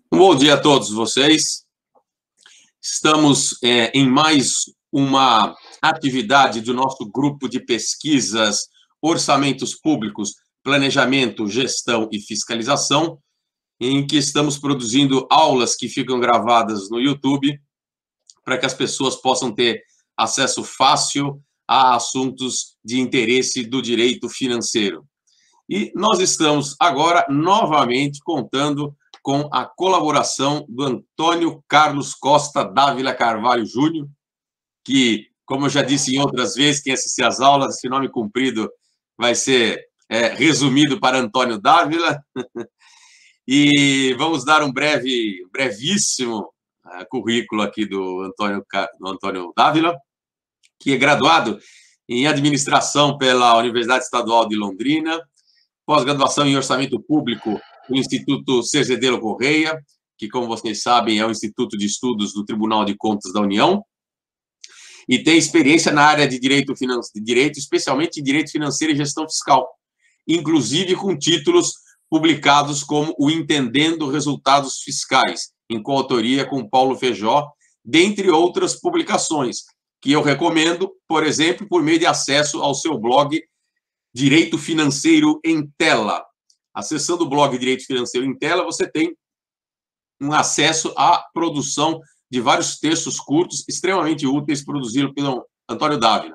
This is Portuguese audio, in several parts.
Bom dia a todos vocês. Estamos em mais uma atividade do nosso grupo de pesquisas Orçamentos Públicos, Planejamento, Gestão e Fiscalização, em que estamos produzindo aulas que ficam gravadas no YouTube para que as pessoas possam ter acesso fácil a assuntos de interesse do direito financeiro. E nós estamos agora novamente contando com a colaboração do Antônio Carlos Costa Dávila Carvalho Júnior, que, como eu já disse em outras vezes, quem assistir às aulas, esse nome comprido vai ser resumido para Antônio Dávila. E vamos dar um brevíssimo currículo aqui do Antônio Dávila, que é graduado em Administração pela Universidade Estadual de Londrina, pós-graduação em Orçamento Público no Instituto Cerzedelo Correia, que, como vocês sabem, é o Instituto de Estudos do Tribunal de Contas da União, e tem experiência na área de direito, especialmente em direito financeiro e gestão fiscal, inclusive com títulos publicados como o Entendendo Resultados Fiscais, em coautoria com Paulo Feijó, dentre outras publicações, que eu recomendo, por exemplo, por meio de acesso ao seu blog Direito Financeiro em Tela. Acessando o blog Direito Financeiro em Tela, você tem um acesso à produção de vários textos curtos, extremamente úteis, produzidos pelo Antônio Dávila.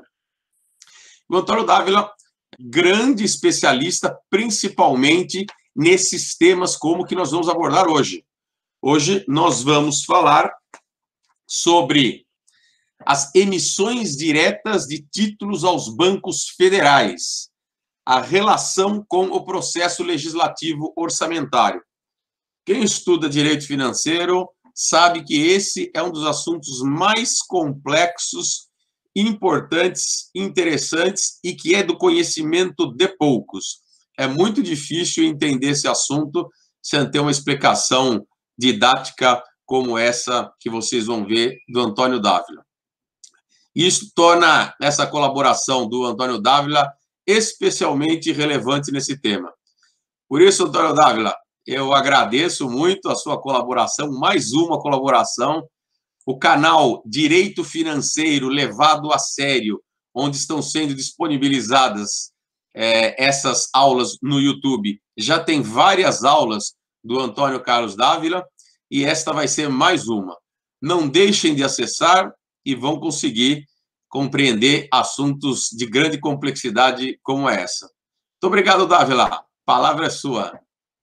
O Antônio Dávila, grande especialista, principalmente nesses temas como que nós vamos abordar hoje. Hoje nós vamos falar sobre as emissões diretas de títulos aos bancos federais, a relação com o processo legislativo orçamentário. Quem estuda direito financeiro sabe que esse é um dos assuntos mais complexos, importantes, interessantes e que é do conhecimento de poucos. É muito difícil entender esse assunto sem ter uma explicação didática como essa que vocês vão ver do Antônio Dávila. Isso torna essa colaboração do Antônio Dávila especialmente relevante nesse tema. Por isso, Antônio Dávila, eu agradeço muito a sua colaboração, mais uma colaboração. O canal Direito Financeiro Levado a Sério, onde estão sendo disponibilizadas essas aulas no YouTube, já tem várias aulas do Antônio Carlos Dávila, e esta vai ser mais uma. Não deixem de acessar e vão conseguir compreender assuntos de grande complexidade como essa. Muito obrigado, Dávila. A palavra é sua.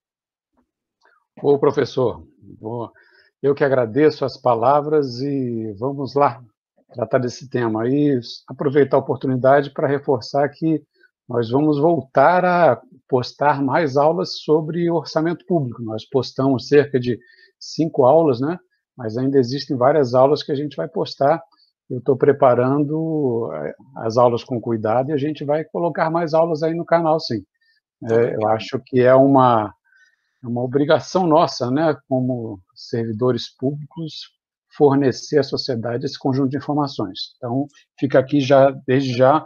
Ô, professor, eu que agradeço as palavras e vamos lá tratar desse tema. E aproveitar a oportunidade para reforçar que nós vamos voltar a postar mais aulas sobre orçamento público. Nós postamos cerca de 5 aulas, né? Mas ainda existem várias aulas que a gente vai postar. Eu estou preparando as aulas com cuidado e a gente vai colocar mais aulas aí no canal, sim. Eu acho que é uma obrigação nossa, né, como servidores públicos, fornecer à sociedade esse conjunto de informações. Então, fica aqui desde já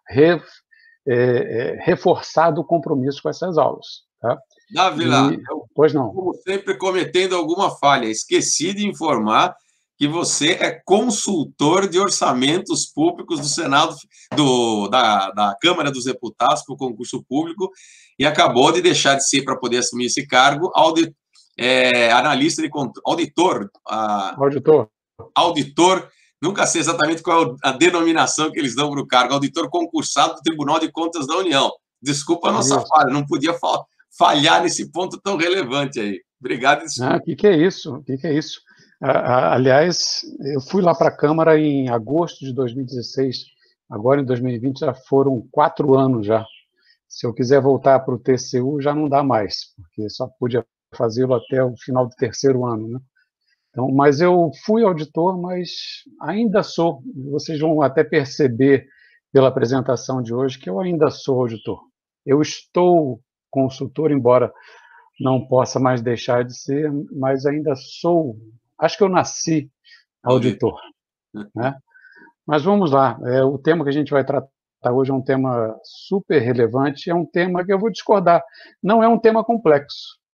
reforçado o compromisso com essas aulas. Tá? Dávila, pois não. Como sempre cometendo alguma falha, esqueci de informar que você é consultor de orçamentos públicos do Senado, da Câmara dos Deputados para o concurso público, e acabou de deixar de ser, para poder assumir esse cargo, analista de auditor. Auditor, nunca sei exatamente qual é a denominação que eles dão para o cargo, auditor concursado do Tribunal de Contas da União. Desculpa a nossa falha, não podia falhar nesse ponto tão relevante aí. Obrigado. O que é isso? O que é isso? Aliás, eu fui lá para a Câmara em agosto de 2016, agora em 2020 já foram 4 anos já. Se eu quiser voltar para o TCU, já não dá mais, porque só podia fazê-lo até o final do 3º ano, né? Então, mas eu fui auditor, mas ainda sou, vocês vão até perceber pela apresentação de hoje que eu ainda sou auditor. Eu estou consultor, embora não possa mais deixar de ser, mas ainda sou, acho que eu nasci auditor, né? Mas vamos lá, o tema que a gente vai tratar hoje é um tema super relevante, é um tema que eu vou discordar, não é um tema complexo.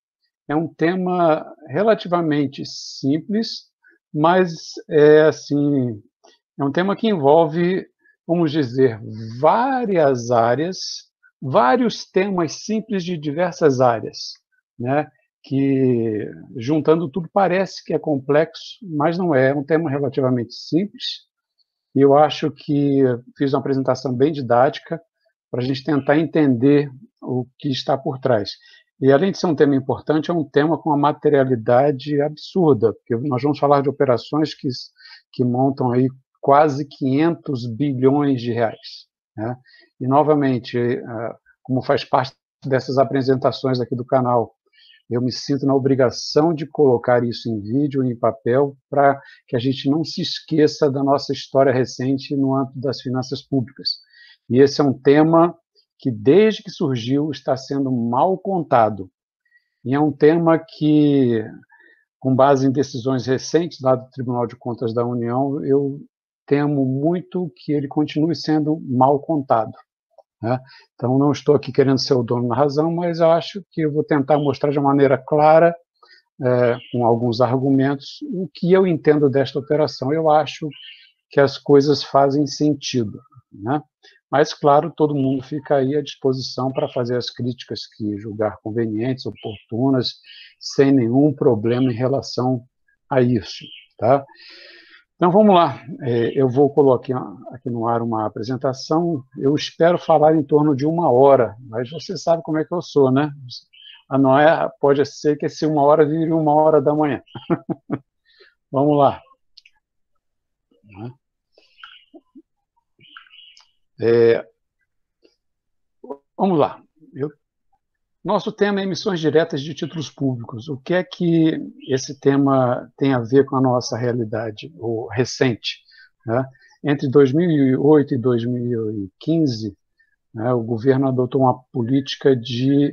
é um tema relativamente simples, mas assim, é um tema que envolve, vamos dizer, várias áreas, vários temas simples de diversas áreas, né? Que, juntando tudo, parece que é complexo, mas não é. É um tema relativamente simples, e eu acho que fiz uma apresentação bem didática para a gente tentar entender o que está por trás. E, além de ser um tema importante, é um tema com uma materialidade absurda, porque nós vamos falar de operações que montam aí quase 500 bilhões de reais, né? E, novamente, como faz parte dessas apresentações aqui do canal, eu me sinto na obrigação de colocar isso em vídeo, em papel, para que a gente não se esqueça da nossa história recente no âmbito das finanças públicas. E esse é um tema que, desde que surgiu, está sendo mal contado. E é um tema que, com base em decisões recentes lá do Tribunal de Contas da União, eu temo muito que ele continue sendo mal contado, né? Então, não estou aqui querendo ser o dono da razão, mas eu acho que eu vou tentar mostrar de uma maneira clara, com alguns argumentos, o que eu entendo desta operação. Eu acho que as coisas fazem sentido, né? Mas, claro, todo mundo fica aí à disposição para fazer as críticas que julgar convenientes, oportunas, sem nenhum problema em relação a isso, tá? Então, vamos lá. Eu vou colocar aqui no ar uma apresentação. Eu espero falar em torno de 1 hora, mas você sabe como é que eu sou, né? Não é, pode ser que esse 1 hora vire 1 hora da manhã. Vamos lá. Vamos lá. Nosso tema é emissões diretas de títulos públicos. O que é que esse tema tem a ver com a nossa realidade, ou recente, né? Entre 2008 e 2015, né, o governo adotou uma política de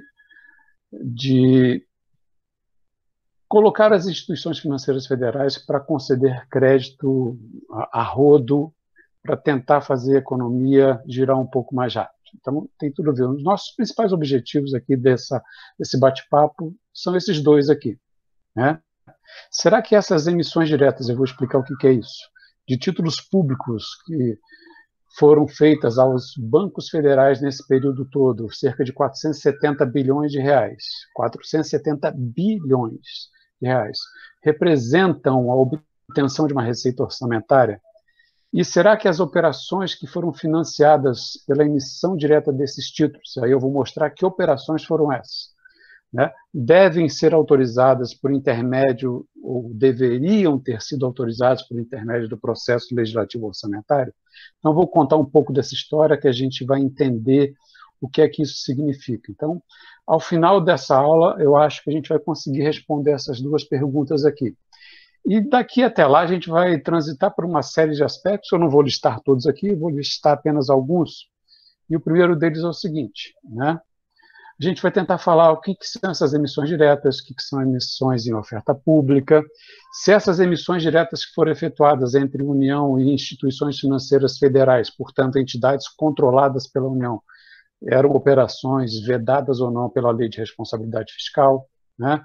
colocar as instituições financeiras federais para conceder crédito a rodo, para tentar fazer a economia girar um pouco mais rápido. Então, tem tudo a ver. Os nossos principais objetivos aqui desse bate-papo são esses dois aqui, né? Será que essas emissões diretas, eu vou explicar o que é isso, de títulos públicos que foram feitas aos bancos federais nesse período todo, cerca de 470 bilhões de reais, 470 bilhões de reais, representam a obtenção de uma receita orçamentária? E será que as operações que foram financiadas pela emissão direta desses títulos, aí eu vou mostrar que operações foram essas, né, devem ser autorizadas por intermédio, ou deveriam ter sido autorizadas por intermédio do processo legislativo orçamentário? Então, vou contar um pouco dessa história que a gente vai entender o que é que isso significa. Então, ao final dessa aula, eu acho que a gente vai conseguir responder essas duas perguntas aqui. E daqui até lá a gente vai transitar por uma série de aspectos, eu não vou listar todos aqui, vou listar apenas alguns. E o primeiro deles é o seguinte, né? A gente vai tentar falar o que são essas emissões diretas, o que são emissões em oferta pública, se essas emissões diretas que foram efetuadas entre União e instituições financeiras federais, portanto, entidades controladas pela União, eram operações vedadas ou não pela Lei de Responsabilidade Fiscal, né?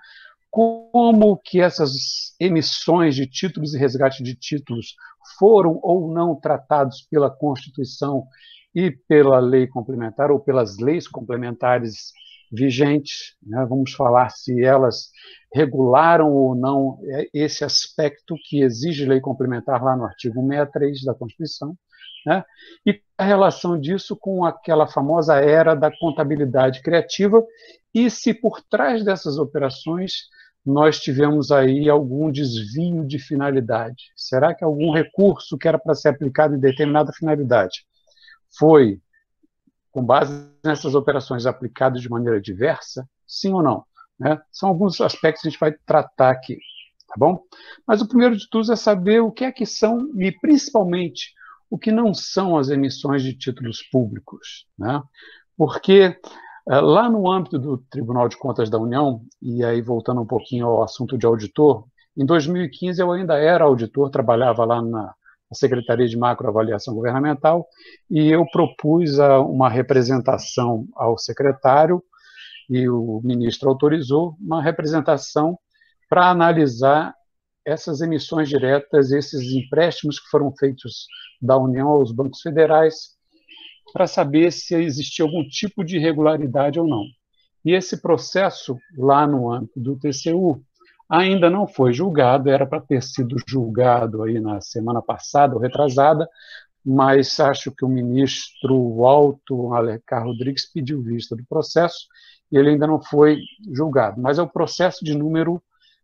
Como que essas emissões de títulos e resgate de títulos foram ou não tratados pela Constituição e pela lei complementar, ou pelas leis complementares vigentes, né? Vamos falar se elas regularam ou não esse aspecto que exige lei complementar lá no artigo 63 da Constituição, né? E a relação disso com aquela famosa era da contabilidade criativa, e se por trás dessas operações nós tivemos aí algum desvio de finalidade. Será que algum recurso que era para ser aplicado em determinada finalidade foi, com base nessas operações, aplicado de maneira diversa? Sim ou não, né? São alguns aspectos que a gente vai tratar aqui, tá bom? Mas o primeiro de tudo é saber o que é que são, e principalmente o que não são as emissões de títulos públicos, né? Porque lá no âmbito do Tribunal de Contas da União, e aí voltando um pouquinho ao assunto de auditor, em 2015 eu ainda era auditor, trabalhava lá na Secretaria de Macroavaliação Governamental, e eu propus uma representação ao secretário e o ministro autorizou uma representação para analisar essas emissões diretas, esses empréstimos que foram feitos da União aos bancos federais, para saber se existia algum tipo de irregularidade ou não. E esse processo, lá no âmbito do TCU, ainda não foi julgado, era para ter sido julgado aí na semana passada ou retrasada, mas acho que o ministro Alto Alencar Rodrigues pediu vista do processo e ele ainda não foi julgado. Mas é o processo de número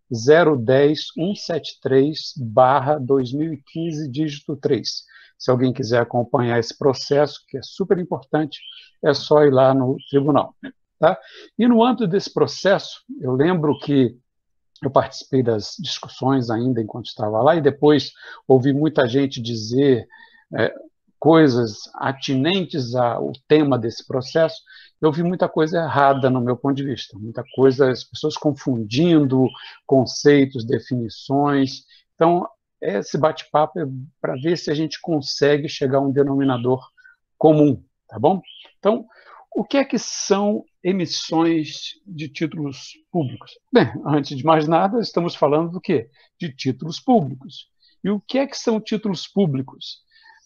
010173/2015, dígito 3. Se alguém quiser acompanhar esse processo, que é super importante, é só ir lá no tribunal. Tá? E no âmbito desse processo, eu lembro que eu participei das discussões ainda enquanto estava lá, e depois ouvi muita gente dizer coisas atinentes ao tema desse processo. Eu vi muita coisa errada no meu ponto de vista, muita coisa, as pessoas confundindo conceitos, definições. Então, esse bate-papo é para ver se a gente consegue chegar a um denominador comum, tá bom? Então, o que é que são emissões de títulos públicos? Bem, antes de mais nada, estamos falando do quê? De títulos públicos. E o que é que são títulos públicos?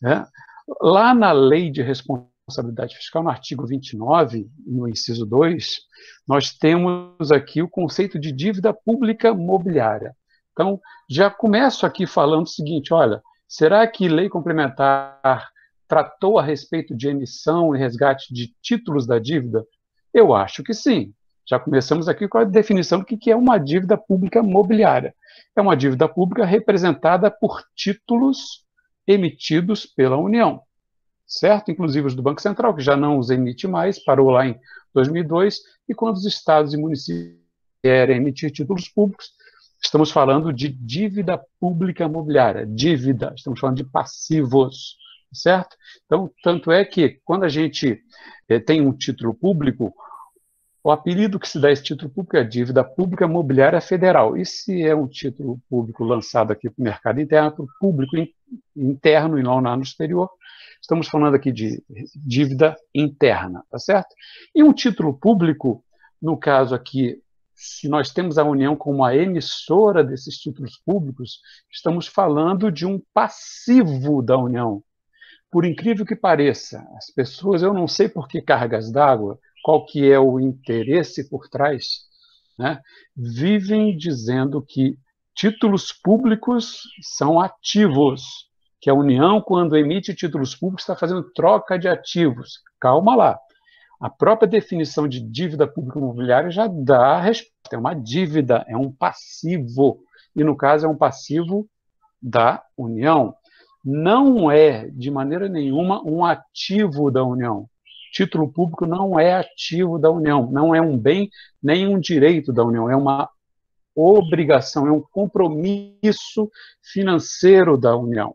Lá na Lei de Responsabilidade Fiscal, no artigo 29, no inciso 2, nós temos aqui o conceito de dívida pública mobiliária. Então, já começo aqui falando o seguinte, olha, será que lei complementar tratou a respeito de emissão e resgate de títulos da dívida? Eu acho que sim. Já começamos aqui com a definição do que é uma dívida pública mobiliária. É uma dívida pública representada por títulos emitidos pela União, certo? Inclusive os do Banco Central, que já não os emite mais, parou lá em 2002, e quando os estados e municípios querem emitir títulos públicos, estamos falando de dívida pública mobiliária, dívida, estamos falando de passivos, certo? Então, tanto é que quando a gente tem um título público, o apelido que se dá a esse título público é dívida pública mobiliária federal. E se é um título público lançado aqui para o mercado interno, para o público interno e não no exterior, estamos falando aqui de dívida interna, tá certo? E um título público, no caso aqui, se nós temos a União como a emissora desses títulos públicos, estamos falando de um passivo da União. Por incrível que pareça, as pessoas, eu não sei por que cargas d'água, qual que é o interesse por trás, né, vivem dizendo que títulos públicos são ativos, que a União, quando emite títulos públicos, está fazendo troca de ativos. Calma lá. A própria definição de dívida pública imobiliária já dá a resposta. É uma dívida, é um passivo. E, no caso, é um passivo da União. Não é, de maneira nenhuma, um ativo da União. Título público não é ativo da União, não é um bem nem um direito da União, é uma obrigação, é um compromisso financeiro da União.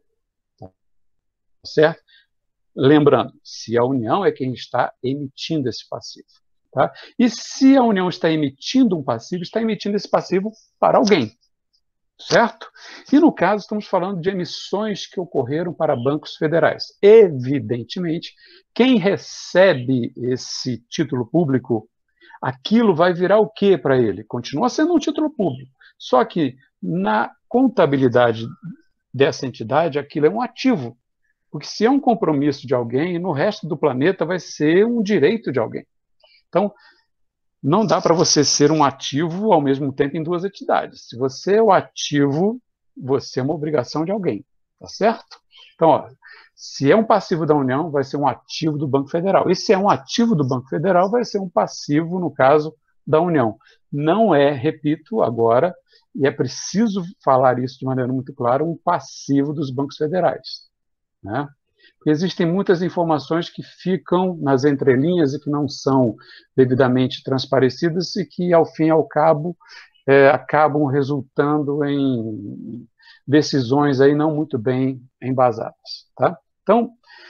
Certo? Lembrando, se a União é quem está emitindo esse passivo. Tá? E se a União está emitindo um passivo, está emitindo esse passivo para alguém. Certo? E, no caso, estamos falando de emissões que ocorreram para bancos federais. Evidentemente, quem recebe esse título público, aquilo vai virar o quê para ele? Continua sendo um título público. Só que, na contabilidade dessa entidade, aquilo é um ativo. Porque se é um compromisso de alguém, no resto do planeta vai ser um direito de alguém. Então, não dá para você ser um ativo ao mesmo tempo em duas entidades. Se você é o ativo, você é uma obrigação de alguém, tá certo? Então, ó, se é um passivo da União, vai ser um ativo do Banco Federal. E se é um ativo do Banco Federal, vai ser um passivo, no caso, da União. Não é, repito agora, e é preciso falar isso de maneira muito clara, um passivo dos bancos federais, né? Existem muitas informações que ficam nas entrelinhas e que não são devidamente transparecidas e que, ao fim e ao cabo, acabam resultando em decisões aí não muito bem embasadas. Tá? Então,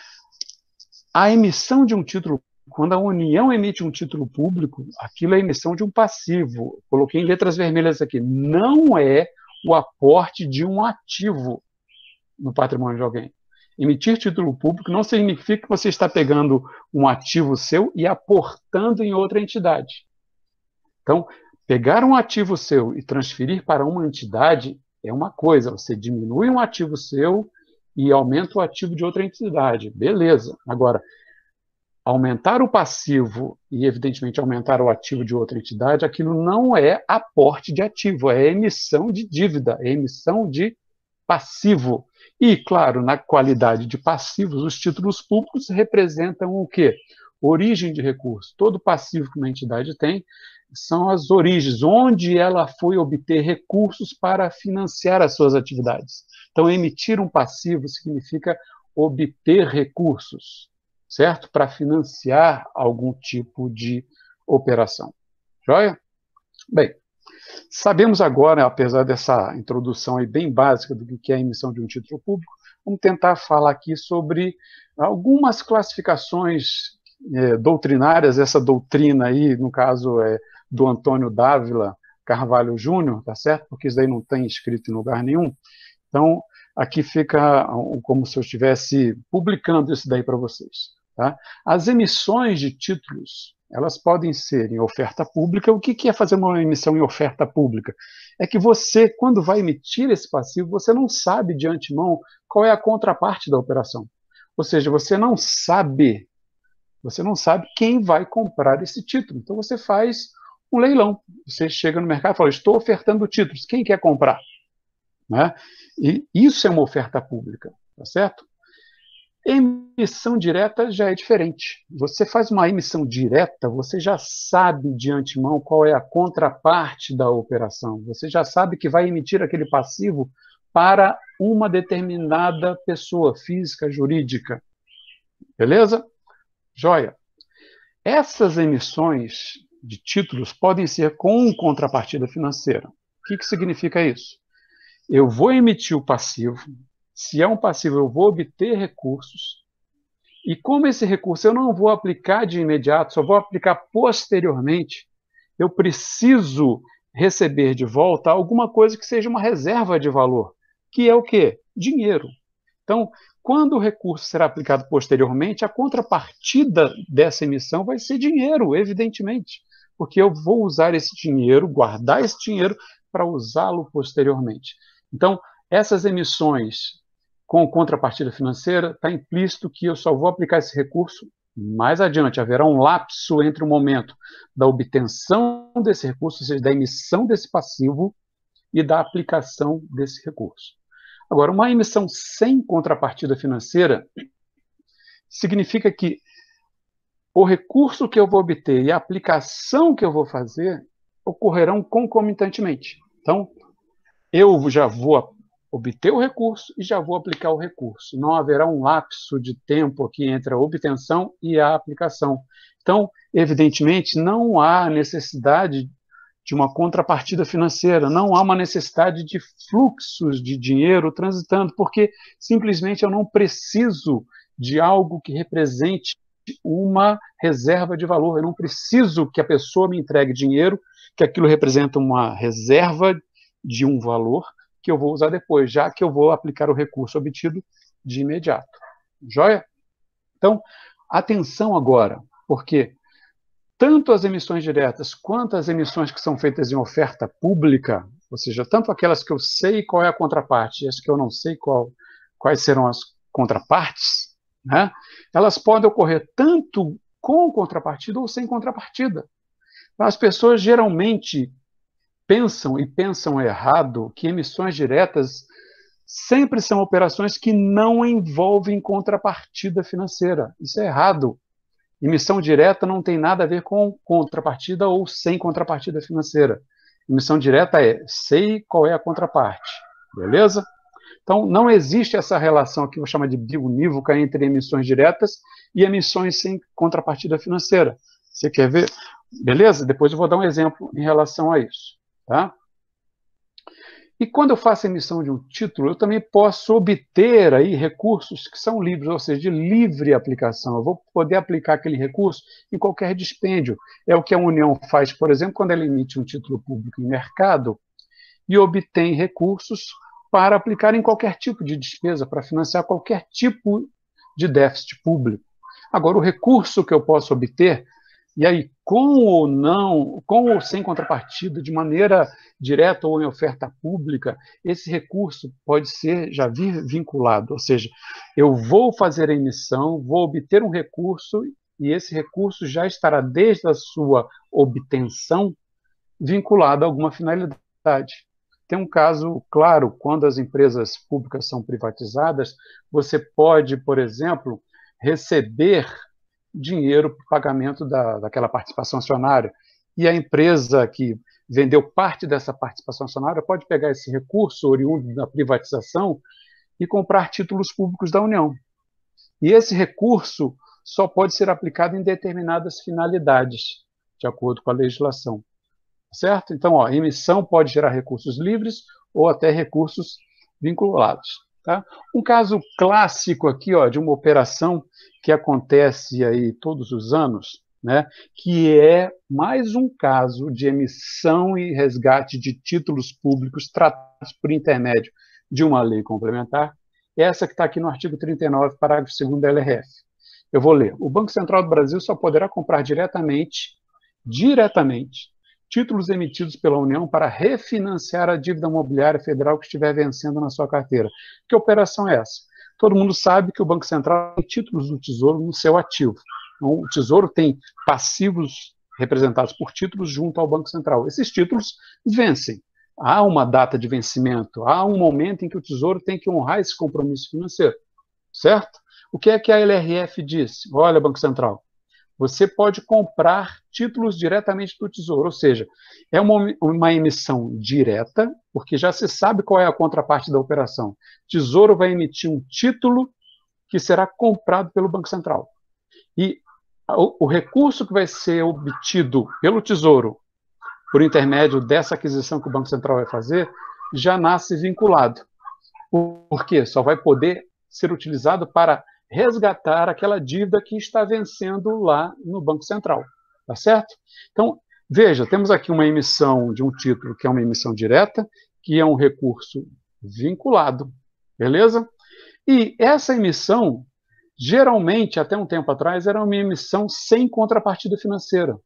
a emissão de um título, quando a União emite um título público, aquilo é a emissão de um passivo. Coloquei em letras vermelhas aqui. Não é o aporte de um ativo no patrimônio de alguém. Emitir título público não significa que você está pegando um ativo seu e aportando em outra entidade. Então, pegar um ativo seu e transferir para uma entidade é uma coisa, você diminui um ativo seu e aumenta o ativo de outra entidade, beleza. Agora, aumentar o passivo e, evidentemente, aumentar o ativo de outra entidade, aquilo não é aporte de ativo, é emissão de dívida, é emissão de passivo. E, claro, na qualidade de passivos, os títulos públicos representam o quê? Origem de recurso. Todo passivo que uma entidade tem são as origens, onde ela foi obter recursos para financiar as suas atividades. Então, emitir um passivo significa obter recursos, certo? Para financiar algum tipo de operação. Joia? Bem, sabemos agora, apesar dessa introdução aí bem básica do que é a emissão de um título público, vamos tentar falar aqui sobre algumas classificações doutrinárias, essa doutrina aí, no caso, do Antônio Dávila Carvalho Júnior, tá certo? Porque isso daí não tem escrito em lugar nenhum. Então, aqui fica como se eu estivesse publicando isso daí para vocês. Tá? As emissões de títulos, elas podem ser em oferta pública. O que é fazer uma emissão em oferta pública? É que você, quando vai emitir esse passivo, você não sabe de antemão qual é a contraparte da operação. Ou seja, você não sabe quem vai comprar esse título. Então você faz um leilão. Você chega no mercado e fala, estou ofertando títulos, quem quer comprar? Né? E isso é uma oferta pública, tá certo? Emissão direta já é diferente. Você faz uma emissão direta, você já sabe de antemão qual é a contraparte da operação. Você já sabe que vai emitir aquele passivo para uma determinada pessoa física, jurídica. Beleza? Joia. Essas emissões de títulos podem ser com contrapartida financeira. O que significa isso? Eu vou emitir o passivo. Se é um passivo, eu vou obter recursos, e como esse recurso eu não vou aplicar de imediato, só vou aplicar posteriormente, eu preciso receber de volta alguma coisa que seja uma reserva de valor, que é o quê? Dinheiro. Então, quando o recurso será aplicado posteriormente, a contrapartida dessa emissão vai ser dinheiro, evidentemente, porque eu vou usar esse dinheiro, guardar esse dinheiro para usá-lo posteriormente. Então, essas emissões com contrapartida financeira, está implícito que eu só vou aplicar esse recurso mais adiante. Haverá um lapso entre o momento da obtenção desse recurso, ou seja, da emissão desse passivo, e da aplicação desse recurso. Agora, uma emissão sem contrapartida financeira significa que o recurso que eu vou obter e a aplicação que eu vou fazer ocorrerão concomitantemente. Então, eu já vou obter o recurso e já vou aplicar o recurso. Não haverá um lapso de tempo aqui entre a obtenção e a aplicação. Então, evidentemente, não há necessidade de uma contrapartida financeira, não há uma necessidade de fluxos de dinheiro transitando, porque simplesmente eu não preciso de algo que represente uma reserva de valor. Eu não preciso que a pessoa me entregue dinheiro, que aquilo representa uma reserva de um valor que eu vou usar depois, já que eu vou aplicar o recurso obtido de imediato. Joia? Então, atenção agora, porque tanto as emissões diretas quanto as emissões que são feitas em oferta pública, ou seja, tanto aquelas que eu sei qual é a contraparte e as que eu não sei quais serão as contrapartes, né? Elas podem ocorrer tanto com contrapartida ou sem contrapartida. As pessoas geralmente pensam errado que emissões diretas sempre são operações que não envolvem contrapartida financeira. Isso é errado. Emissão direta não tem nada a ver com contrapartida ou sem contrapartida financeira. Emissão direta sei qual é a contraparte. Beleza? Então, não existe essa relação que eu vou chamar de biunívoca entre emissões diretas e emissões sem contrapartida financeira. Você quer ver? Beleza? Depois eu vou dar um exemplo em relação a isso. Tá? E quando eu faço a emissão de um título, eu também posso obter aí recursos que são livres, ou seja, de livre aplicação. Eu vou poder aplicar aquele recurso em qualquer dispêndio. É o que a União faz, por exemplo, quando ela emite um título público em mercado e obtém recursos para aplicar em qualquer tipo de despesa, para financiar qualquer tipo de déficit público. Agora, o recurso que eu posso obter E aí, com ou não, com ou sem contrapartida, de maneira direta ou em oferta pública, esse recurso pode ser já vir vinculado, ou seja, eu vou fazer a emissão, vou obter um recurso e esse recurso já estará desde a sua obtenção vinculado a alguma finalidade. Tem um caso claro, quando as empresas públicas são privatizadas, você pode, por exemplo, receber dinheiro para o pagamento daquela participação acionária. E a empresa que vendeu parte dessa participação acionária pode pegar esse recurso oriundo da privatização e comprar títulos públicos da União. E esse recurso só pode ser aplicado em determinadas finalidades, de acordo com a legislação. Certo? Então, a emissão pode gerar recursos livres ou até recursos vinculados. Tá? Um caso clássico aqui, de uma operação que acontece aí todos os anos, né, que é mais um caso de emissão e resgate de títulos públicos tratados por intermédio de uma lei complementar, essa que está aqui no artigo 39, parágrafo 2º da LRF. Eu vou ler. O Banco Central do Brasil só poderá comprar diretamente, títulos emitidos pela União para refinanciar a dívida mobiliária federal que estiver vencendo na sua carteira. Que operação é essa? Todo mundo sabe que o Banco Central tem títulos do Tesouro no seu ativo. Então, o Tesouro tem passivos representados por títulos junto ao Banco Central. Esses títulos vencem. Há uma data de vencimento, há um momento em que o Tesouro tem que honrar esse compromisso financeiro, certo? O que é que a LRF disse? Olha, Banco Central, você pode comprar títulos diretamente do Tesouro, ou seja, é uma emissão direta, porque já se sabe qual é a contraparte da operação. O Tesouro vai emitir um título que será comprado pelo Banco Central. E o recurso que vai ser obtido pelo Tesouro, por intermédio dessa aquisição que o Banco Central vai fazer, já nasce vinculado. Por quê? Só vai poder ser utilizado para resgatar aquela dívida que está vencendo lá no Banco Central, tá certo? Então, veja, temos aqui uma emissão de um título que é uma emissão direta, que é um recurso vinculado, beleza? E essa emissão, geralmente, até um tempo atrás, era uma emissão sem contrapartida financeira.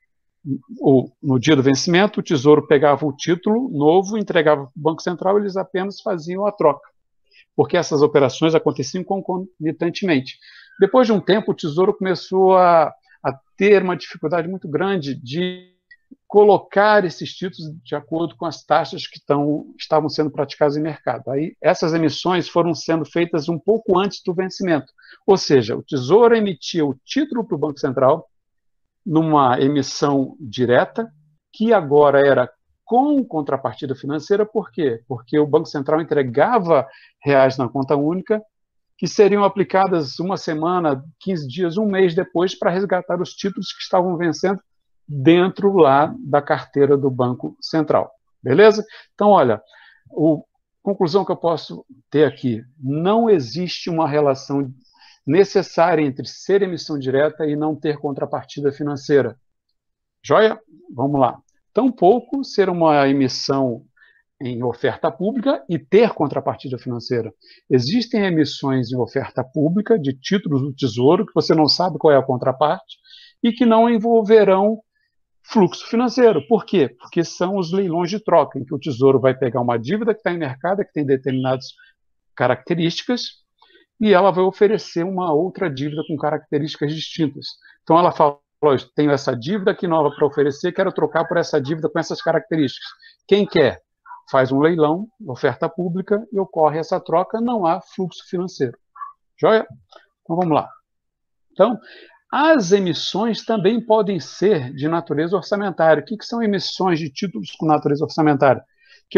No dia do vencimento, o Tesouro pegava o título novo, entregava para o Banco Central, eles apenas faziam a troca, porque essas operações aconteciam concomitantemente. Depois de um tempo, o Tesouro começou a ter uma dificuldade muito grande de colocar esses títulos de acordo com as taxas que estavam sendo praticadas em mercado. Aí, essas emissões foram sendo feitas um pouco antes do vencimento. Ou seja, o Tesouro emitia o título para o Banco Central numa emissão direta, que agora era com contrapartida financeira. Por quê? Porque o Banco Central entregava reais na conta única, que seriam aplicadas uma semana, 15 dias, um mês depois, para resgatar os títulos que estavam vencendo dentro lá da carteira do Banco Central. Beleza? Então, olha, conclusão que eu posso ter aqui, não existe uma relação necessária entre ser emissão direta e não ter contrapartida financeira. Joia? Vamos lá. Tampouco ser uma emissão em oferta pública e ter contrapartida financeira. Existem emissões em oferta pública de títulos do Tesouro que você não sabe qual é a contraparte e que não envolverão fluxo financeiro. Por quê? Porque são os leilões de troca, em que o Tesouro vai pegar uma dívida que está em mercado, que tem determinadas características, e ela vai oferecer uma outra dívida com características distintas. Então ela fala, tenho essa dívida aqui nova para oferecer, quero trocar por essa dívida com essas características. Quem quer? Faz um leilão, oferta pública, e ocorre essa troca, não há fluxo financeiro. Joia? Então vamos lá. Então, as emissões também podem ser de natureza orçamentária. O que são emissões de títulos com natureza orçamentária? Que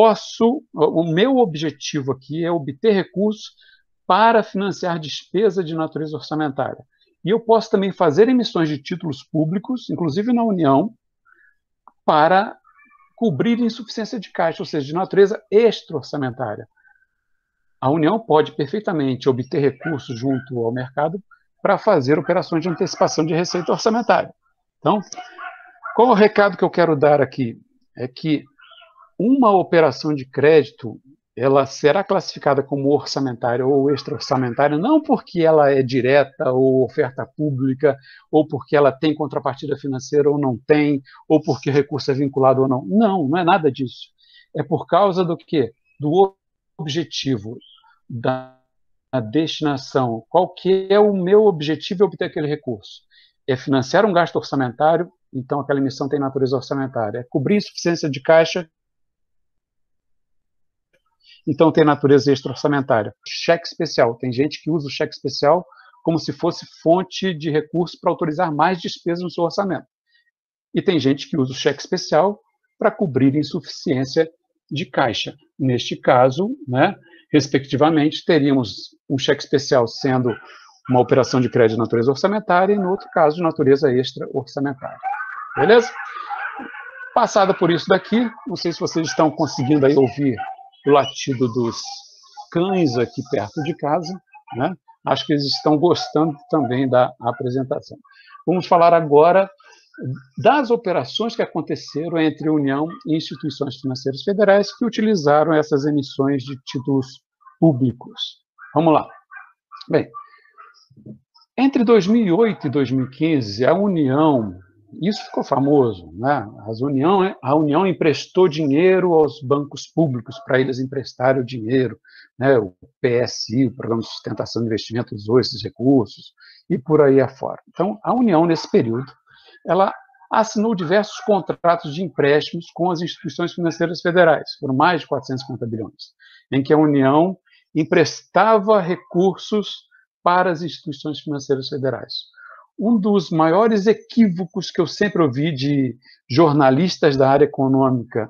o meu objetivo aqui é obter recursos para financiar despesa de natureza orçamentária. E eu posso também fazer emissões de títulos públicos, inclusive na União, para cobrir insuficiência de caixa, ou seja, de natureza extra-orçamentária. A União pode perfeitamente obter recursos junto ao mercado para fazer operações de antecipação de receita orçamentária. Então, qual o recado que eu quero dar aqui? É que uma operação de crédito ela será classificada como orçamentária ou extra-orçamentária, não porque ela é direta ou oferta pública, ou porque ela tem contrapartida financeira ou não tem, ou porque o recurso é vinculado ou não. Não, não é nada disso. É por causa do quê? Do objetivo da destinação. Qual que é o meu objetivo em obter aquele recurso? É financiar um gasto orçamentário, então aquela emissão tem natureza orçamentária. É cobrir insuficiência de caixa, então tem natureza extra-orçamentária. Cheque especial. Tem gente que usa o cheque especial como se fosse fonte de recurso para autorizar mais despesas no seu orçamento. E tem gente que usa o cheque especial para cobrir insuficiência de caixa. Neste caso, né, respectivamente, teríamos um cheque especial sendo uma operação de crédito de natureza orçamentária e, no outro caso, de natureza extra-orçamentária. Beleza? Passada por isso daqui, não sei se vocês estão conseguindo aí ouvir o latido dos cães aqui perto de casa, né? Acho que eles estão gostando também da apresentação. Vamos falar agora das operações que aconteceram entre União e instituições financeiras federais que utilizaram essas emissões de títulos públicos. Vamos lá. Bem, entre 2008 e 2015, a União, isso ficou famoso, né? A União emprestou dinheiro aos bancos públicos para eles emprestarem o dinheiro, né? O PSI, o Programa de Sustentação de Investimento, usou esses recursos e por aí afora. Então, a União, nesse período, ela assinou diversos contratos de empréstimos com as instituições financeiras federais, foram mais de 450 bilhões, em que a União emprestava recursos para as instituições financeiras federais. Um dos maiores equívocos que eu sempre ouvi de jornalistas da área econômica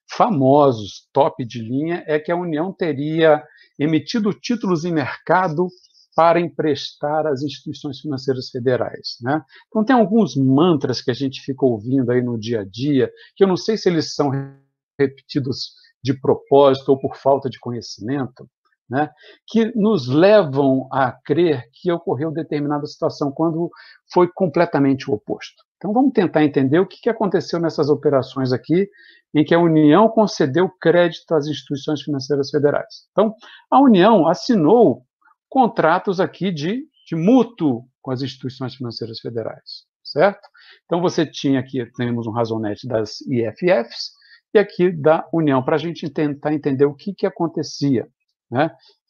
famosos, top de linha, é que a União teria emitido títulos em mercado para emprestar às instituições financeiras federais, né? Então, tem alguns mantras que a gente fica ouvindo aí no dia a dia, que eu não sei se eles são repetidos de propósito ou por falta de conhecimento, né, que nos levam a crer que ocorreu determinada situação, quando foi completamente o oposto. Então, vamos tentar entender o que aconteceu nessas operações aqui, em que a União concedeu crédito às instituições financeiras federais. Então, a União assinou contratos aqui de mútuo com as instituições financeiras federais, certo? Então, você tinha aqui, temos um razonete das IFFs, e aqui da União, para a gente tentar entender o que acontecia, né?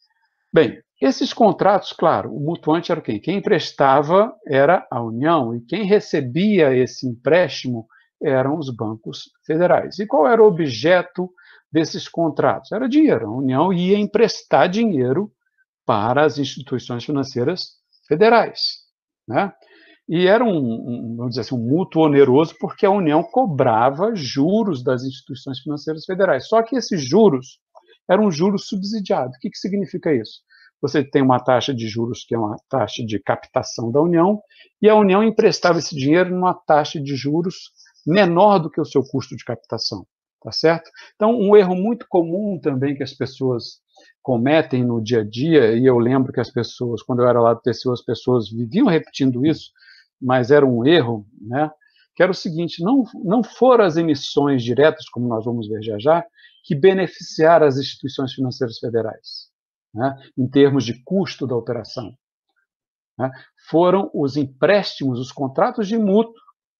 Bem, esses contratos, claro, o mutuante era quem? Quem emprestava era a União, e quem recebia esse empréstimo eram os bancos federais. E qual era o objeto desses contratos? Era dinheiro. A União ia emprestar dinheiro para as instituições financeiras federais, né? E era vamos dizer assim, um mútuo oneroso, porque a União cobrava juros das instituições financeiras federais. Só que esses juros eram juros subsidiados. O que significa isso? Você tem uma taxa de juros que é uma taxa de captação da União, e a União emprestava esse dinheiro numa taxa de juros menor do que o seu custo de captação, tá certo? Então, um erro muito comum também que as pessoas cometem no dia a dia, e eu lembro que as pessoas, quando eu era lá do TCU, as pessoas viviam repetindo isso, mas era um erro, né? Que era o seguinte: não foram as emissões diretas, como nós vamos ver já já, que beneficiaram as instituições financeiras federais, né, em termos de custo da operação, né? Foram os empréstimos, os contratos de mútuo,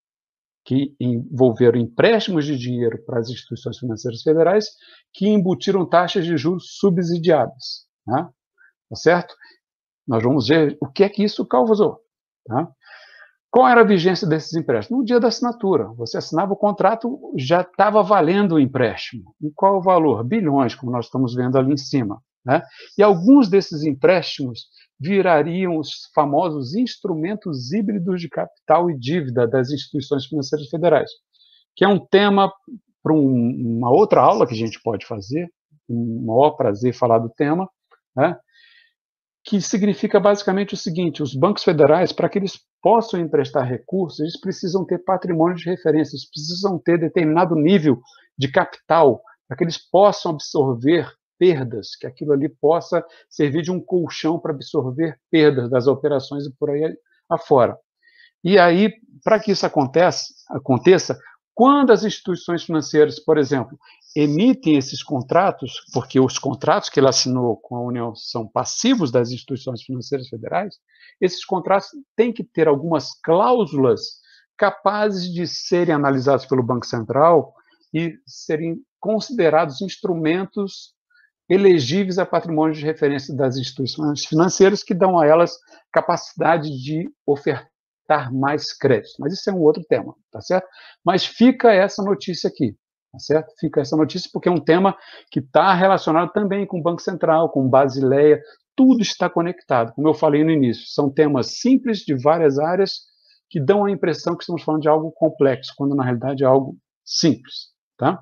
que envolveram empréstimos de dinheiro para as instituições financeiras federais, que embutiram taxas de juros subsidiadas, né? Tá certo? Nós vamos ver o que é que isso causou, tá? Qual era a vigência desses empréstimos? No dia da assinatura. Você assinava o contrato, já estava valendo o empréstimo. E qual o valor? Bilhões, como nós estamos vendo ali em cima, né? E alguns desses empréstimos virariam os famosos instrumentos híbridos de capital e dívida das instituições financeiras federais, que é um tema para uma outra aula que a gente pode fazer, um maior prazer falar do tema, né? Que significa basicamente o seguinte: os bancos federais, para que eles possam emprestar recursos, eles precisam ter patrimônio de referência, eles precisam ter determinado nível de capital, para que eles possam absorver perdas, que aquilo ali possa servir de um colchão para absorver perdas das operações e por aí afora. E aí, para que isso aconteça, Quando as instituições financeiras, por exemplo, emitem esses contratos, porque os contratos que ele assinou com a União são passivos das instituições financeiras federais, esses contratos têm que ter algumas cláusulas capazes de serem analisados pelo Banco Central e serem considerados instrumentos elegíveis a patrimônio de referência das instituições financeiras, que dão a elas capacidade de ofertar mais crédito. Mas isso é um outro tema, tá certo? Mas fica essa notícia aqui, tá certo? Fica essa notícia porque é um tema que está relacionado também com o Banco Central, com Basileia, tudo está conectado. Como eu falei no início, são temas simples de várias áreas que dão a impressão que estamos falando de algo complexo, quando na realidade é algo simples, tá?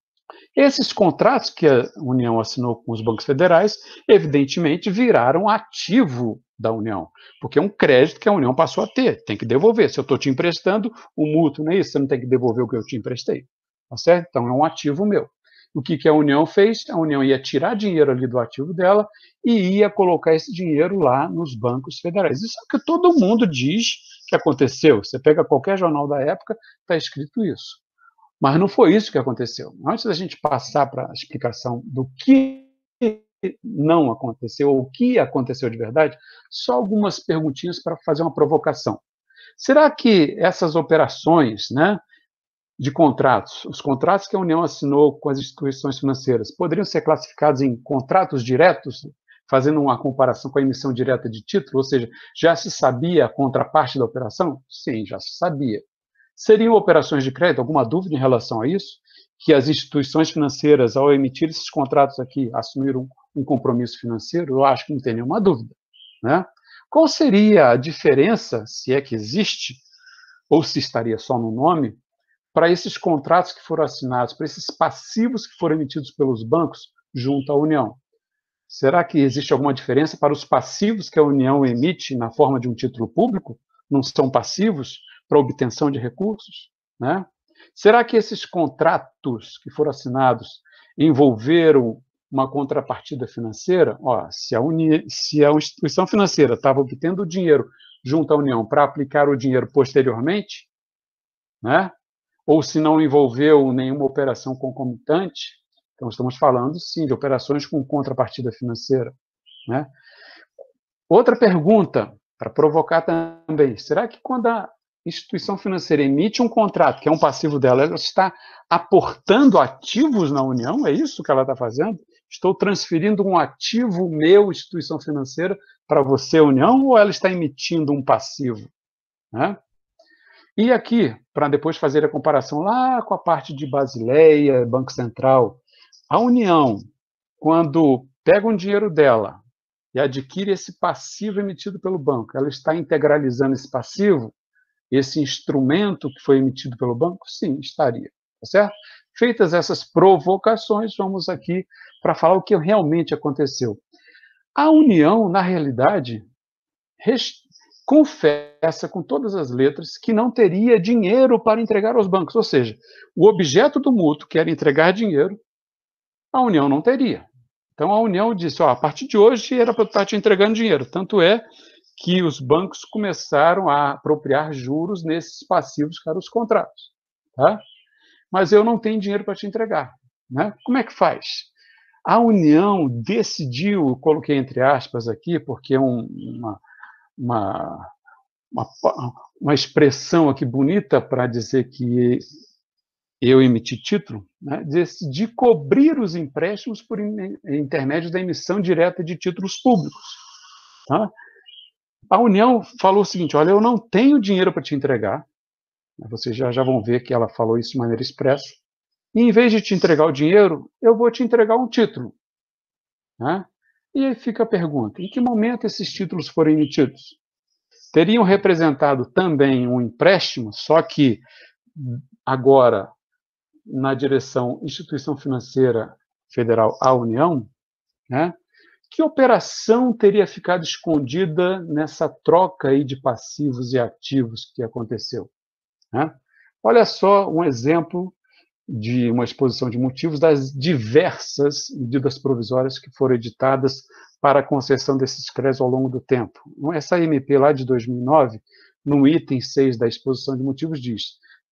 Esses contratos que a União assinou com os bancos federais, evidentemente, viraram ativo da União, porque é um crédito que a União passou a ter, tem que devolver. Se eu estou te emprestando, o mútuo não é isso, você não tem que devolver o que eu te emprestei, tá certo? Então é um ativo meu. O que a União fez? A União ia tirar dinheiro ali do ativo dela e ia colocar esse dinheiro lá nos bancos federais. Isso é o que todo mundo diz que aconteceu. Você pega qualquer jornal da época, está escrito isso. Mas não foi isso que aconteceu. Antes da gente passar para a explicação do que não aconteceu, ou o que aconteceu de verdade, só algumas perguntinhas para fazer uma provocação. Será que essas operações, né, de contratos, os contratos que a União assinou com as instituições financeiras, poderiam ser classificados em contratos diretos, fazendo uma comparação com a emissão direta de título, ou seja, já se sabia a contraparte da operação? Sim, já se sabia. Seriam operações de crédito? Alguma dúvida em relação a isso? Que as instituições financeiras, ao emitir esses contratos aqui, assumiram um compromisso financeiro? Eu acho que não tem nenhuma dúvida, né? Qual seria a diferença, se é que existe, ou se estaria só no nome, para esses contratos que foram assinados, para esses passivos que foram emitidos pelos bancos junto à União? Será que existe alguma diferença para os passivos que a União emite na forma de um título público? Não são passivos para obtenção de recursos, né? Será que esses contratos que foram assinados envolveram uma contrapartida financeira? Se a instituição financeira estava obtendo dinheiro junto à União para aplicar o dinheiro posteriormente, né? Ou se não envolveu nenhuma operação concomitante, então estamos falando, sim, de operações com contrapartida financeira, né? Outra pergunta, para provocar também, será que quando a instituição financeira emite um contrato, que é um passivo dela, ela está aportando ativos na União? É isso que ela está fazendo? Estou transferindo um ativo meu, instituição financeira, para você, União, ou ela está emitindo um passivo, né? E aqui, para depois fazer a comparação lá com a parte de Basileia, Banco Central, a União, quando pega um dinheiro dela e adquire esse passivo emitido pelo banco, ela está integralizando esse passivo, esse instrumento que foi emitido pelo banco? Sim, estaria, tá certo? Feitas essas provocações, vamos aqui para falar o que realmente aconteceu. A União, na realidade, confessa com todas as letras que não teria dinheiro para entregar aos bancos, ou seja, o objeto do mútuo, que era entregar dinheiro, a União não teria. Então a União disse, a partir de hoje era para eu estar te entregando dinheiro, tanto é que os bancos começaram a apropriar juros nesses passivos que eram os contratos, tá? Mas eu não tenho dinheiro para te entregar, né? Como é que faz? A União decidiu, coloquei entre aspas aqui, porque é uma expressão aqui bonita para dizer que eu emiti título, né, decidi cobrir os empréstimos por intermédio da emissão direta de títulos públicos. Tá? A União falou o seguinte, olha, eu não tenho dinheiro para te entregar, vocês já vão ver que ela falou isso de maneira expressa, e em vez de te entregar o dinheiro, eu vou te entregar um título. Né? E aí fica a pergunta, em que momento esses títulos foram emitidos? Teriam representado também um empréstimo, só que agora na direção Instituição Financeira Federal à União, né? Que operação teria ficado escondida nessa troca aí de passivos e ativos que aconteceu? Né? Olha só um exemplo de uma exposição de motivos das diversas medidas provisórias que foram editadas para a concessão desses créditos ao longo do tempo. Essa MP lá de 2009, no item 6 da exposição de motivos, diz: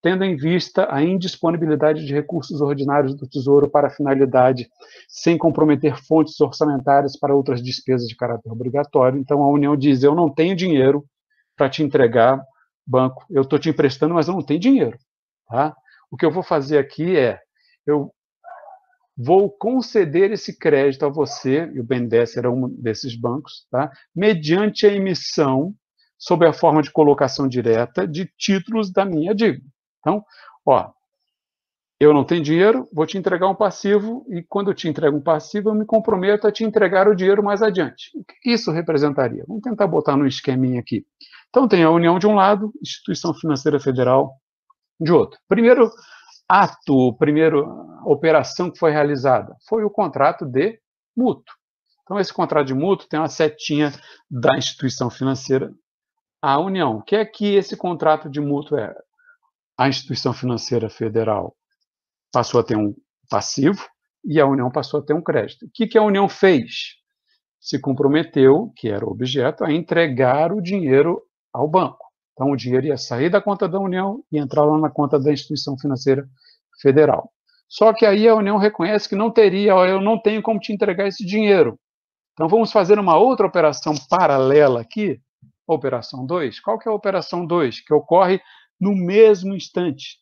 tendo em vista a indisponibilidade de recursos ordinários do Tesouro para a finalidade, sem comprometer fontes orçamentárias para outras despesas de caráter obrigatório. Então, a União diz, eu não tenho dinheiro para te entregar, banco, eu estou te emprestando, mas eu não tenho dinheiro. Tá? O que eu vou fazer aqui é, eu vou conceder esse crédito a você, e o BNDES era um desses bancos, tá? Mediante a emissão, sob a forma de colocação direta, de títulos da minha dívida. Então, ó, eu não tenho dinheiro, vou te entregar um passivo, e quando eu te entrego um passivo, eu me comprometo a te entregar o dinheiro mais adiante. O que isso representaria? Vamos tentar botar no esqueminha aqui. Então, tem a União de um lado, Instituição Financeira Federal de outro. Primeiro ato, primeira operação que foi realizada foi o contrato de mútuo. Então, esse contrato de mútuo tem uma setinha da instituição financeira, a União. O que é que esse contrato de mútuo é? A instituição financeira federal passou a ter um passivo e a União passou a ter um crédito. O que a União fez? Se comprometeu, que era o objeto, a entregar o dinheiro ao banco. Então, o dinheiro ia sair da conta da União e entrar lá na conta da instituição financeira federal. Só que aí a União reconhece que não teria, eu não tenho como te entregar esse dinheiro. Então, vamos fazer uma outra operação paralela aqui, operação 2. Qual que é a operação 2? Que ocorre no mesmo instante.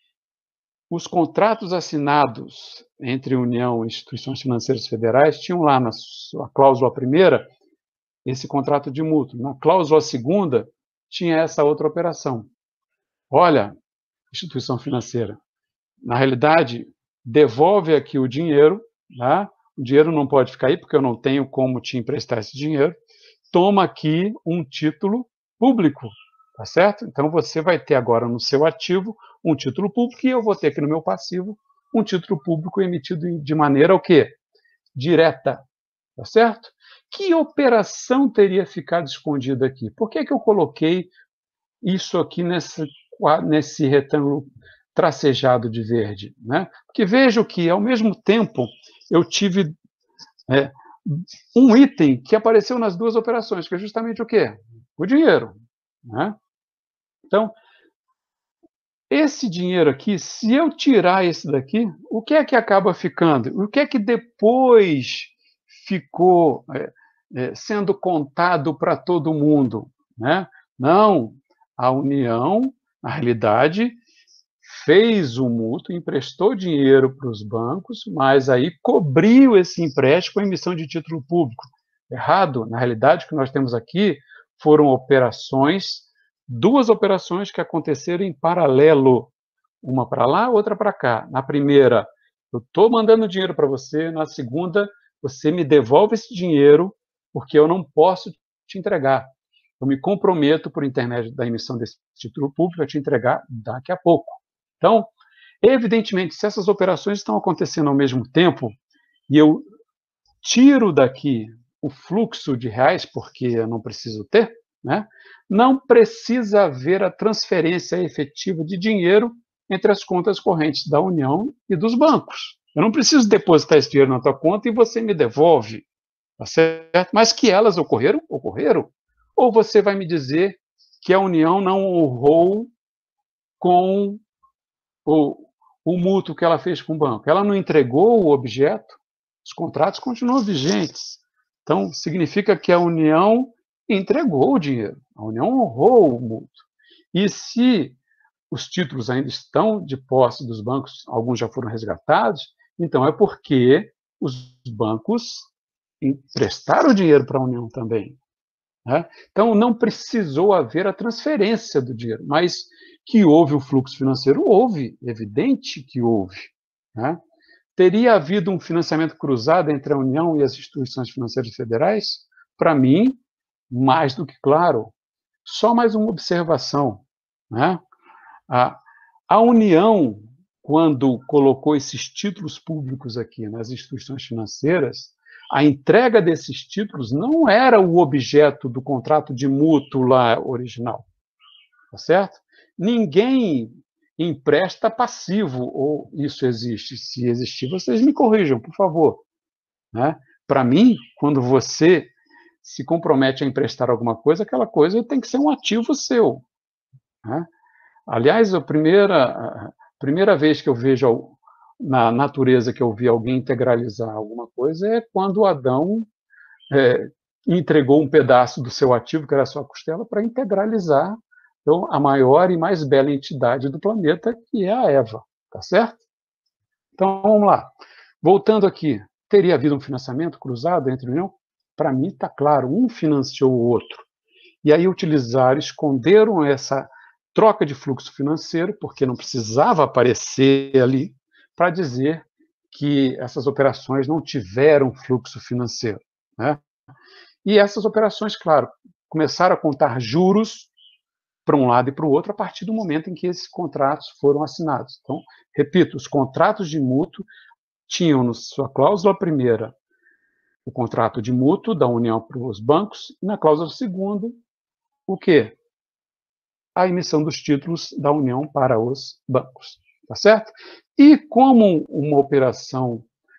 Os contratos assinados entre União e instituições financeiras federais tinham lá na sua cláusula primeira esse contrato de mútuo. Na cláusula segunda, tinha essa outra operação. Olha, instituição financeira, na realidade, devolve aqui o dinheiro, tá? O dinheiro não pode ficar aí, porque eu não tenho como te emprestar esse dinheiro. Toma aqui um título público, tá certo? Então, você vai ter agora no seu ativo um título público e eu vou ter aqui no meu passivo um título público emitido de maneira o quê? Direta, tá certo? Que operação teria ficado escondida aqui? Por que eu coloquei isso aqui nesse retângulo tracejado de verde? Né? Porque vejo que, ao mesmo tempo, eu tive um item que apareceu nas duas operações, que é justamente o quê? O dinheiro. Né? Então, esse dinheiro aqui, se eu tirar esse daqui, o que é que acaba ficando? O que é que depois ficou sendo contado para todo mundo? Né? Não, a União, na realidade, fez o mútuo, emprestou dinheiro para os bancos, mas aí cobriu esse empréstimo com a emissão de título público. Errado, na realidade, o que nós temos aqui foram duas operações que aconteceram em paralelo, uma para lá, outra para cá. Na primeira, eu estou mandando dinheiro para você, na segunda, você me devolve esse dinheiro, porque eu não posso te entregar. Eu me comprometo, por intermédio da emissão desse título público, a te entregar daqui a pouco. Então, evidentemente, se essas operações estão acontecendo ao mesmo tempo, e eu tiro daqui o fluxo de reais, porque eu não preciso ter, né? Não precisa haver a transferência efetiva de dinheiro entre as contas correntes da União e dos bancos. Eu não preciso depositar esse dinheiro na tua conta e você me devolve, tá certo? Mas que elas ocorreram, ocorreram. Ou você vai me dizer que a União não honrou com o mútuo que ela fez com o banco? Ela não entregou o objeto, os contratos continuam vigentes. Então, significa que a União entregou o dinheiro, a União honrou o mútuo. E se os títulos ainda estão de posse dos bancos, alguns já foram resgatados, então é porque os bancos emprestaram dinheiro para a União também. Né? Então, não precisou haver a transferência do dinheiro, mas que houve um fluxo financeiro, houve, evidente que houve. Né? Teria havido um financiamento cruzado entre a União e as instituições financeiras federais? Para mim, mais do que claro. Só mais uma observação. Né? A União, quando colocou esses títulos públicos aqui nas instituições financeiras, a entrega desses títulos não era o objeto do contrato de mútuo lá original. Tá certo? Ninguém empresta passivo, ou isso existe. Se existir, vocês me corrijam, por favor. Né? Para mim, quando você se compromete a emprestar alguma coisa, aquela coisa tem que ser um ativo seu. Né? Aliás, a primeira vez que eu vejo na natureza que eu vi alguém integralizar alguma coisa é quando Adão entregou um pedaço do seu ativo, que era a sua costela, para integralizar então, a maior e mais bela entidade do planeta, que é a Eva, tá certo? Então, vamos lá. Voltando aqui, teria havido um financiamento cruzado entre a União? Para mim, está claro, um financiou o outro. E aí esconderam essa troca de fluxo financeiro, porque não precisava aparecer ali, para dizer que essas operações não tiveram fluxo financeiro, né? E essas operações, claro, começaram a contar juros para um lado e para o outro a partir do momento em que esses contratos foram assinados. Então, repito, os contratos de mútuo tinham na sua cláusula primeira o contrato de mútuo da União para os bancos e na cláusula segunda o quê? A emissão dos títulos da União para os bancos, tá certo? E como uma operação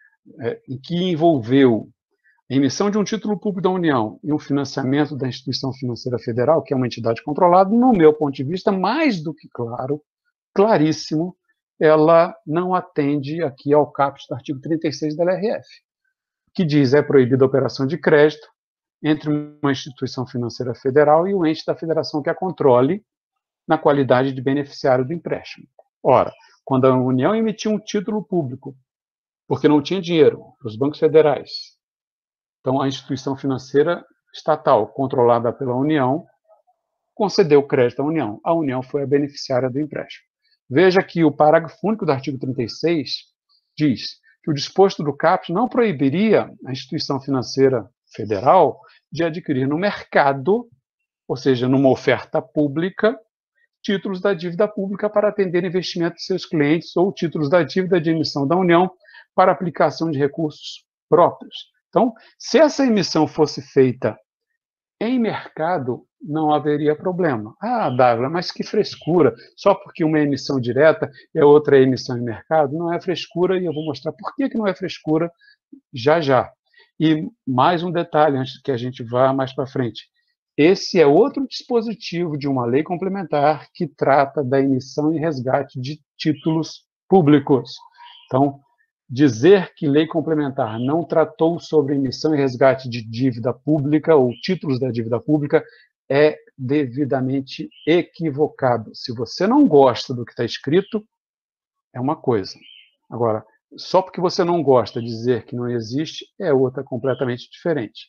que envolveu a emissão de um título público da União e o financiamento da instituição financeira federal, que é uma entidade controlada, no meu ponto de vista, mais do que claro, claríssimo, ela não atende aqui ao caput do artigo 36 da LRF, que diz é proibida a operação de crédito entre uma instituição financeira federal e o ente da federação que a controle na qualidade de beneficiário do empréstimo. Ora, quando a União emitiu um título público, porque não tinha dinheiro para os bancos federais, então a instituição financeira estatal, controlada pela União, concedeu crédito à União. A União foi a beneficiária do empréstimo. Veja que o parágrafo único do artigo 36 diz que o disposto do caput não proibiria a instituição financeira federal de adquirir no mercado, ou seja, numa oferta pública, títulos da dívida pública para atender investimento de seus clientes ou títulos da dívida de emissão da União para aplicação de recursos próprios. Então, se essa emissão fosse feita em mercado, não haveria problema. Ah, Dávila, mas que frescura! Só porque uma é emissão direta e a outra é emissão em mercado? Não é frescura, e eu vou mostrar por que não é frescura já já. E mais um detalhe, antes que a gente vá mais para frente. Esse é outro dispositivo de uma lei complementar que trata da emissão e resgate de títulos públicos. Então, dizer que lei complementar não tratou sobre emissão e resgate de dívida pública ou títulos da dívida pública é devidamente equivocado. Se você não gosta do que está escrito, é uma coisa. Agora, só porque você não gosta de dizer que não existe, é outra completamente diferente.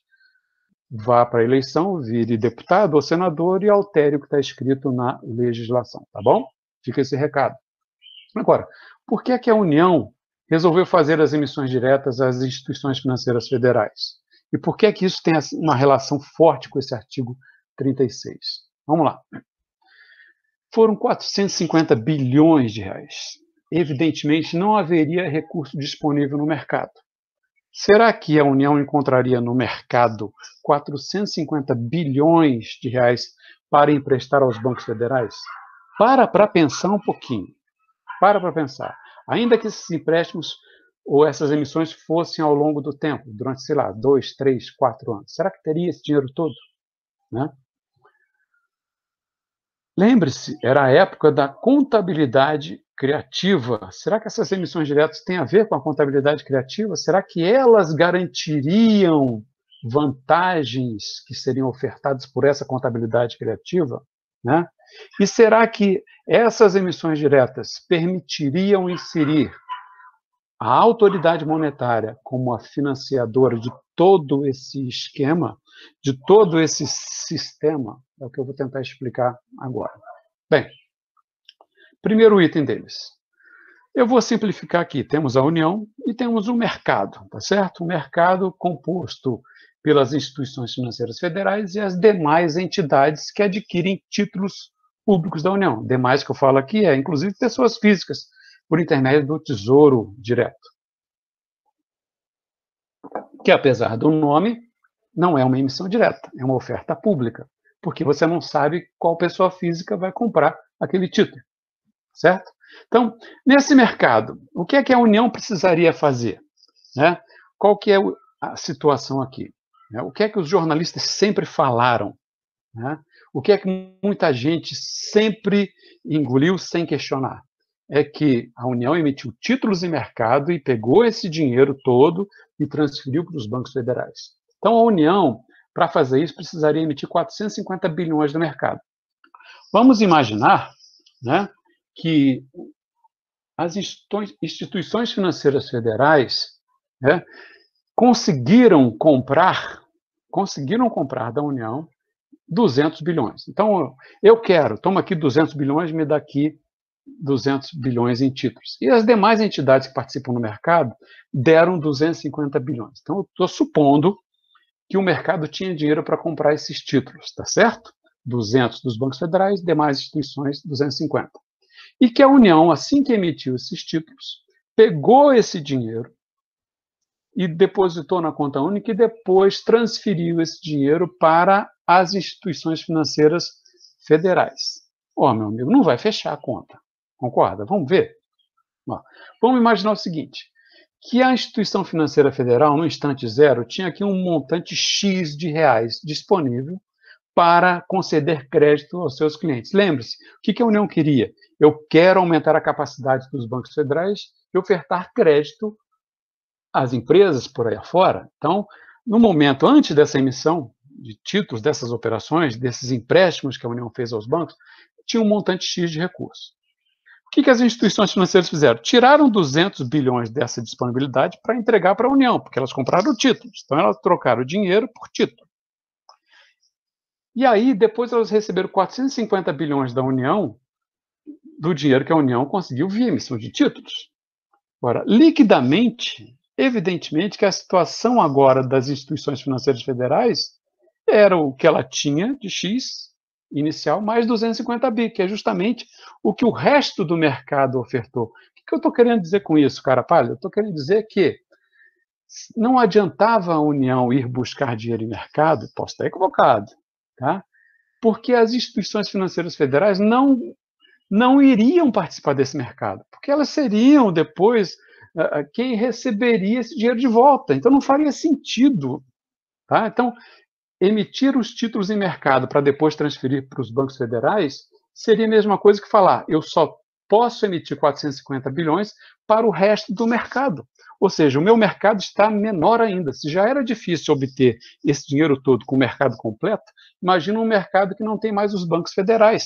Vá para a eleição, vire deputado ou senador e altere o que está escrito na legislação, tá bom? Fica esse recado. Agora, por que é que a União resolveu fazer as emissões diretas às instituições financeiras federais? E por que é que isso tem uma relação forte com esse artigo 36? Vamos lá. Foram 450 bilhões de reais. Evidentemente, não haveria recurso disponível no mercado. Será que a União encontraria no mercado 450 bilhões de reais para emprestar aos bancos federais? Para pensar um pouquinho. Para pensar. Ainda que esses empréstimos ou essas emissões fossem ao longo do tempo, durante, sei lá, 2, 3, 4 anos, será que teria esse dinheiro todo? Né? Lembre-se, era a época da contabilidade criativa. Será que essas emissões diretas têm a ver com a contabilidade criativa? Será que elas garantiriam vantagens que seriam ofertadas por essa contabilidade criativa? Né? E será que essas emissões diretas permitiriam inserir a autoridade monetária como a financiadora de todo esse esquema, de todo esse sistema? É o que eu vou tentar explicar agora. Bem, primeiro item deles. Eu vou simplificar aqui. Temos a União e temos o mercado, tá certo? O mercado composto pelas instituições financeiras federais e as demais entidades que adquirem títulos públicos da União. Demais que eu falo aqui é, inclusive, pessoas físicas, por intermédio do Tesouro Direto. Que, apesar do nome, não é uma emissão direta, é uma oferta pública, porque você não sabe qual pessoa física vai comprar aquele título, certo? Então, nesse mercado, o que é que a União precisaria fazer? Né? Qual que é a situação aqui? O que é que os jornalistas sempre falaram? Né? O que é que muita gente sempre engoliu sem questionar? É que a União emitiu títulos em mercado e pegou esse dinheiro todo e transferiu para os bancos federais. Então, a União, para fazer isso, precisaria emitir 450 bilhões no mercado. Vamos imaginar, né, que as instituições financeiras federais, né, conseguiram comprar da União 200 bilhões. Então, eu quero, toma aqui 200 bilhões, me dá aqui 200 bilhões em títulos. E as demais entidades que participam no mercado deram 250 bilhões. Então, eu estou supondo que o mercado tinha dinheiro para comprar esses títulos, tá certo? 200 dos bancos federais, demais instituições, 250. E que a União, assim que emitiu esses títulos, pegou esse dinheiro e depositou na conta única e depois transferiu esse dinheiro para as instituições financeiras federais. Ó, meu amigo, não vai fechar a conta. Concorda? Vamos ver? Ó, vamos imaginar o seguinte, que a instituição financeira federal, no instante zero, tinha aqui um montante X de reais disponível para conceder crédito aos seus clientes. Lembre-se, o que a União queria? Eu quero aumentar a capacidade dos bancos federais de ofertar crédito às empresas por aí afora. Então, no momento antes dessa emissão de títulos, dessas operações, desses empréstimos que a União fez aos bancos, tinha um montante X de recursos. O que as instituições financeiras fizeram? Tiraram 200 bilhões dessa disponibilidade para entregar para a União, porque elas compraram títulos. Então, elas trocaram o dinheiro por título. E aí, depois elas receberam 450 bilhões da União, do dinheiro que a União conseguiu via emissão de títulos. Agora, liquidamente, evidentemente que a situação agora das instituições financeiras federais era o que ela tinha de X inicial mais 250 bi, que é justamente o que o resto do mercado ofertou. O que eu estou querendo dizer com isso, cara pálido? Eu estou querendo dizer que não adiantava a União ir buscar dinheiro em mercado, posso estar equivocado, tá? Porque as instituições financeiras federais não iriam participar desse mercado, porque elas seriam depois quem receberia esse dinheiro de volta. Então, não faria sentido. Tá? Então, emitir os títulos em mercado para depois transferir para os bancos federais seria a mesma coisa que falar, eu só posso emitir 450 bilhões para o resto do mercado. Ou seja, o meu mercado está menor ainda. Se já era difícil obter esse dinheiro todo com o mercado completo, imagina um mercado que não tem mais os bancos federais.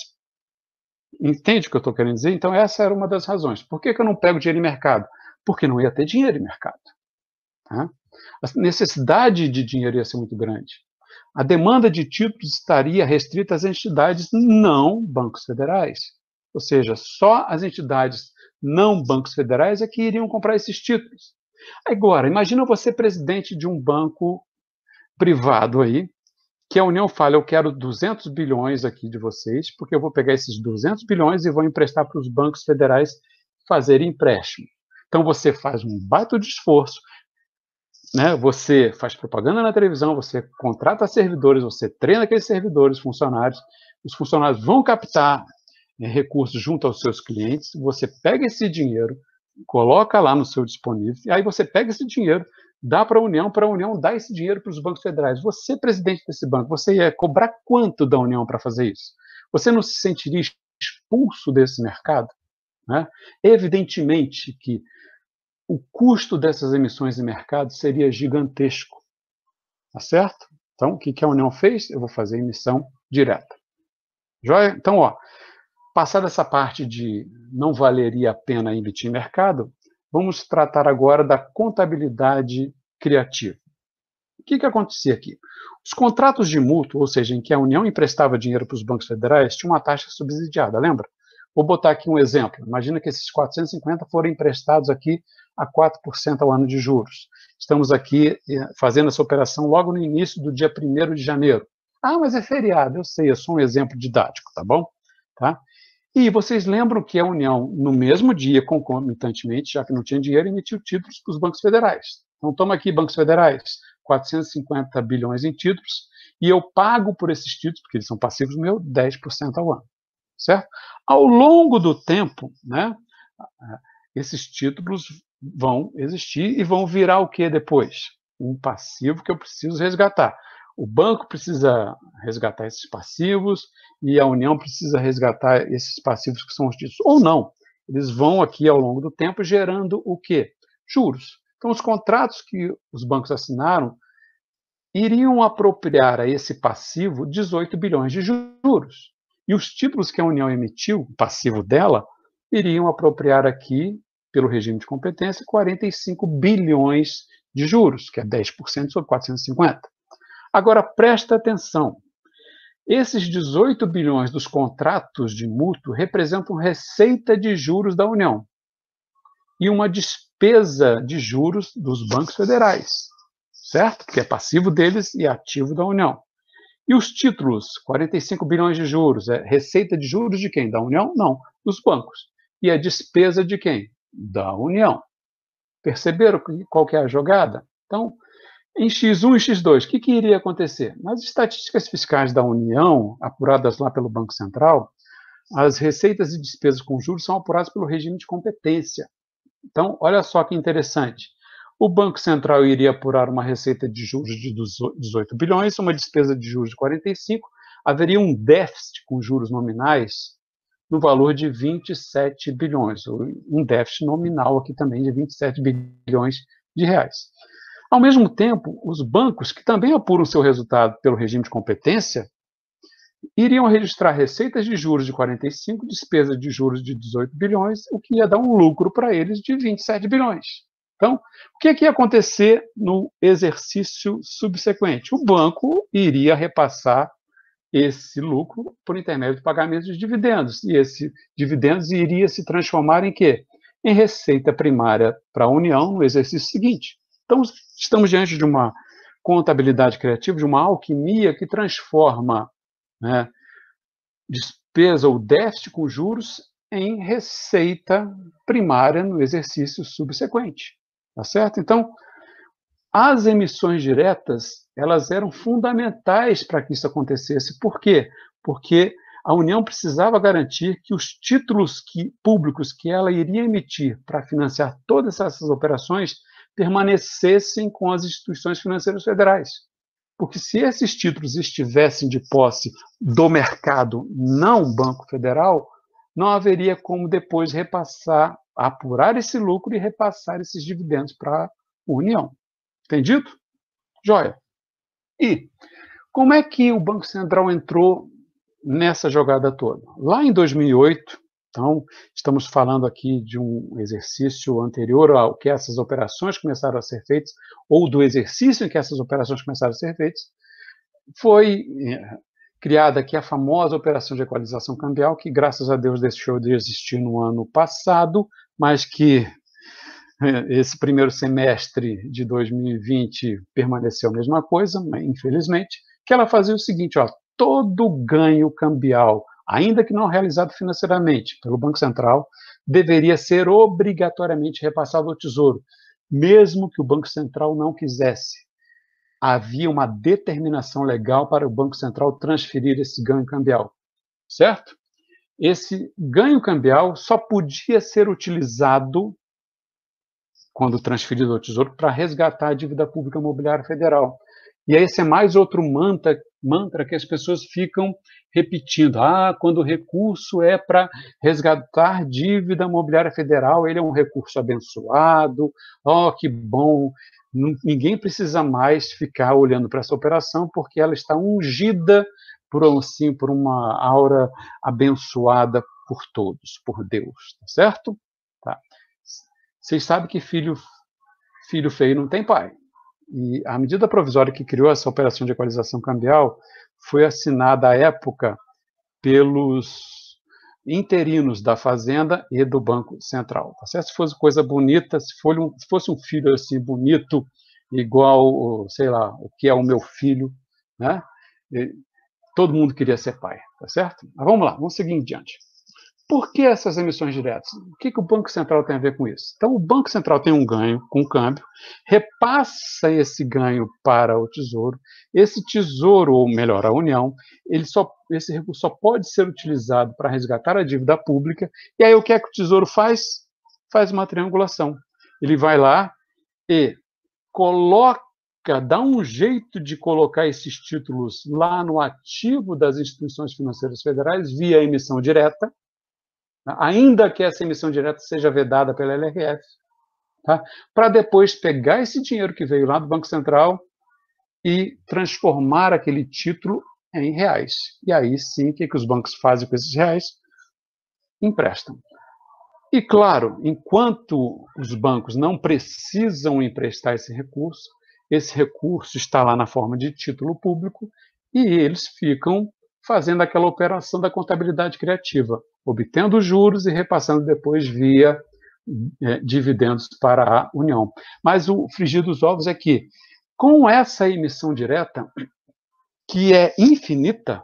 Entende o que eu estou querendo dizer? Então, essa era uma das razões. Por que eu não pego dinheiro em mercado? Porque não ia ter dinheiro em mercado. Tá? A necessidade de dinheiro ia ser muito grande. A demanda de títulos estaria restrita às entidades não bancos federais. Ou seja, só as entidades não bancos federais é que iriam comprar esses títulos. Agora, imagina você presidente de um banco privado aí, que a União fala, eu quero 200 bilhões aqui de vocês, porque eu vou pegar esses 200 bilhões e vou emprestar para os bancos federais fazerem empréstimo. Então, você faz um baita de esforço, né? Você faz propaganda na televisão, você contrata servidores, você treina aqueles servidores, funcionários, os funcionários vão captar recursos junto aos seus clientes, você pega esse dinheiro, coloca lá no seu disponível, e aí você pega esse dinheiro, dá para a União dar esse dinheiro para os bancos federais. Você, presidente desse banco, você ia cobrar quanto da União para fazer isso? Você não se sentiria expulso desse mercado? Né? Evidentemente que o custo dessas emissões de mercado seria gigantesco. Tá certo? Então, o que a União fez? Eu vou fazer emissão direta. Joia? Então, ó, passada essa parte de não valeria a pena emitir em mercado, vamos tratar agora da contabilidade criativa. O que acontecia aqui? Os contratos de mútuo, ou seja, em que a União emprestava dinheiro para os bancos federais, tinha uma taxa subsidiada, lembra? Vou botar aqui um exemplo. Imagina que esses 450 foram emprestados aqui a 4% ao ano de juros. Estamos aqui fazendo essa operação logo no início do dia 1º de janeiro. Ah, mas é feriado, eu sei, é só um exemplo didático, tá bom? Tá? E vocês lembram que a União, no mesmo dia, concomitantemente, já que não tinha dinheiro, emitiu títulos para os bancos federais. Então, toma aqui, bancos federais, 450 bilhões em títulos, e eu pago por esses títulos, porque eles são passivos meus, 10% ao ano. Certo? Ao longo do tempo, né, esses títulos vão existir e vão virar o que depois? Um passivo que eu preciso resgatar. O banco precisa resgatar esses passivos e a União precisa resgatar esses passivos que são os títulos. Ou não. Eles vão aqui, ao longo do tempo, gerando o quê? Juros. Então, os contratos que os bancos assinaram iriam apropriar a esse passivo 18 bilhões de juros. E os títulos que a União emitiu, o passivo dela, iriam apropriar aqui, pelo regime de competência, 45 bilhões de juros, que é 10% sobre 450. Agora, presta atenção. Esses 18 bilhões dos contratos de mútuo representam receita de juros da União e uma despesa de juros dos bancos federais, certo? Que é passivo deles e ativo da União. E os títulos, 45 bilhões de juros, é receita de juros de quem? Da União? Não, dos bancos. E a despesa de quem? Da União. Perceberam qual que é a jogada? Então, em X1 e X2, o que iria acontecer? Nas estatísticas fiscais da União, apuradas lá pelo Banco Central, as receitas e despesas com juros são apuradas pelo regime de competência. Então, olha só que interessante. O Banco Central iria apurar uma receita de juros de 18 bilhões, uma despesa de juros de 45, haveria um déficit com juros nominais no valor de 27 bilhões, um déficit nominal aqui também de 27 bilhões de reais. Ao mesmo tempo, os bancos, que também apuram seu resultado pelo regime de competência, iriam registrar receitas de juros de 45, despesas de juros de 18 bilhões, o que ia dar um lucro para eles de 27 bilhões. Então, o que ia acontecer no exercício subsequente? O banco iria repassar esse lucro por intermédio de pagamento de dividendos, e esse dividendos iria se transformar em quê? Em receita primária para a União no exercício seguinte. Então, estamos diante de uma contabilidade criativa, de uma alquimia que transforma, né, despesa ou déficit com juros em receita primária no exercício subsequente. Tá certo? Então, as emissões diretas, elas eram fundamentais para que isso acontecesse. Por quê? Porque a União precisava garantir que os títulos públicos que ela iria emitir para financiar todas essas operações permanecessem com as instituições financeiras federais. Porque se esses títulos estivessem de posse do mercado, não Banco Federal, não haveria como depois repassar, apurar esse lucro e repassar esses dividendos para a União. Entendido? Joia. E como é que o Banco Central entrou nessa jogada toda? Lá em 2008, então, estamos falando aqui de um exercício anterior ao que essas operações começaram a ser feitas, ou do exercício em que essas operações começaram a ser feitas, foi criada aqui a famosa operação de equalização cambial, que graças a Deus deixou de existir no ano passado, mas que esse primeiro semestre de 2020 permaneceu a mesma coisa, infelizmente, que ela fazia o seguinte, ó, todo ganho cambial, ainda que não realizado financeiramente pelo Banco Central, deveria ser obrigatoriamente repassado ao Tesouro, mesmo que o Banco Central não quisesse. Havia uma determinação legal para o Banco Central transferir esse ganho cambial, certo? Esse ganho cambial só podia ser utilizado quando transferido ao Tesouro, para resgatar a dívida pública imobiliária federal. E esse é mais outro mantra que as pessoas ficam repetindo. Quando o recurso é para resgatar dívida imobiliária federal, ele é um recurso abençoado, que bom. Ninguém precisa mais ficar olhando para essa operação, porque ela está ungida por uma aura abençoada por todos, por Deus, tá certo? Tá. Vocês sabem que filho feio não tem pai. E a medida provisória que criou essa operação de equalização cambial foi assinada à época pelos interinos da Fazenda e do Banco Central. Tá certo? Se fosse coisa bonita, se fosse um filho assim bonito, igual, sei lá, o que é o meu filho, né? Todo mundo queria ser pai, tá certo? Mas vamos lá, vamos seguir em diante. Por que essas emissões diretas? O que o Banco Central tem a ver com isso? Então, o Banco Central tem um ganho com o câmbio, repassa esse ganho para o Tesouro, esse Tesouro, ou melhor, a União, esse recurso só pode ser utilizado para resgatar a dívida pública, e aí o que é que o Tesouro faz? Faz uma triangulação. Ele vai lá e coloca dá um jeito de colocar esses títulos lá no ativo das instituições financeiras federais via emissão direta, ainda que essa emissão direta seja vedada pela LRF, tá? Para depois pegar esse dinheiro que veio lá do Banco Central e transformar aquele título em reais. E aí sim, o que os bancos fazem com esses reais? Emprestam. E, claro, enquanto os bancos não precisam emprestar esse recurso está lá na forma de título público e eles ficam fazendo aquela operação da contabilidade criativa, obtendo juros e repassando depois via dividendos para a União. Mas o frigir dos ovos é que, com essa emissão direta, que é infinita,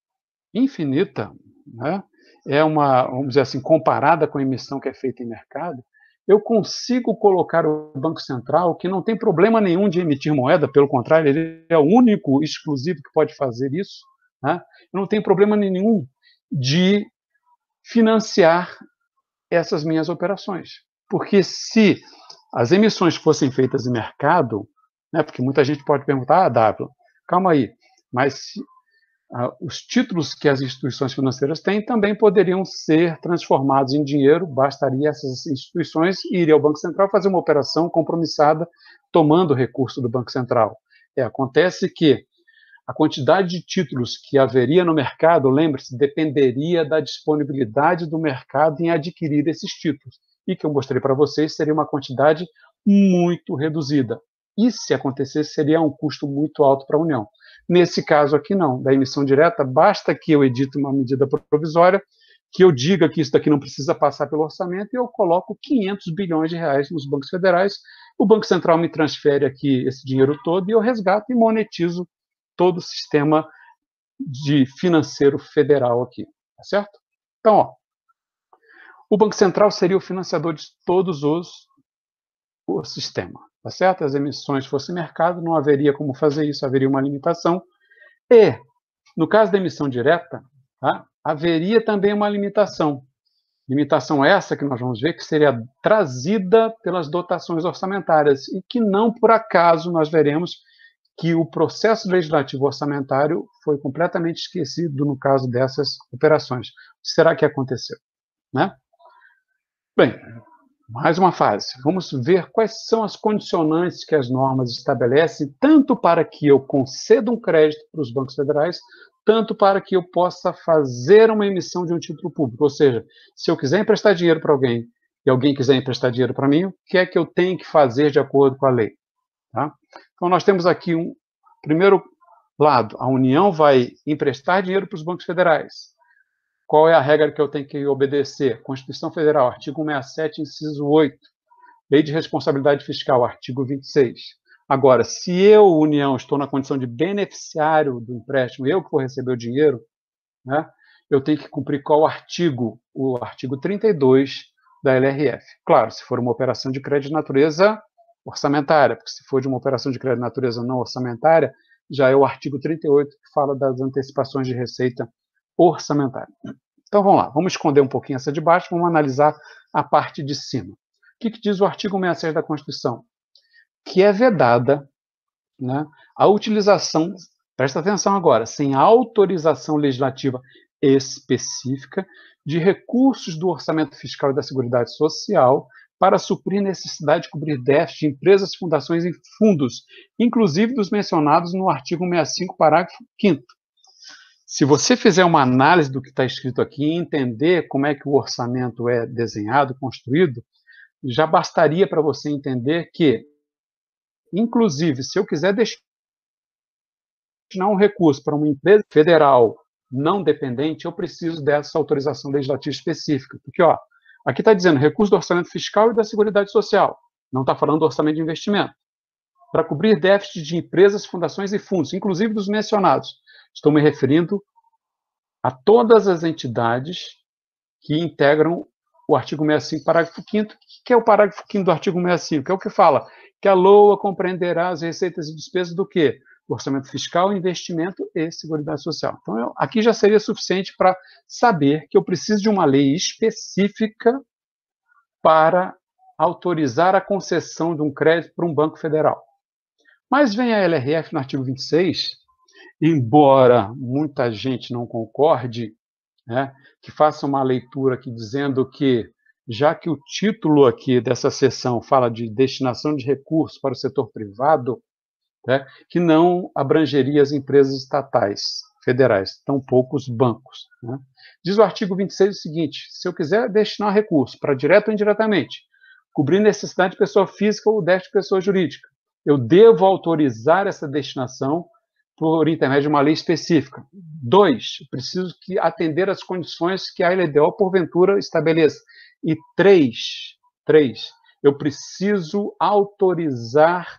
né? É uma, vamos dizer assim, comparada com a emissão que é feita em mercado, eu consigo colocar o Banco Central, que não tem problema nenhum de emitir moeda, pelo contrário, ele é o único exclusivo que pode fazer isso, né? Eu não tenho problema nenhum de financiar essas minhas operações. Porque se as emissões fossem feitas em mercado, né, porque muita gente pode perguntar, Dávila, calma aí, mas os títulos que as instituições financeiras têm também poderiam ser transformados em dinheiro, bastaria essas instituições irem ao Banco Central fazer uma operação compromissada, tomando o recurso do Banco Central. Acontece que a quantidade de títulos que haveria no mercado, lembre-se, dependeria da disponibilidade do mercado em adquirir esses títulos. E que eu mostrei para vocês, seria uma quantidade muito reduzida. E se acontecesse, seria um custo muito alto para a União. Nesse caso aqui, não. Da emissão direta, basta que eu edite uma medida provisória, que eu diga que isso daqui não precisa passar pelo orçamento e eu coloco 500 bilhões de reais nos bancos federais. O Banco Central me transfere aqui esse dinheiro todo e eu resgato e monetizo todo o sistema de financeiro federal aqui. Tá certo? Então, ó, o Banco Central seria o financiador de todos o sistema. Tá certo? As emissões fossem mercado, não haveria como fazer isso, haveria uma limitação. E, no caso da emissão direta, tá, haveria também uma limitação. Limitação essa que nós vamos ver que seria trazida pelas dotações orçamentárias e que não por acaso nós veremos que o processo legislativo orçamentário foi completamente esquecido no caso dessas operações. O que será que aconteceu? Né? Bem, mais uma fase. Vamos ver quais são as condicionantes que as normas estabelecem, tanto para que eu conceda um crédito para os bancos federais, tanto para que eu possa fazer uma emissão de um título público. Ou seja, se eu quiser emprestar dinheiro para alguém e alguém quiser emprestar dinheiro para mim, o que é que eu tenho que fazer de acordo com a lei? Tá? Então, nós temos aqui um primeiro lado. A União vai emprestar dinheiro para os bancos federais. Qual é a regra que eu tenho que obedecer? Constituição Federal, artigo 167, inciso 8. Lei de Responsabilidade Fiscal, artigo 26. Agora, se eu, União, estou na condição de beneficiário do empréstimo, eu que vou receber o dinheiro, né, eu tenho que cumprir qual artigo? O artigo 32 da LRF. Claro, se for uma operação de crédito de natureza orçamentária, porque se for de uma operação de crédito de natureza não orçamentária, já é o artigo 38 que fala das antecipações de receita orçamentária. Então vamos lá, vamos esconder um pouquinho essa de baixo, vamos analisar a parte de cima. O que diz o artigo 66 da Constituição? Que é vedada, né, a utilização, presta atenção agora, sem autorização legislativa específica de recursos do orçamento fiscal e da Seguridade Social para suprir necessidade de cobrir déficit de empresas, fundações e fundos, inclusive dos mencionados no artigo 65, parágrafo 5º. Se você fizer uma análise do que está escrito aqui e entender como é que o orçamento é desenhado, construído, já bastaria para você entender que, inclusive, se eu quiser destinar um recurso para uma empresa federal não dependente, eu preciso dessa autorização legislativa específica. Porque, ó, aqui está dizendo recurso do orçamento fiscal e da Seguridade Social. Não está falando do orçamento de investimento. Para cobrir déficit de empresas, fundações e fundos, inclusive dos mencionados. Estou me referindo a todas as entidades que integram o artigo 65, parágrafo 5º. O que é o parágrafo 5º do artigo 65? É o que fala que a LOA compreenderá as receitas e despesas do quê? Do orçamento fiscal, investimento e Seguridade Social. Então, aqui já seria suficiente para saber que eu preciso de uma lei específica para autorizar a concessão de um crédito para um banco federal. Mas vem a LRF no artigo 26, embora muita gente não concorde, né, que faça uma leitura aqui dizendo que, já que o título aqui dessa seção fala de destinação de recursos para o setor privado, né, que não abrangeria as empresas estatais, federais, tampouco os bancos. Né? Diz o artigo 26 o seguinte: se eu quiser destinar recurso para direto ou indiretamente, cobrir necessidade de pessoa física ou déficit de pessoa jurídica, eu devo autorizar essa destinação por intermédio de uma lei específica. 2, preciso que atender às condições que a LDO, porventura, estabeleça. E 3, eu preciso autorizar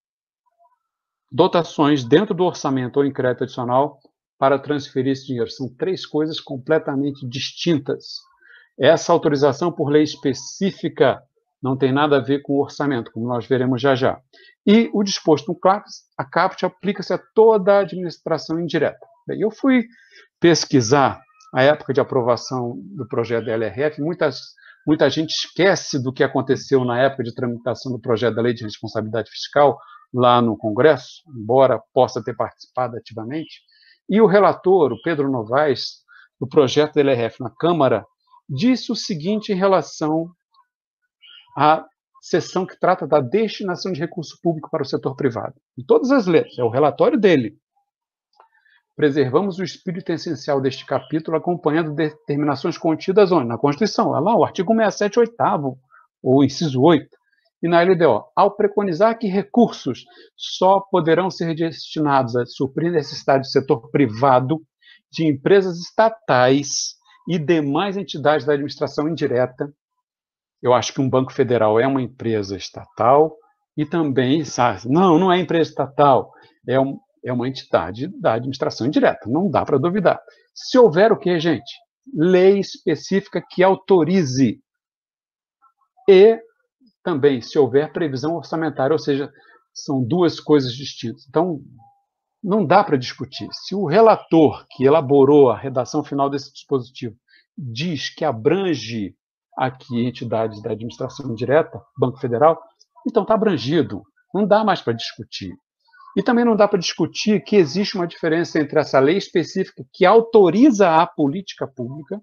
dotações dentro do orçamento ou em crédito adicional para transferir esse dinheiro. São 3 coisas completamente distintas. Essa autorização por lei específica não tem nada a ver com o orçamento, como nós veremos já já. E o disposto no caput aplica-se a toda a administração indireta. Bem, eu fui pesquisar a época de aprovação do projeto da LRF, muita gente esquece do que aconteceu na época de tramitação do projeto da Lei de Responsabilidade Fiscal, lá no Congresso, embora possa ter participado ativamente, e o relator, o Pedro Novaes, do projeto da LRF na Câmara, disse o seguinte em relação à seção que trata da destinação de recurso público para o setor privado. Em todas as letras, é o relatório dele. Preservamos o espírito essencial deste capítulo, acompanhando determinações contidas onde? Na Constituição, lá o artigo 67, 8º, ou inciso 8, e na LDO, ao preconizar que recursos só poderão ser destinados a suprir necessidades do setor privado, de empresas estatais e demais entidades da administração indireta. Eu acho que um banco federal é uma empresa estatal e também, não é empresa estatal, é uma entidade da administração indireta, não dá para duvidar. Se houver o quê, gente? Lei específica que autorize e também, se houver previsão orçamentária, ou seja, são 2 coisas distintas. Então, não dá para discutir. Se o relator que elaborou a redação final desse dispositivo diz que abrange aqui entidades da administração indireta, Banco Federal, então está abrangido. Não dá mais para discutir. E também não dá para discutir que existe uma diferença entre essa lei específica que autoriza a política pública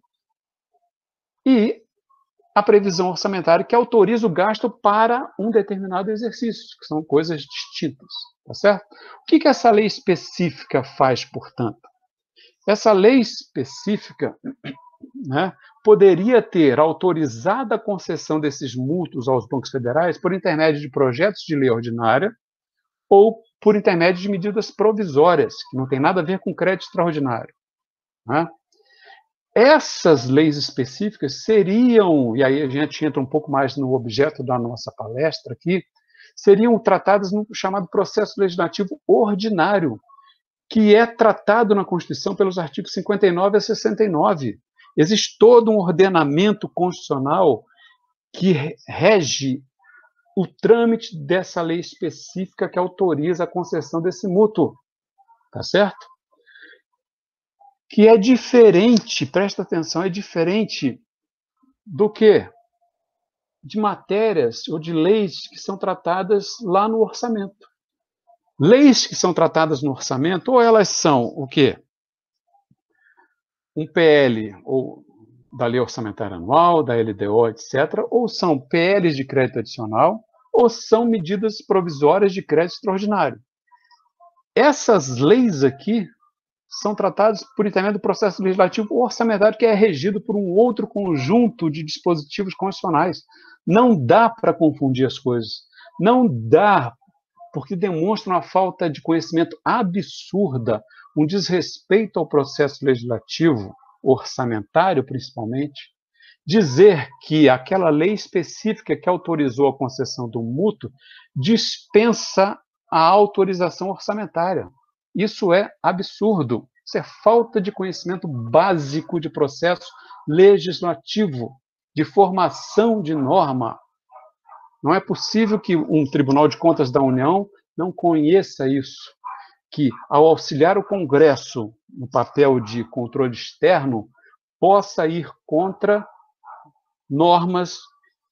e a previsão orçamentária que autoriza o gasto para um determinado exercício, que são coisas distintas, tá certo? O que essa lei específica faz, portanto? Essa lei específica, né, poderia ter autorizado a concessão desses multos aos bancos federais por intermédio de projetos de lei ordinária ou por intermédio de medidas provisórias, que não tem nada a ver com crédito extraordinário, né? Essas leis específicas seriam, e aí a gente entra um pouco mais no objeto da nossa palestra aqui, seriam tratadas no chamado processo legislativo ordinário, que é tratado na Constituição pelos artigos 59 a 69. Existe todo um ordenamento constitucional que rege o trâmite dessa lei específica que autoriza a concessão desse mútuo, tá certo? Que é diferente, presta atenção, é diferente do que? De matérias ou de leis que são tratadas lá no orçamento. Leis que são tratadas no orçamento, ou elas são o quê? Um PL ou da Lei Orçamentária Anual, da LDO, etc., ou são PLs de crédito adicional, ou são medidas provisórias de crédito extraordinário. Essas leis aqui são tratadas por intermédio do processo legislativo orçamentário, que é regido por um outro conjunto de dispositivos constitucionais. Não dá para confundir as coisas. Não dá, porque demonstra uma falta de conhecimento absurda, um desrespeito ao processo legislativo, orçamentário principalmente, dizer que aquela lei específica que autorizou a concessão do mútuo dispensa a autorização orçamentária. Isso é absurdo. Isso é falta de conhecimento básico de processo legislativo, de formação de norma. Não é possível que um Tribunal de Contas da União não conheça isso, que, ao auxiliar o Congresso no papel de controle externo, possa ir contra normas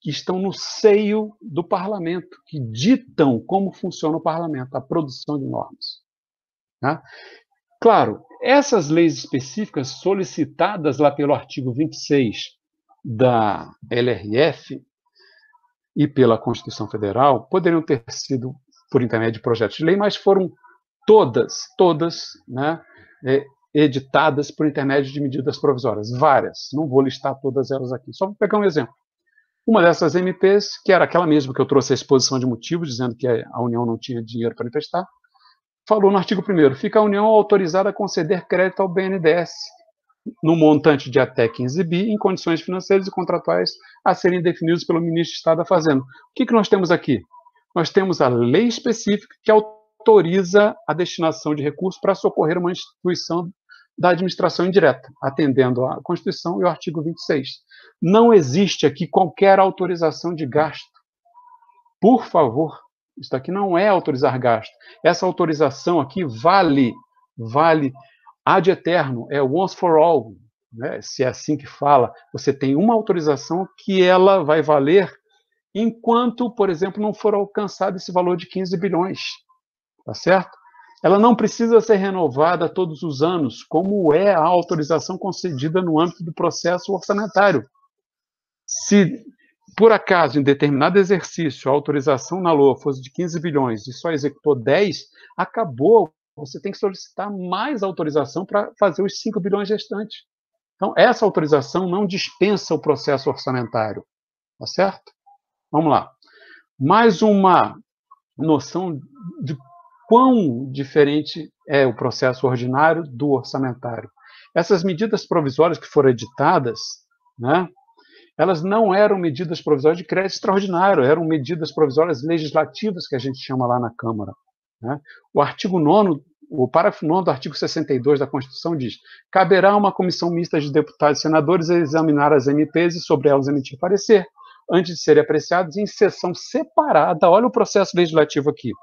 que estão no seio do parlamento, que ditam como funciona o parlamento, a produção de normas. Tá? Claro, essas leis específicas solicitadas lá pelo artigo 26 da LRF e pela Constituição Federal poderiam ter sido por intermédio de projetos de lei, mas foram todas, né, editadas por intermédio de medidas provisórias, várias. Não vou listar todas elas aqui, só vou pegar um exemplo. Uma dessas MPs, que era aquela mesma que eu trouxe a exposição de motivos, dizendo que a União não tinha dinheiro para emprestar, falou no artigo 1º, fica a União autorizada a conceder crédito ao BNDES no montante de até 15 bi, em condições financeiras e contratuais a serem definidos pelo ministro de Estado da Fazenda. O que nós temos aqui? Nós temos a lei específica que autoriza a destinação de recursos para socorrer uma instituição da administração indireta, atendendo à Constituição e ao artigo 26. Não existe aqui qualquer autorização de gasto. Por favor, isso aqui não é autorizar gasto. Essa autorização aqui vale ad eterno, é once for all, né? Se é assim que fala. Você tem uma autorização que ela vai valer enquanto, por exemplo, não for alcançado esse valor de 15 bilhões. Tá certo? Ela não precisa ser renovada todos os anos, como é a autorização concedida no âmbito do processo orçamentário. Se, por acaso, em determinado exercício, a autorização na LOA fosse de 15 bilhões e só executou 10, acabou. Você tem que solicitar mais autorização para fazer os 5 bilhões restantes. Então, essa autorização não dispensa o processo orçamentário. Tá certo? Vamos lá. Mais uma noção de quão diferente é o processo ordinário do orçamentário. Essas medidas provisórias que foram editadas, né, elas não eram medidas provisórias de crédito extraordinário, eram medidas provisórias legislativas, que a gente chama lá na Câmara. Né? O artigo 9º, o parágrafo 9º do artigo 62 da Constituição diz: caberá uma comissão mista de deputados e senadores a examinar as MPs e sobre elas emitir parecer, antes de serem apreciados em sessão separada. Olha o processo legislativo aqui.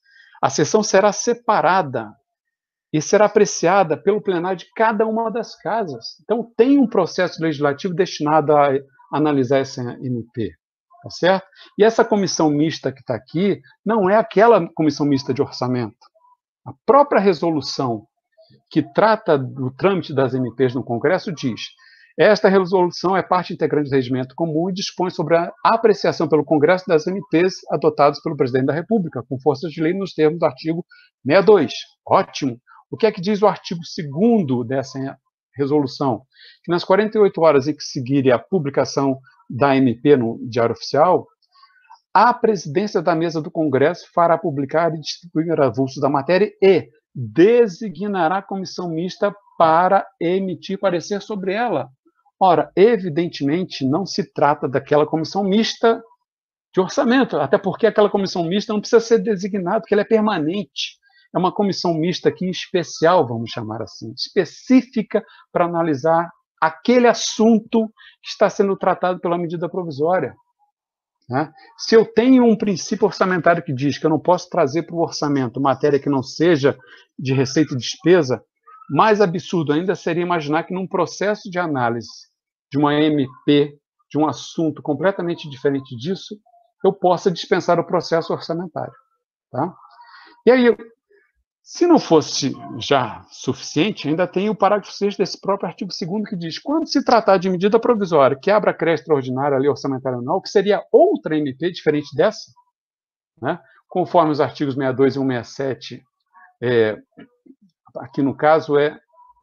A sessão será separada e será apreciada pelo plenário de cada uma das casas. Então, tem um processo legislativo destinado a analisar essa MP, tá certo? E essa comissão mista que está aqui não é aquela comissão mista de orçamento. A própria resolução que trata do trâmite das MPs no Congresso diz: esta resolução é parte integrante do regimento comum e dispõe sobre a apreciação pelo Congresso das MPs adotadas pelo Presidente da República, com força de lei nos termos do artigo 62. Ótimo! O que é que diz o artigo 2º dessa resolução? Que nas 48 horas em que seguirem a publicação da MP no Diário Oficial, a presidência da mesa do Congresso fará publicar e distribuir avulsos da matéria e designará a comissão mista para emitir parecer sobre ela. Ora, evidentemente, não se trata daquela comissão mista de orçamento, até porque aquela comissão mista não precisa ser designada, porque ela é permanente. É uma comissão mista aqui especial, vamos chamar assim, específica para analisar aquele assunto que está sendo tratado pela medida provisória. Né? Se eu tenho um princípio orçamentário que diz que eu não posso trazer para o orçamento matéria que não seja de receita e despesa, mais absurdo ainda seria imaginar que num processo de análise de uma MP, de um assunto completamente diferente disso, eu possa dispensar o processo orçamentário. Tá? E aí, se não fosse já suficiente, ainda tem o parágrafo 6º desse próprio artigo 2º que diz: quando se tratar de medida provisória que abra crédito extraordinário à lei orçamentária anual, que seria outra MP diferente dessa, né, conforme os artigos 62 e 167, aqui no caso é,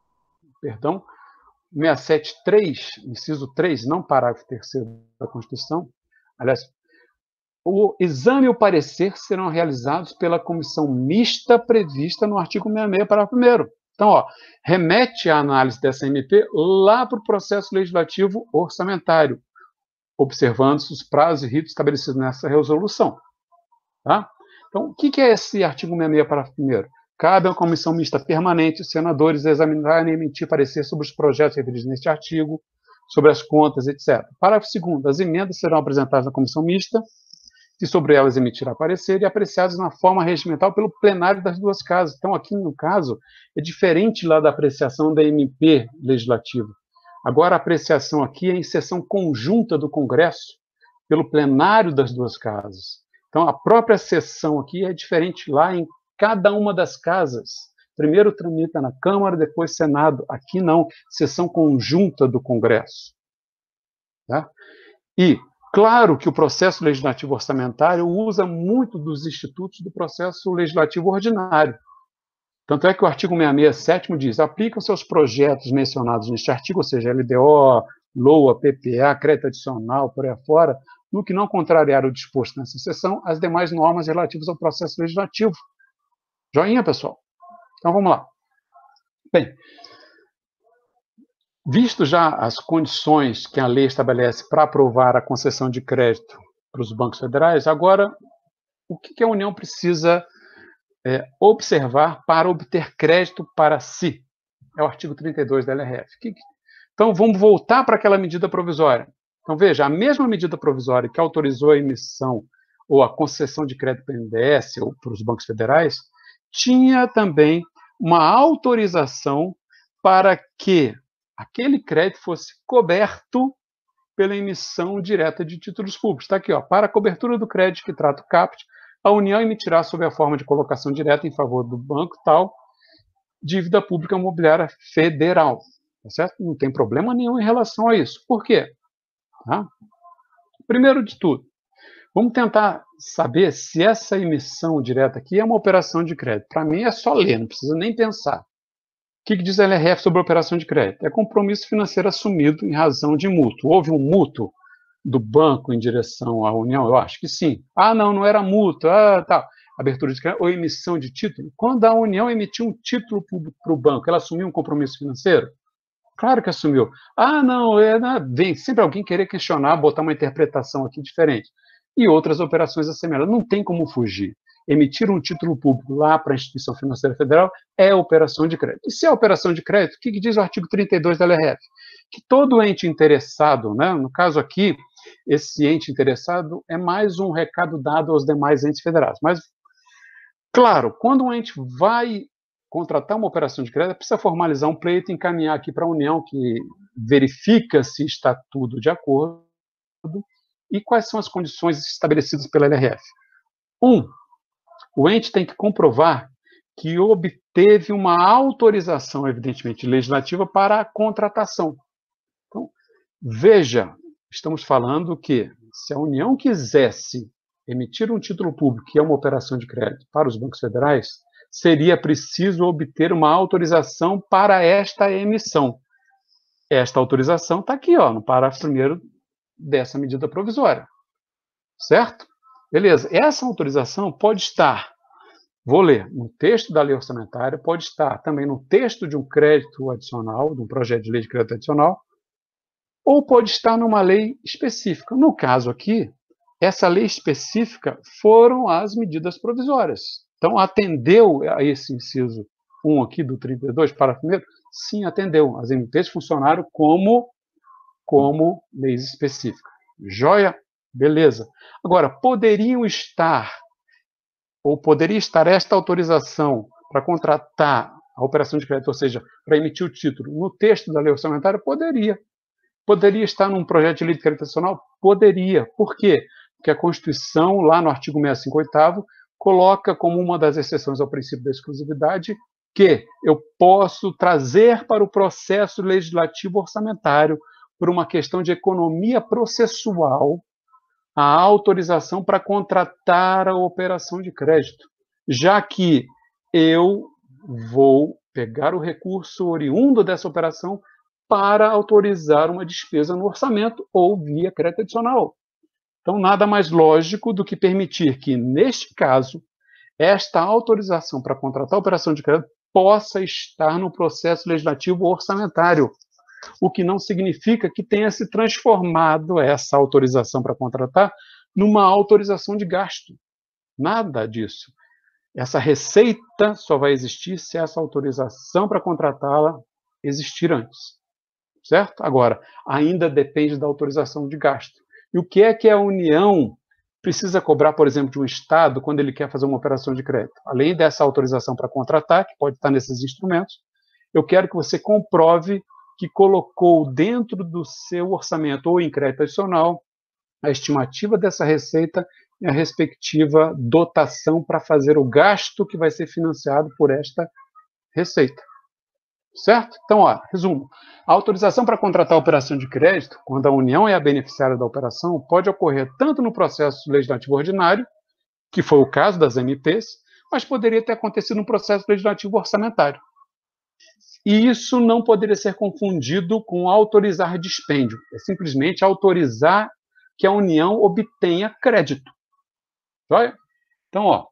67.3, inciso 3, não parágrafo 3º da Constituição, aliás, o exame e o parecer serão realizados pela comissão mista prevista no artigo 66, parágrafo 1º. Então, ó, remete a análise dessa MP lá para o processo legislativo orçamentário, observando-se os prazos e ritos estabelecidos nessa resolução. Tá? Então, o que é esse artigo 66, parágrafo 1º? Cabe à comissão mista permanente os senadores examinarem e emitir parecer sobre os projetos referidos neste artigo, sobre as contas, etc. Parágrafo 2º. As emendas serão apresentadas na comissão mista, e sobre elas emitirá parecer e apreciadas na forma regimental pelo plenário das duas casas. Então, aqui no caso, é diferente lá da apreciação da MP legislativa. Agora, a apreciação aqui é em sessão conjunta do Congresso, pelo plenário das duas casas. Então, a própria sessão aqui é diferente lá em cada uma das casas. Primeiro tramita na Câmara, depois Senado. Aqui não, sessão conjunta do Congresso. Tá? E, claro que o processo legislativo orçamentário usa muito dos institutos do processo legislativo ordinário. Tanto é que o artigo 667 diz: aplicam-se aos projetos mencionados neste artigo, ou seja, LDO, LOA, PPA, crédito adicional, por aí afora, no que não contrariar o disposto nessa seção, as demais normas relativas ao processo legislativo. Joinha, pessoal? Então, vamos lá. Bem, visto já as condições que a lei estabelece para aprovar a concessão de crédito para os bancos federais, agora, o que a União precisa observar para obter crédito para si? É o artigo 32 da LRF. Então, vamos voltar para aquela medida provisória. Então, veja, a mesma medida provisória que autorizou a emissão ou a concessão de crédito para o BNDES ou para os bancos federais, tinha também uma autorização para que aquele crédito fosse coberto pela emissão direta de títulos públicos. Está aqui, ó, para a cobertura do crédito que trata o CAPT, a União emitirá, sob a forma de colocação direta em favor do banco tal, dívida pública imobiliária federal. Tá certo? Não tem problema nenhum em relação a isso. Por quê? Tá? Primeiro de tudo, vamos tentar saber se essa emissão direta aqui é uma operação de crédito. Para mim é só ler, não precisa nem pensar. O que diz a LRF sobre a operação de crédito? É compromisso financeiro assumido em razão de mútuo. Houve um mútuo do banco em direção à União? Eu acho que sim. Ah, não era mútuo. Tá. Abertura de crédito ou emissão de título. Quando a União emitiu um título público para o banco, ela assumiu um compromisso financeiro? Claro que assumiu. Vem sempre alguém querer questionar, botar uma interpretação aqui diferente. E outras operações assemelhadas. Não tem como fugir. Emitir um título público lá para a instituição financeira federal é operação de crédito. E se é operação de crédito, o que diz o artigo 32 da LRF? Que todo ente interessado, né, no caso aqui, esse ente interessado é mais um recado dado aos demais entes federados. Mas, claro, quando um ente vai contratar uma operação de crédito, precisa formalizar um pleito e encaminhar aqui para a União, que verifica se está tudo de acordo e quais são as condições estabelecidas pela LRF. O ente tem que comprovar que obteve uma autorização, evidentemente, legislativa para a contratação. Então, veja, estamos falando que se a União quisesse emitir um título público, que é uma operação de crédito, para os bancos federais, seria preciso obter uma autorização para esta emissão. Esta autorização está aqui, ó, no parágrafo 1º dessa medida provisória. Certo? Beleza. Essa autorização pode estar, vou ler, no texto da lei orçamentária, pode estar também no texto de um crédito adicional, de um projeto de lei de crédito adicional, ou pode estar numa lei específica. No caso aqui, essa lei específica foram as medidas provisórias. Então, atendeu a esse inciso 1 aqui do 32, parágrafo 1º? Sim, atendeu. As MPs funcionaram como leis específicas. Joia? Beleza. Agora, poderia estar esta autorização para contratar a operação de crédito, ou seja, para emitir o título, no texto da lei orçamentária? Poderia. Poderia estar num projeto de lei de crédito adicional? Poderia. Por quê? Porque a Constituição, lá no artigo 658º, coloca como uma das exceções ao princípio da exclusividade que eu posso trazer para o processo legislativo orçamentário, por uma questão de economia processual, a autorização para contratar a operação de crédito, já que eu vou pegar o recurso oriundo dessa operação para autorizar uma despesa no orçamento ou via crédito adicional. Então, nada mais lógico do que permitir que, neste caso, esta autorização para contratar a operação de crédito possa estar no processo legislativo orçamentário, o que não significa que tenha se transformado essa autorização para contratar numa autorização de gasto. Nada disso. Essa receita só vai existir se essa autorização para contratá-la existir antes. Certo? Agora, ainda depende da autorização de gasto. E o que é que a União precisa cobrar, por exemplo, de um Estado quando ele quer fazer uma operação de crédito? Além dessa autorização para contratar, que pode estar nesses instrumentos, eu quero que você comprove que colocou dentro do seu orçamento ou em crédito adicional a estimativa dessa receita e a respectiva dotação para fazer o gasto que vai ser financiado por esta receita. Certo? Então, ó, resumo. A autorização para contratar a operação de crédito, quando a União é a beneficiária da operação, pode ocorrer tanto no processo legislativo ordinário, que foi o caso das MPs, mas poderia ter acontecido no processo legislativo orçamentário. E isso não poderia ser confundido com autorizar dispêndio. É simplesmente autorizar que a União obtenha crédito. Joia? Então, ó,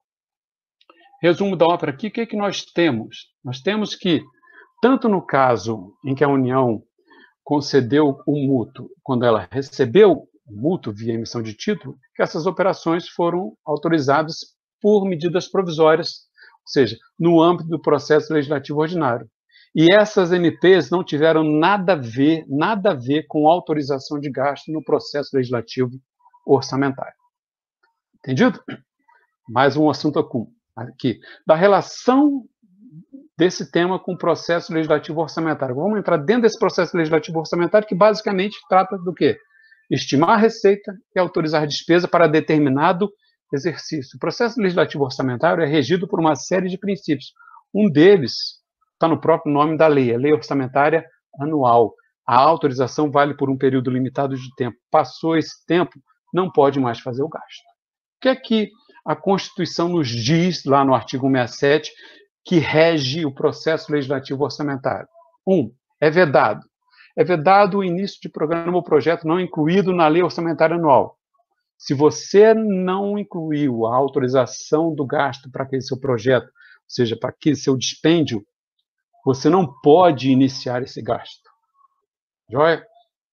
resumo da ópera aqui, o que nós temos? Nós temos que, tanto no caso em que a União concedeu o mútuo, quando ela recebeu o mútuo via emissão de título, que essas operações foram autorizadas por medidas provisórias, ou seja, no âmbito do processo legislativo ordinário. E essas MPs não tiveram nada a ver com autorização de gasto no processo legislativo orçamentário. Entendido? Mais um assunto aqui. Da relação desse tema com o processo legislativo orçamentário. Vamos entrar dentro desse processo legislativo orçamentário que basicamente trata do quê? Estimar a receita e autorizar a despesa para determinado exercício. O processo legislativo orçamentário é regido por uma série de princípios. Um deles está no próprio nome da lei, a Lei Orçamentária Anual. A autorização vale por um período limitado de tempo. Passou esse tempo, não pode mais fazer o gasto. O que é que a Constituição nos diz, lá no artigo 167, que rege o processo legislativo orçamentário? 1. É vedado. É vedado o início de programa ou projeto não incluído na Lei Orçamentária Anual. Se você não incluiu a autorização do gasto para aquele seu projeto, ou seja, para aquele seu dispêndio, você não pode iniciar esse gasto. Joia?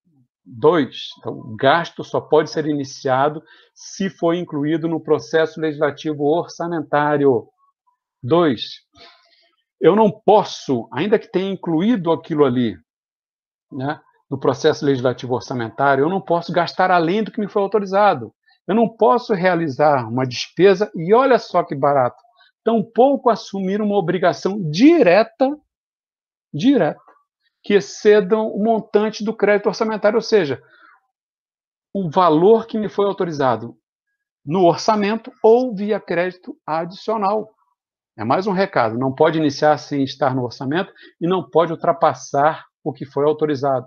2. Então, o gasto só pode ser iniciado se for incluído no processo legislativo orçamentário. 2. Eu não posso, ainda que tenha incluído aquilo ali, né, no processo legislativo orçamentário, eu não posso gastar além do que me foi autorizado. Eu não posso realizar uma despesa, e olha só que barato, tampouco assumir uma obrigação direta, que excedam o montante do crédito orçamentário, ou seja, o valor que me foi autorizado no orçamento ou via crédito adicional. É mais um recado, não pode iniciar sem estar no orçamento e não pode ultrapassar o que foi autorizado.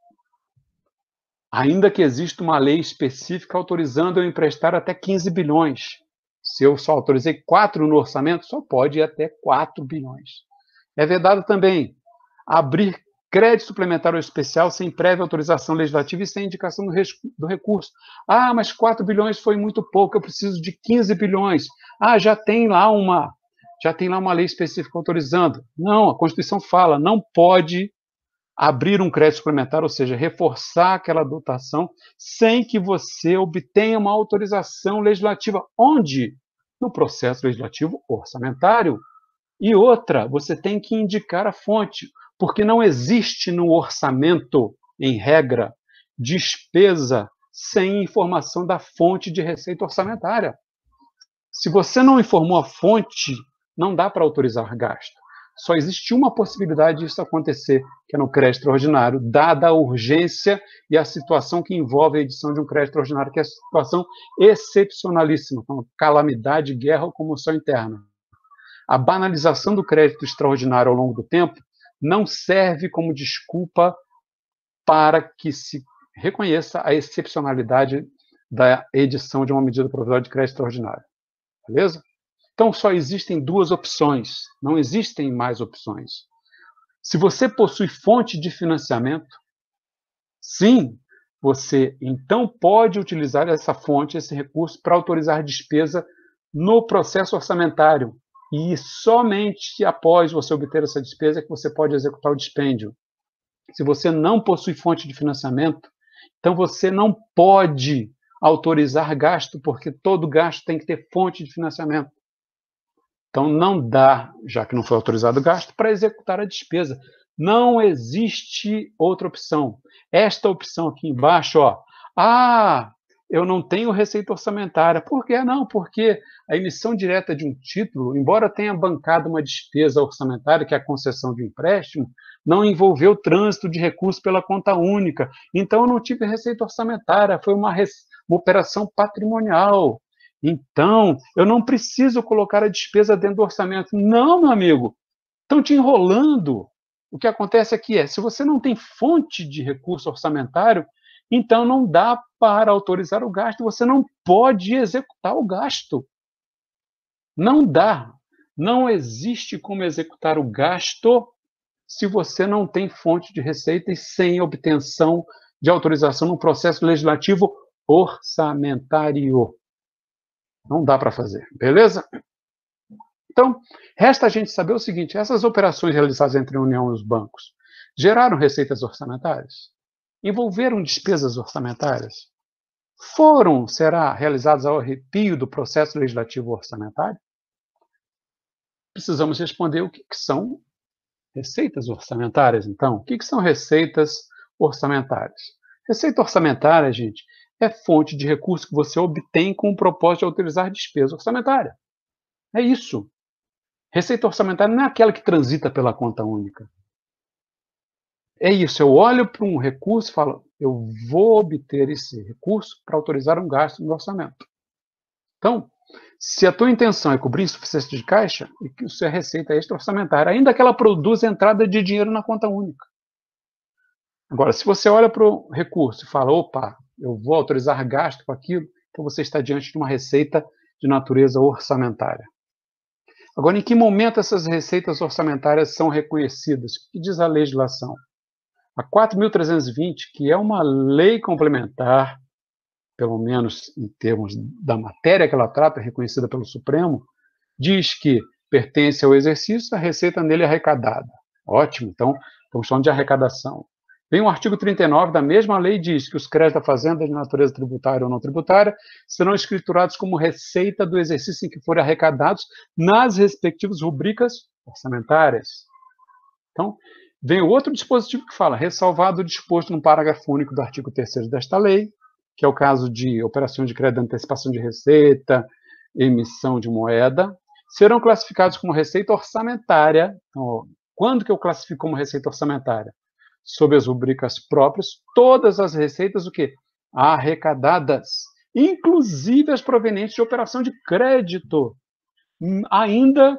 Ainda que exista uma lei específica autorizando eu emprestar até 15 bilhões. Se eu só autorizei 4 no orçamento, só pode ir até 4 bilhões. É vedado também abrir crédito suplementar ou especial sem prévia autorização legislativa e sem indicação do recurso. Ah, mas 4 bilhões foi muito pouco, eu preciso de 15 bilhões. Ah, já tem lá uma lei específica autorizando. Não, a Constituição fala, não pode abrir um crédito suplementar, ou seja, reforçar aquela dotação sem que você obtenha uma autorização legislativa. Onde? No processo legislativo orçamentário. E outra, você tem que indicar a fonte, porque não existe no orçamento, em regra, despesa sem informação da fonte de receita orçamentária. Se você não informou a fonte, não dá para autorizar gasto. Só existe uma possibilidade disso acontecer, que é no crédito ordinário, dada a urgência e a situação que envolve a edição de um crédito ordinário, que é a situação excepcionalíssima, como calamidade, guerra ou comoção interna. A banalização do crédito extraordinário ao longo do tempo não serve como desculpa para que se reconheça a excepcionalidade da edição de uma medida provisória de crédito extraordinário. Beleza? Então, só existem 2 opções, não existem mais opções. Se você possui fonte de financiamento, sim, você então pode utilizar essa fonte, esse recurso, para autorizar despesa no processo orçamentário. E somente após você obter essa despesa é que você pode executar o dispêndio. Se você não possui fonte de financiamento, então você não pode autorizar gasto, porque todo gasto tem que ter fonte de financiamento. Então, não dá, já que não foi autorizado o gasto, para executar a despesa. Não existe outra opção. Esta opção aqui embaixo, ó. Ah, eu não tenho receita orçamentária. Por que não? Porque a emissão direta de um título, embora tenha bancado uma despesa orçamentária, que é a concessão de empréstimo, não envolveu trânsito de recursos pela conta única. Então, eu não tive receita orçamentária. Foi uma uma operação patrimonial. Então, eu não preciso colocar a despesa dentro do orçamento. Não, meu amigo, estão te enrolando. O que acontece aqui se você não tem fonte de recurso orçamentário, então não dá para autorizar o gasto, você não pode executar o gasto. Não dá. Não existe como executar o gasto se você não tem fonte de receita e sem obtenção de autorização no processo legislativo orçamentário. Não dá para fazer, beleza? Então, resta a gente saber o seguinte: essas operações realizadas entre a União e os bancos geraram receitas orçamentárias? Envolveram despesas orçamentárias? Será realizadas ao arrepio do processo legislativo orçamentário? Precisamos responder o que são receitas orçamentárias, então. O que são receitas orçamentárias? Receita orçamentária, gente, é fonte de recurso que você obtém com o propósito de autorizar despesa orçamentária. É isso. Receita orçamentária não é aquela que transita pela conta única. É isso, eu olho para um recurso e falo, eu vou obter esse recurso para autorizar um gasto no orçamento. Então, se a tua intenção é cobrir insuficiência de caixa, e que isso é receita extra-orçamentária, ainda que ela produza entrada de dinheiro na conta única. Agora, se você olha para o recurso e fala, opa, eu vou autorizar gasto com aquilo, então você está diante de uma receita de natureza orçamentária. Agora, em que momento essas receitas orçamentárias são reconhecidas? O que diz a legislação? A 4.320, que é uma lei complementar, pelo menos em termos da matéria que ela trata, reconhecida pelo Supremo, diz que pertence ao exercício a receita nele arrecadada. Ótimo, então estamos falando de arrecadação. Vem o artigo 39 da mesma lei, diz que os créditos da fazenda de natureza tributária ou não tributária serão escriturados como receita do exercício em que forem arrecadados nas respectivas rubricas orçamentárias. Então, vem o outro dispositivo que fala, ressalvado o disposto no parágrafo único do artigo 3º desta lei, que é o caso de operações de crédito, antecipação de receita, emissão de moeda, serão classificados como receita orçamentária. Então, quando que eu classifico como receita orçamentária? Sob as rubricas próprias, todas as receitas o quê? Arrecadadas, inclusive as provenientes de operação de crédito, ainda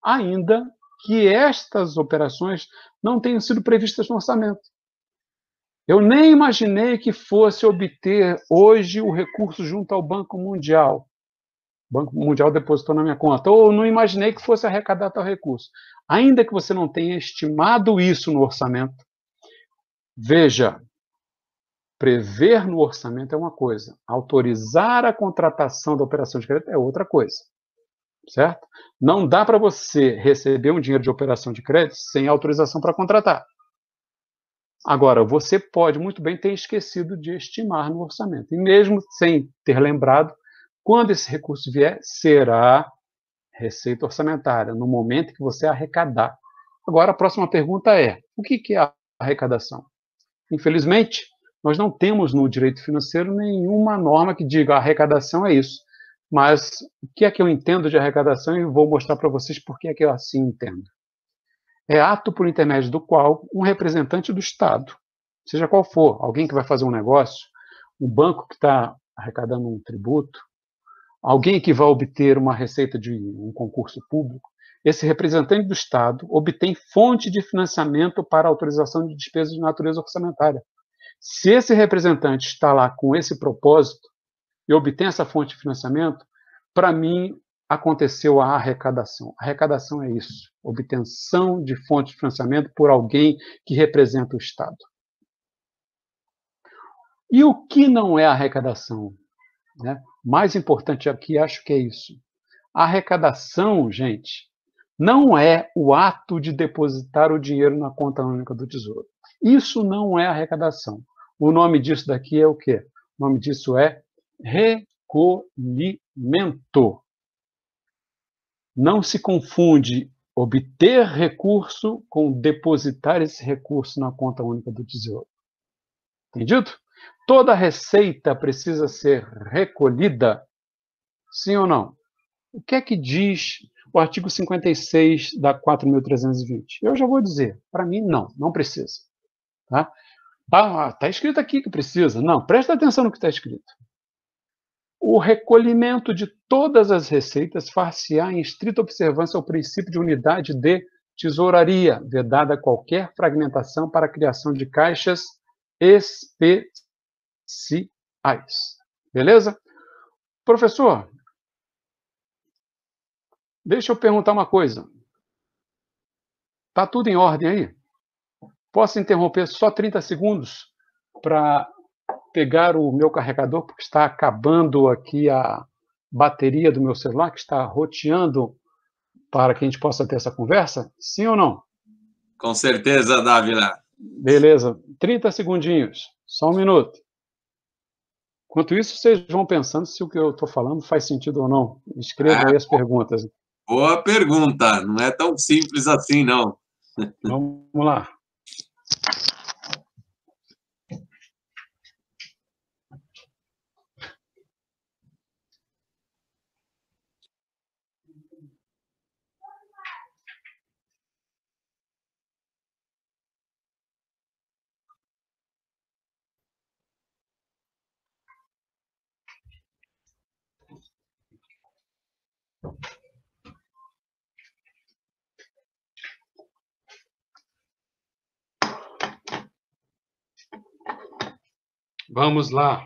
que estas operações não tenham sido previstas no orçamento. Eu nem imaginei que fosse obter hoje o recurso junto ao Banco Mundial. O Banco Mundial depositou na minha conta. Ou não imaginei que fosse arrecadar tal recurso. Ainda que você não tenha estimado isso no orçamento, veja, prever no orçamento é uma coisa, autorizar a contratação da operação de crédito é outra coisa. Certo? Não dá para você receber um dinheiro de operação de crédito sem autorização para contratar. Agora, você pode muito bem ter esquecido de estimar no orçamento. E mesmo sem ter lembrado, quando esse recurso vier, será receita orçamentária, no momento que você arrecadar. Agora, a próxima pergunta é, o que é a arrecadação? Infelizmente, nós não temos no direito financeiro nenhuma norma que diga a arrecadação é isso. Mas o que é que eu entendo de arrecadação e vou mostrar para vocês por que é que eu assim entendo. É ato por intermédio do qual um representante do Estado, seja qual for, alguém que vai fazer um negócio, um banco que está arrecadando um tributo, alguém que vai obter uma receita de um concurso público, esse representante do Estado obtém fonte de financiamento para autorização de despesas de natureza orçamentária. Se esse representante está lá com esse propósito e obtém essa fonte de financiamento, para mim, aconteceu a arrecadação. A arrecadação é isso, obtenção de fonte de financiamento por alguém que representa o Estado. E o que não é arrecadação? Né? Mais importante aqui, acho que é isso. A arrecadação, gente, não é o ato de depositar o dinheiro na conta única do Tesouro. Isso não é arrecadação. O nome disso daqui é o quê? O nome disso é recolhimento. Não se confunde obter recurso com depositar esse recurso na conta única do Tesouro. Entendido? Toda receita precisa ser recolhida, sim ou não? O que é que diz o artigo 56 da 4.320? Eu já vou dizer, para mim não precisa. Tá escrito aqui que precisa. Não, presta atenção no que está escrito. O recolhimento de todas as receitas far-se-á em estrita observância ao princípio de unidade de tesouraria, vedada qualquer fragmentação para a criação de caixas especiais. Beleza? Professor, deixa eu perguntar uma coisa. Está tudo em ordem aí? Posso interromper só 30 segundos para pegar o meu carregador, porque está acabando aqui a bateria do meu celular, que está roteando para que a gente possa ter essa conversa? Sim ou não? Com certeza, Dávila. Beleza, 30 segundinhos, só um minuto. Enquanto isso, vocês vão pensando se o que eu estou falando faz sentido ou não. Escrevam aí as perguntas. Boa pergunta, não é tão simples assim, não. Vamos lá. Vamos lá.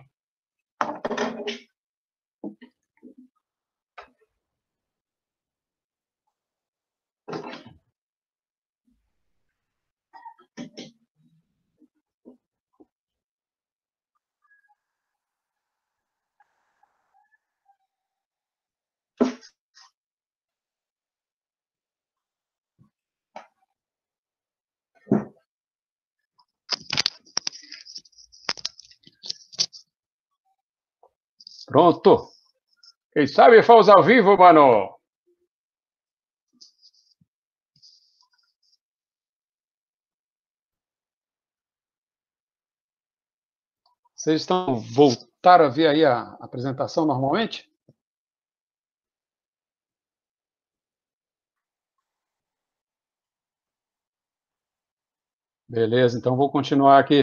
Pronto. Quem sabe faz ao vivo, mano. Vocês estão voltaram a ver aí a apresentação normalmente? Beleza, então vou continuar aqui.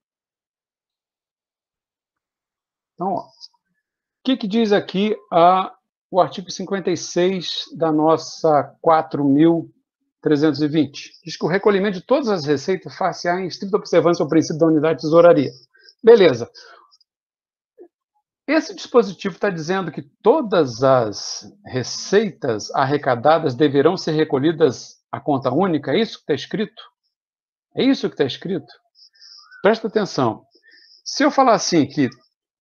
Então, ó, o que diz aqui o artigo 56 da nossa 4.320? Diz que o recolhimento de todas as receitas far-se-á em estrita observância ao princípio da unidade de tesouraria. Beleza. Esse dispositivo está dizendo que todas as receitas arrecadadas deverão ser recolhidas à conta única? É isso que está escrito? É isso que está escrito? Presta atenção. Se eu falar assim que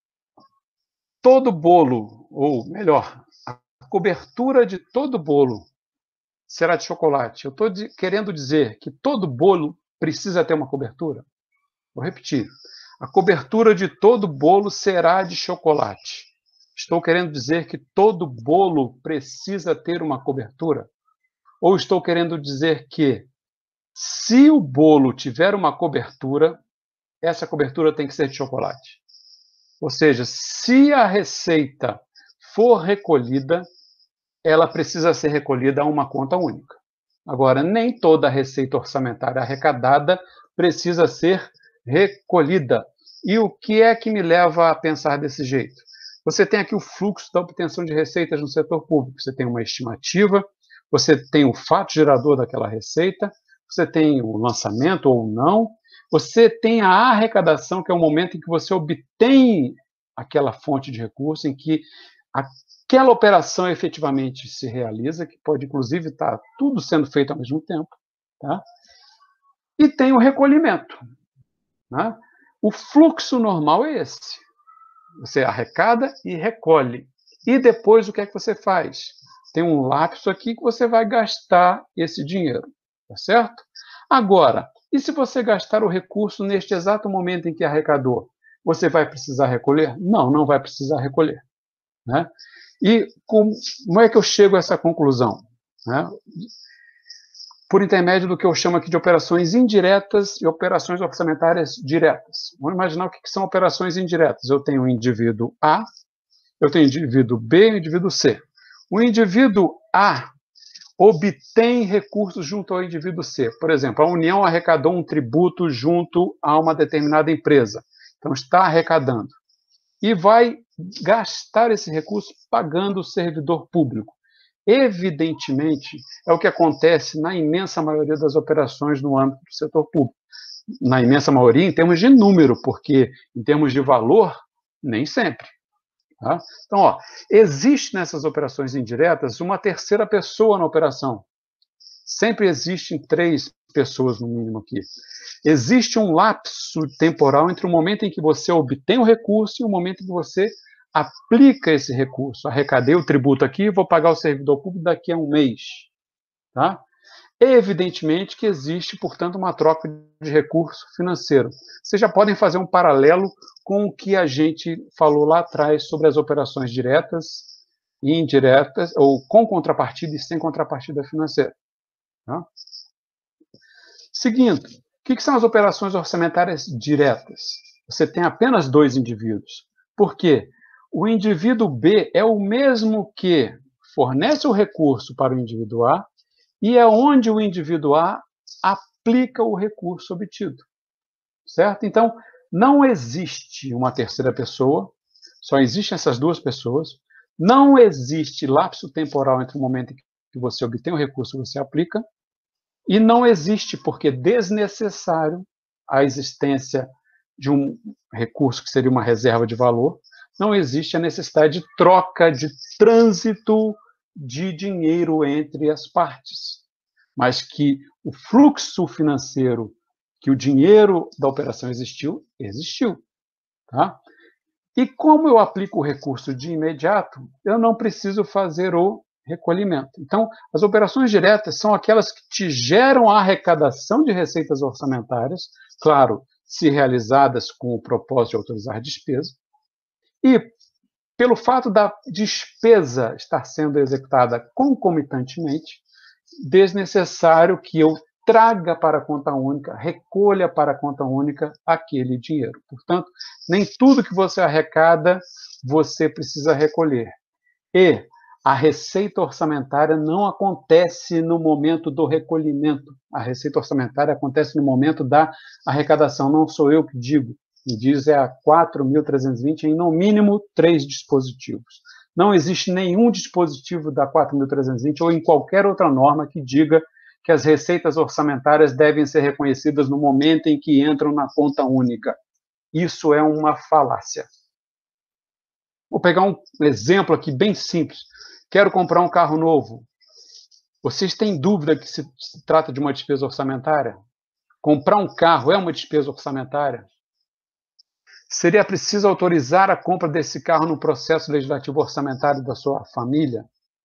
todo bolo, ou melhor, a cobertura de todo bolo será de chocolate, eu estou querendo dizer que todo bolo precisa ter uma cobertura? Vou repetir. A cobertura de todo bolo será de chocolate. Estou querendo dizer que todo bolo precisa ter uma cobertura? Ou estou querendo dizer que, se o bolo tiver uma cobertura, essa cobertura tem que ser de chocolate? Ou seja, se a receita for recolhida, ela precisa ser recolhida a uma conta única. Agora, nem toda receita orçamentária arrecadada precisa ser recolhida. E o que é que me leva a pensar desse jeito? Você tem aqui o fluxo da obtenção de receitas no setor público. Você tem uma estimativa, você tem o fato gerador daquela receita, você tem o lançamento ou não, você tem a arrecadação, que é o momento em que você obtém aquela fonte de recurso, em que aquela operação efetivamente se realiza, que pode, inclusive, estar tudo sendo feito ao mesmo tempo. Tá? E tem o recolhimento. Né? O fluxo normal é esse. Você arrecada e recolhe. E depois, o que é que você faz? Tem um lapso aqui que você vai gastar esse dinheiro. Tá certo? Agora, e se você gastar o recurso neste exato momento em que arrecadou? Você vai precisar recolher? Não, não vai precisar recolher. Né? E como é que eu chego a essa conclusão? Né? Por intermédio do que eu chamo aqui de operações indiretas e operações orçamentárias diretas. Vamos imaginar o que são operações indiretas. Eu tenho o indivíduo A, eu tenho o indivíduo B e o indivíduo C. O indivíduo A obtém recursos junto ao indivíduo C. Por exemplo, a União arrecadou um tributo junto a uma determinada empresa. Então, está arrecadando. E vai gastar esse recurso pagando o servidor público. Evidentemente, é o que acontece na imensa maioria das operações no âmbito do setor público. Na imensa maioria, em termos de número, porque em termos de valor, nem sempre. Tá? Então, ó, existe nessas operações indiretas uma terceira pessoa na operação. Sempre existem 3 pessoas, no mínimo, aqui. Existe um lapso temporal entre o momento em que você obtém o recurso e o momento em que você aplica esse recurso. Arrecadei o tributo aqui, vou pagar o servidor público daqui a um mês. Tá? Evidentemente que existe, portanto, uma troca de recurso financeiro. Vocês já podem fazer um paralelo com o que a gente falou lá atrás sobre as operações diretas e indiretas, ou com contrapartida e sem contrapartida financeira. Tá? Seguindo, o que são as operações orçamentárias diretas? Você tem apenas 2 indivíduos. Por quê? O indivíduo B é o mesmo que fornece o recurso para o indivíduo A e é onde o indivíduo A aplica o recurso obtido. Certo? Então, não existe uma terceira pessoa, só existem essas 2 pessoas, não existe lapso temporal entre o momento em que você obtém o recurso e você aplica, e não existe, porque é desnecessário a existência de um recurso que seria uma reserva de valor, não existe a necessidade de troca, de trânsito de dinheiro entre as partes, mas que o fluxo financeiro, que o dinheiro da operação existiu, existiu. Tá? E como eu aplico o recurso de imediato, eu não preciso fazer o recolhimento. Então, as operações diretas são aquelas que te geram a arrecadação de receitas orçamentárias, claro, se realizadas com o propósito de autorizar a despesa, e pelo fato da despesa estar sendo executada concomitantemente, desnecessário que eu traga para a conta única, recolha para a conta única aquele dinheiro. Portanto, nem tudo que você arrecada, você precisa recolher. E a receita orçamentária não acontece no momento do recolhimento. A receita orçamentária acontece no momento da arrecadação. Não sou eu que digo. Me diz é a 4.320 em, no mínimo, 3 dispositivos. Não existe nenhum dispositivo da 4.320 ou em qualquer outra norma que diga que as receitas orçamentárias devem ser reconhecidas no momento em que entram na conta única. Isso é uma falácia. Vou pegar um exemplo aqui bem simples. Quero comprar um carro novo. Vocês têm dúvida que se trata de uma despesa orçamentária? Comprar um carro é uma despesa orçamentária? Seria preciso autorizar a compra desse carro no processo legislativo orçamentário da sua família?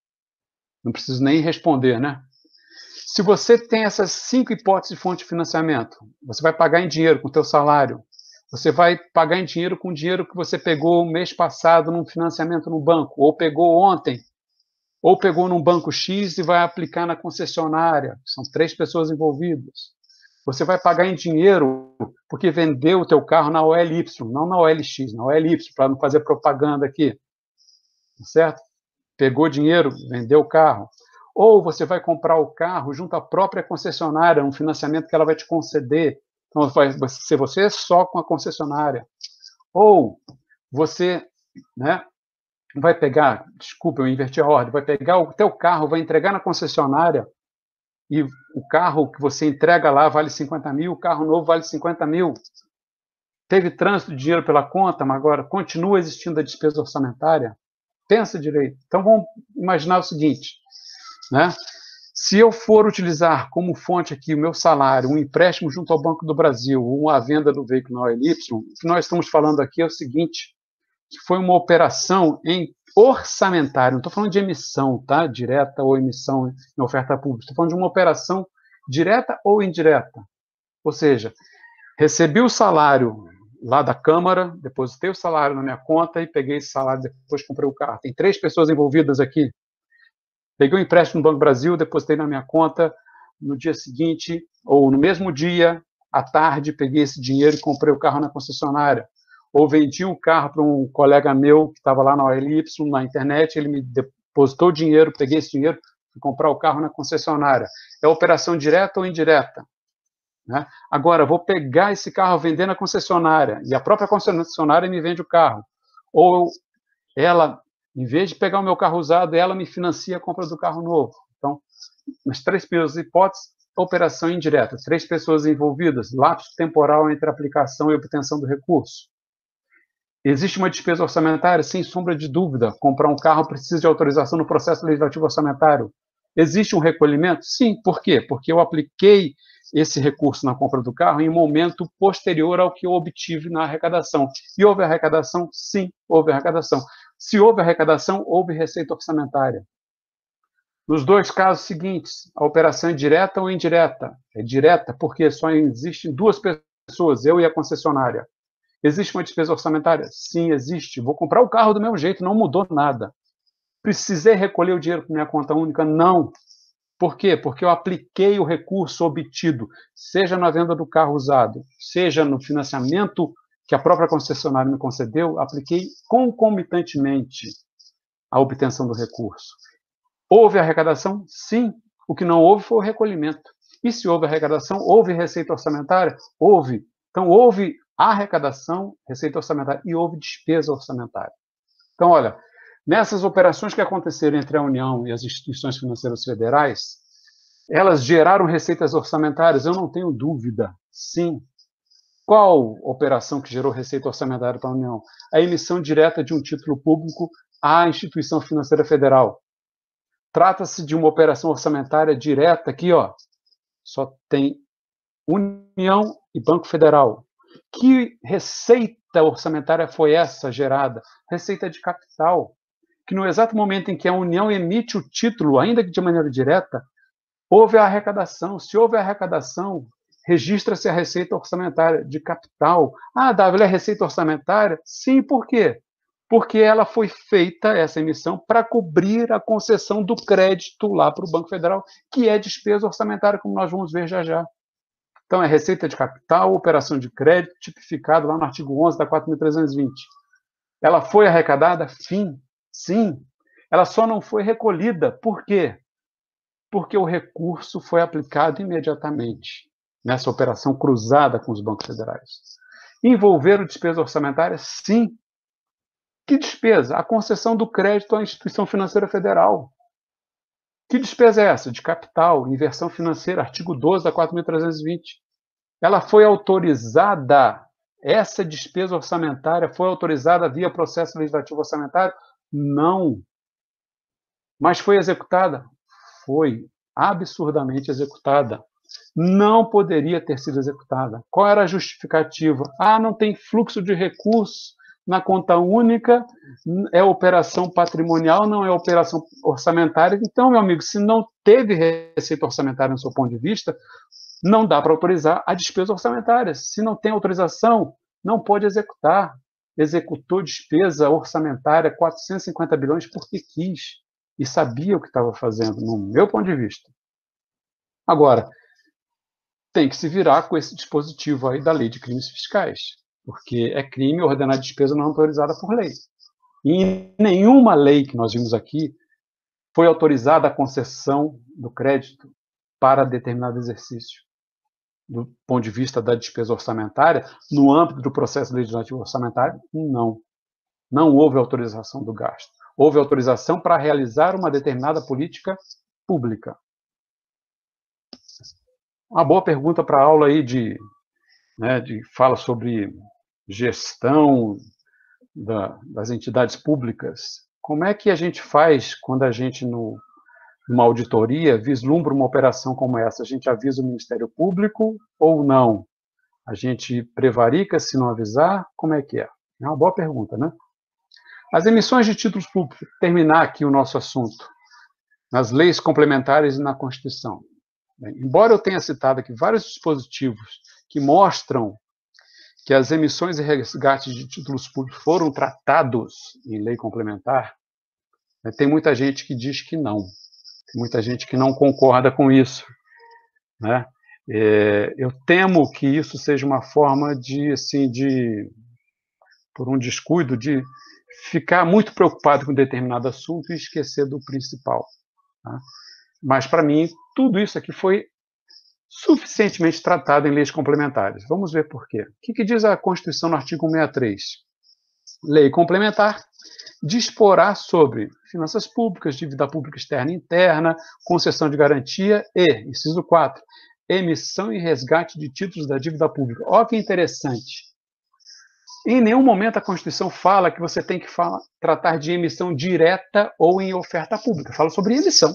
Não preciso nem responder, né? Se você tem essas 5 hipóteses de fonte de financiamento, você vai pagar em dinheiro com o teu salário, você vai pagar em dinheiro com o dinheiro que você pegou mês passado num financiamento no banco, ou pegou ontem, ou pegou num banco X e vai aplicar na concessionária. São 3 pessoas envolvidas. Você vai pagar em dinheiro porque vendeu o teu carro na OLY, não na OLX, na OLY, para não fazer propaganda aqui. Certo? Pegou dinheiro, vendeu o carro. Ou você vai comprar o carro junto à própria concessionária, um financiamento que ela vai te conceder. Então, vai ser você só com a concessionária. Ou você, né, vai pegar, desculpa, eu inverti a ordem, vai pegar o teu carro, vai entregar na concessionária, e o carro que você entrega lá vale 50 mil, o carro novo vale 50 mil. Teve trânsito de dinheiro pela conta, mas agora continua existindo a despesa orçamentária? Pensa direito. Então, vamos imaginar o seguinte, né? Se eu for utilizar como fonte aqui o meu salário, um empréstimo junto ao Banco do Brasil, ou a venda do veículo na OLY, o que nós estamos falando aqui é o seguinte, que foi uma operação em orçamentária, não estou falando de emissão, tá? Direta ou emissão em oferta pública, estou falando de uma operação direta ou indireta. Ou seja, recebi o salário lá da Câmara, depositei o salário na minha conta e peguei esse salário, depois comprei o carro. Tem 3 pessoas envolvidas aqui. Peguei um empréstimo no Banco do Brasil, depositei na minha conta, no dia seguinte, ou no mesmo dia, à tarde, peguei esse dinheiro e comprei o carro na concessionária. Ou vendi um carro para um colega meu que estava lá na OLY, na internet, ele me depositou o dinheiro, peguei esse dinheiro, fui comprar o carro na concessionária. É operação direta ou indireta? Né? Agora, vou pegar esse carro, vender na concessionária, e a própria concessionária me vende o carro. Ou ela, em vez de pegar o meu carro usado, ela me financia a compra do carro novo. Então, nas três primeiras hipóteses, operação indireta, 3 pessoas envolvidas, lapso temporal entre aplicação e obtenção do recurso. Existe uma despesa orçamentária? Sem sombra de dúvida. Comprar um carro precisa de autorização no processo legislativo orçamentário. Existe um recolhimento? Sim. Por quê? Porque eu apliquei esse recurso na compra do carro em um momento posterior ao que eu obtive na arrecadação. E houve arrecadação? Sim, houve arrecadação. Se houve arrecadação, houve receita orçamentária. Nos 2 casos seguintes, a operação é direta ou indireta? É direta porque só existem 2 pessoas, eu e a concessionária. Existe uma despesa orçamentária? Sim, existe. Vou comprar o carro do mesmo jeito, não mudou nada. Precisei recolher o dinheiro para minha conta única? Não. Por quê? Porque eu apliquei o recurso obtido, seja na venda do carro usado, seja no financiamento que a própria concessionária me concedeu, apliquei concomitantemente a obtenção do recurso. Houve arrecadação? Sim. O que não houve foi o recolhimento. E se houve arrecadação, houve receita orçamentária? Houve. Então, houve arrecadação, receita orçamentária, e houve despesa orçamentária. Então, olha, nessas operações que aconteceram entre a União e as instituições financeiras federais, elas geraram receitas orçamentárias, eu não tenho dúvida, sim. Qual operação que gerou receita orçamentária para a União? A emissão direta de um título público à instituição financeira federal. Trata-se de uma operação orçamentária direta aqui, ó. Só tem União e Banco Federal. Que receita orçamentária foi essa gerada? Receita de capital. Que no exato momento em que a União emite o título, ainda que de maneira direta, houve a arrecadação. Se houve a arrecadação, registra-se a receita orçamentária de capital. Ah, Davi, é receita orçamentária? Sim, por quê? Porque ela foi feita, essa emissão, para cobrir a concessão do crédito lá para o Banco Federal, que é despesa orçamentária, como nós vamos ver já já. Então, é receita de capital, operação de crédito, tipificado lá no artigo 11 da 4.320. Ela foi arrecadada? Sim. Ela só não foi recolhida. Por quê? Porque o recurso foi aplicado imediatamente nessa operação cruzada com os bancos federais. Envolveram despesa orçamentária? Sim. Que despesa? A concessão do crédito à instituição financeira federal. Que despesa é essa? De capital, inversão financeira, artigo 12 da 4.320. Ela foi autorizada, essa despesa orçamentária foi autorizada via processo legislativo orçamentário? Não. Mas foi executada? Foi absurdamente executada. Não poderia ter sido executada. Qual era a justificativa? Ah, não tem fluxo de recursos na conta única, é operação patrimonial, não é operação orçamentária. Então, meu amigo, se não teve receita orçamentária no seu ponto de vista, não dá para autorizar a despesa orçamentária. Se não tem autorização, não pode executar. Executou despesa orçamentária 450 bilhões porque quis e sabia o que estava fazendo, no meu ponto de vista. Agora, tem que se virar com esse dispositivo aí da lei de crimes fiscais, porque é crime ordenar despesa não autorizada por lei. E em nenhuma lei que nós vimos aqui foi autorizada a concessão do crédito para determinado exercício. Do ponto de vista da despesa orçamentária, no âmbito do processo legislativo orçamentário, não. Não houve autorização do gasto. Houve autorização para realizar uma determinada política pública. Uma boa pergunta para a aula aí de fala sobre gestão das entidades públicas. Como é que a gente faz quando a gente, numa auditoria, vislumbra uma operação como essa? A gente avisa o Ministério Público ou não? A gente prevarica se não avisar? Como é que é? É uma boa pergunta, né? As emissões de títulos públicos, terminar aqui o nosso assunto, nas leis complementares e na Constituição. Bem, embora eu tenha citado aqui vários dispositivos que mostram que as emissões e resgates de títulos públicos foram tratados em lei complementar, tem muita gente que diz que não. Tem muita gente que não concorda com isso, né? Eu temo que isso seja uma forma por um descuido, de ficar muito preocupado com determinado assunto e esquecer do principal. Tá? Mas, para mim, tudo isso aqui foi suficientemente tratado em leis complementares. Vamos ver por quê. O que diz a Constituição no artigo 163? Lei complementar disporá sobre finanças públicas, dívida pública externa e interna, concessão de garantia e, inciso 4, emissão e resgate de títulos da dívida pública. Olha que interessante. Em nenhum momento a Constituição fala que você tem que tratar de emissão direta ou em oferta pública. Fala sobre emissão.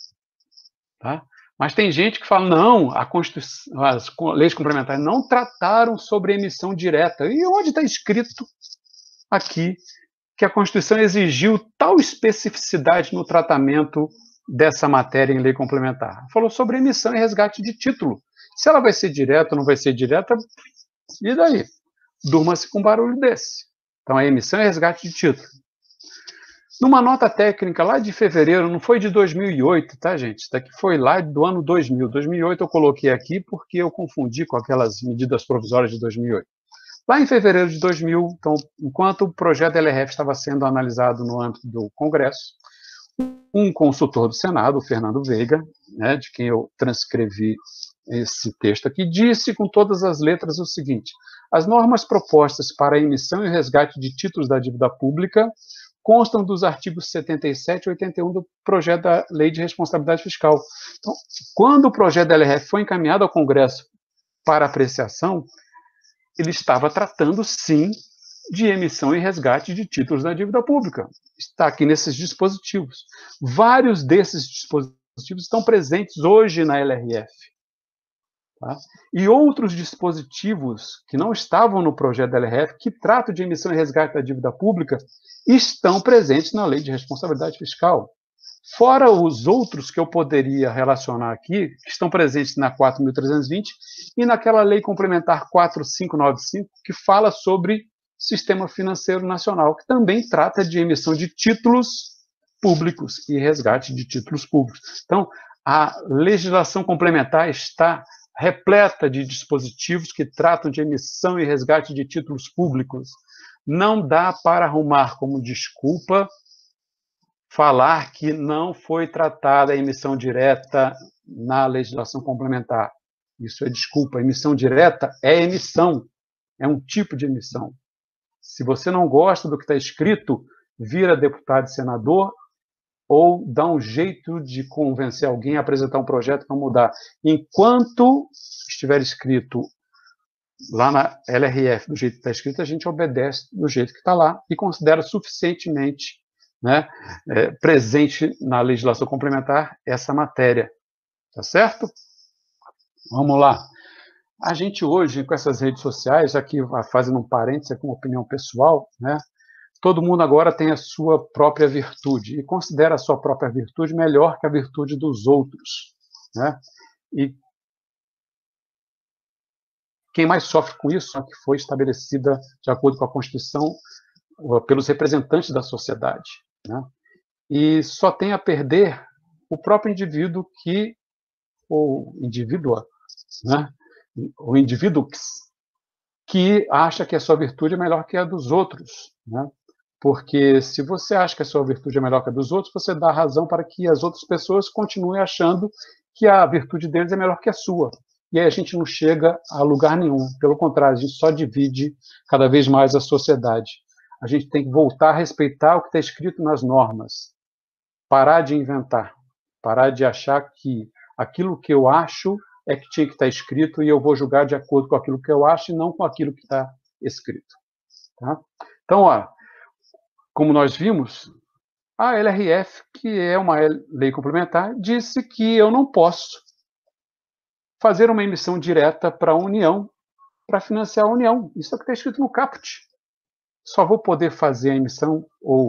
Tá? Mas tem gente que fala, não, as leis complementares não trataram sobre emissão direta. E onde está escrito aqui que a Constituição exigiu tal especificidade no tratamento dessa matéria em lei complementar? Falou sobre emissão e resgate de título. Se ela vai ser direta ou não vai ser direta, e daí? Durma-se com um barulho desse. Então, é emissão e resgate de título. Numa nota técnica lá de fevereiro, não foi de 2008, tá, gente? Isso daqui foi lá do ano 2000. 2008 eu coloquei aqui porque eu confundi com aquelas medidas provisórias de 2008. Lá em fevereiro de 2000, então, enquanto o projeto da LRF estava sendo analisado no âmbito do Congresso, um consultor do Senado, o Fernando Veiga, né, de quem eu transcrevi esse texto aqui, disse com todas as letras o seguinte: as normas propostas para a emissão e resgate de títulos da dívida pública constam dos artigos 77 e 81 do projeto da Lei de Responsabilidade Fiscal. Então, quando o projeto da LRF foi encaminhado ao Congresso para apreciação, ele estava tratando, sim, de emissão e resgate de títulos da dívida pública. Está aqui nesses dispositivos. Vários desses dispositivos estão presentes hoje na LRF. Tá? E outros dispositivos que não estavam no projeto da LRF, que tratam de emissão e resgate da dívida pública, estão presentes na Lei de Responsabilidade Fiscal. Fora os outros que eu poderia relacionar aqui, que estão presentes na 4.320 e naquela Lei Complementar 4595, que fala sobre Sistema Financeiro Nacional, que também trata de emissão de títulos públicos e resgate de títulos públicos. Então, a legislação complementar está repleta de dispositivos que tratam de emissão e resgate de títulos públicos. Não dá para arrumar como desculpa falar que não foi tratada a emissão direta na legislação complementar. Isso é desculpa. Emissão direta é emissão, é um tipo de emissão. Se você não gosta do que está escrito, vira deputado e senador ou dá um jeito de convencer alguém a apresentar um projeto para mudar. Enquanto estiver escrito lá na LRF, do jeito que está escrito, a gente obedece do jeito que está lá e considera suficientemente, né, presente na legislação complementar essa matéria. Tá certo? Vamos lá. A gente hoje, com essas redes sociais, aqui fazendo um parênteses, aqui uma opinião pessoal, né, todo mundo agora tem a sua própria virtude e considera a sua própria virtude melhor que a virtude dos outros, né? E quem mais sofre com isso é que foi estabelecida de acordo com a Constituição pelos representantes da sociedade, né? E só tem a perder o próprio indivíduo ou indivídua, né? O indivíduo que acha que a sua virtude é melhor que a dos outros, né? Porque se você acha que a sua virtude é melhor que a dos outros, você dá razão para que as outras pessoas continuem achando que a virtude deles é melhor que a sua. E aí a gente não chega a lugar nenhum. Pelo contrário, a gente só divide cada vez mais a sociedade. A gente tem que voltar a respeitar o que está escrito nas normas. Parar de inventar. Parar de achar que aquilo que eu acho é que tinha que estar escrito e eu vou julgar de acordo com aquilo que eu acho e não com aquilo que está escrito. Tá? Então, ó, como nós vimos, a LRF, que é uma lei complementar, disse que eu não posso fazer uma emissão direta para a União para financiar a União. Isso é o que está escrito no caput. Só vou poder fazer a emissão,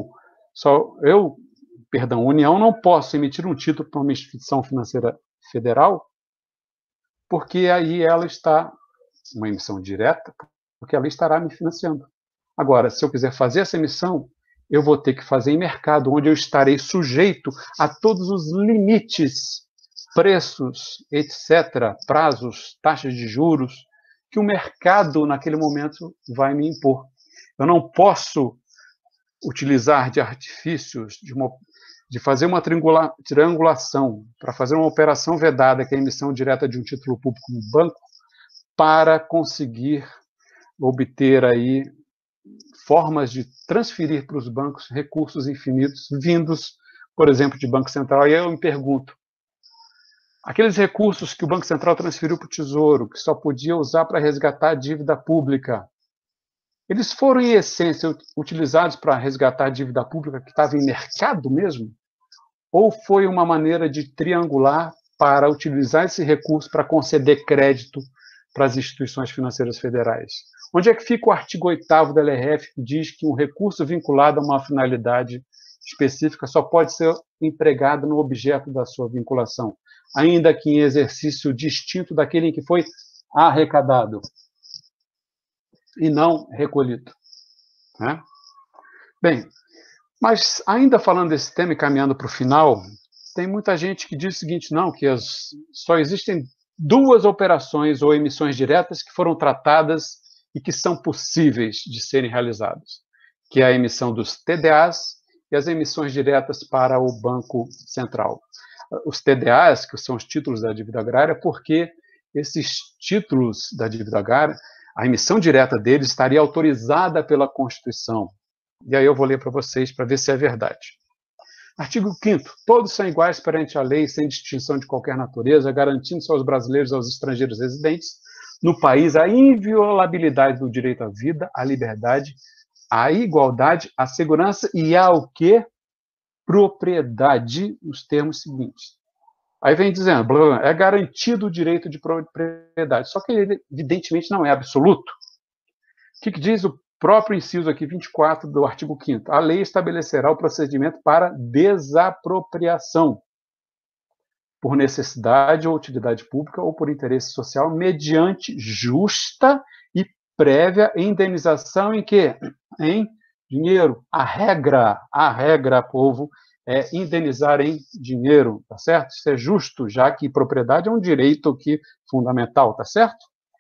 a União não posso emitir um título para uma instituição financeira federal, porque aí ela está, uma emissão direta, porque ela estará me financiando. Agora, se eu quiser fazer essa emissão, eu vou ter que fazer em mercado, onde eu estarei sujeito a todos os limites, preços, etc., prazos, taxas de juros, que o mercado, naquele momento, vai me impor. Eu não posso utilizar de artifícios, de fazer uma triangulação para fazer uma operação vedada, que é a emissão direta de um título público no banco, para conseguir obter aí formas de transferir para os bancos recursos infinitos vindos, por exemplo, de Banco Central. E aí eu me pergunto, aqueles recursos que o Banco Central transferiu para o Tesouro, que só podia usar para resgatar a dívida pública, eles foram, em essência, utilizados para resgatar a dívida pública que estava em mercado mesmo? Ou foi uma maneira de triangular para utilizar esse recurso para conceder crédito para as instituições financeiras federais? Onde é que fica o artigo 8º da LRF, que diz que um recurso vinculado a uma finalidade específica só pode ser empregado no objeto da sua vinculação, ainda que em exercício distinto daquele em que foi arrecadado e não recolhido, né? Bem, mas ainda falando desse tema e caminhando para o final, tem muita gente que diz o seguinte, não, que só existem duas operações ou emissões diretas que foram tratadas e que são possíveis de serem realizadas, que é a emissão dos TDAs e as emissões diretas para o Banco Central. Os TDAs, que são os títulos da dívida agrária, porque esses títulos da dívida agrária, a emissão direta deles estaria autorizada pela Constituição. E aí eu vou ler para vocês para ver se é verdade. Artigo 5º. Todos são iguais perante a lei, sem distinção de qualquer natureza, garantindo-se aos brasileiros e aos estrangeiros residentes no país a inviolabilidade do direito à vida, à liberdade, à igualdade, à segurança e ao quê? Propriedade, nos termos seguintes. Aí vem dizendo, blá, blá, é garantido o direito de propriedade, só que ele, evidentemente, não é absoluto. O que diz o próprio inciso aqui, 24 do artigo 5º? A lei estabelecerá o procedimento para desapropriação, por necessidade ou utilidade pública ou por interesse social, mediante justa e prévia indenização em quê? Em dinheiro. A regra, povo, é indenizar em dinheiro, tá certo? Isso é justo, já que propriedade é um direito aqui fundamental, tá certo?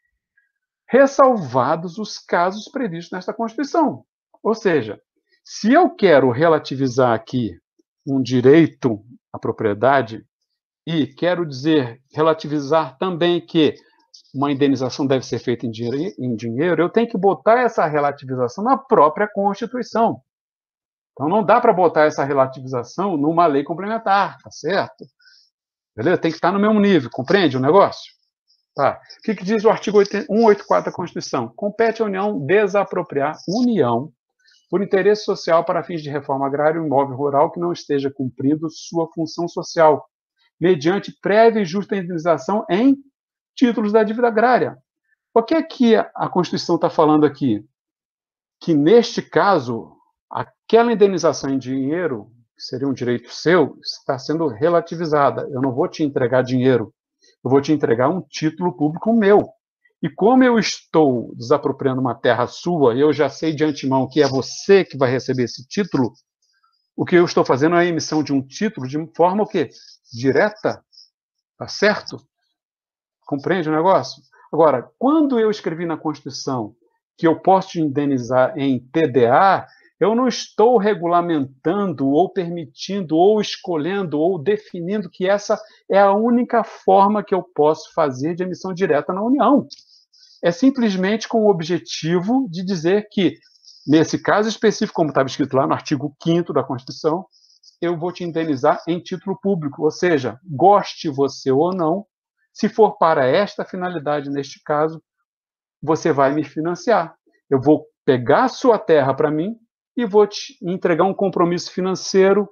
Ressalvados os casos previstos nesta Constituição. Ou seja, se eu quero relativizar aqui um direito à propriedade e quero dizer, relativizar também que uma indenização deve ser feita em dinheiro, eu tenho que botar essa relativização na própria Constituição. Então, não dá para botar essa relativização numa lei complementar, tá certo? Beleza? Tem que estar no mesmo nível, compreende o negócio? Tá. O que diz o artigo 184 da Constituição? Compete à União desapropriar por interesse social para fins de reforma agrária ou imóvel rural que não esteja cumprindo sua função social, mediante prévia e justa indenização em títulos da dívida agrária. O que é que a Constituição está falando aqui? Que, neste caso, aquela indenização em dinheiro, que seria um direito seu, está sendo relativizada. Eu não vou te entregar dinheiro, eu vou te entregar um título público meu. E como eu estou desapropriando uma terra sua, e eu já sei de antemão que é você que vai receber esse título, o que eu estou fazendo é a emissão de um título de forma o quê? Direta. Tá certo? Compreende o negócio? Agora, quando eu escrevi na Constituição que eu posso te indenizar em TDA, eu não estou regulamentando ou permitindo ou escolhendo ou definindo que essa é a única forma que eu posso fazer de emissão direta na União. É simplesmente com o objetivo de dizer que, nesse caso específico, como estava escrito lá no artigo 5º da Constituição, eu vou te indenizar em título público, ou seja, goste você ou não, se for para esta finalidade, neste caso, você vai me financiar. Eu vou pegar a sua terra para mim e vou te entregar um compromisso financeiro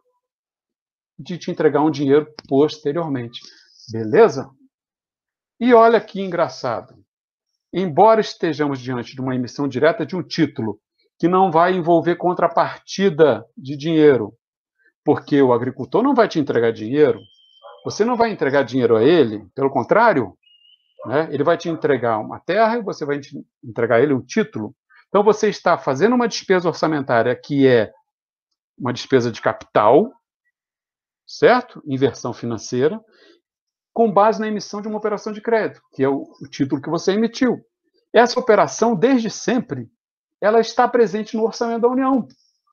de te entregar um dinheiro posteriormente. Beleza? E olha que engraçado. Embora estejamos diante de uma emissão direta de um título que não vai envolver contrapartida de dinheiro, porque o agricultor não vai te entregar dinheiro, você não vai entregar dinheiro a ele, pelo contrário, né, ele vai te entregar uma terra e você vai entregar a ele um título. Então, você está fazendo uma despesa orçamentária que é uma despesa de capital, certo? Inversão financeira, com base na emissão de uma operação de crédito, que é o título que você emitiu. Essa operação, desde sempre, ela está presente no orçamento da União.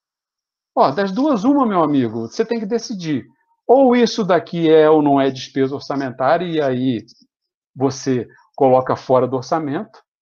Ó, das duas, uma, meu amigo, você tem que decidir. Ou isso daqui é ou não é despesa orçamentária, e aí você coloca fora do orçamento,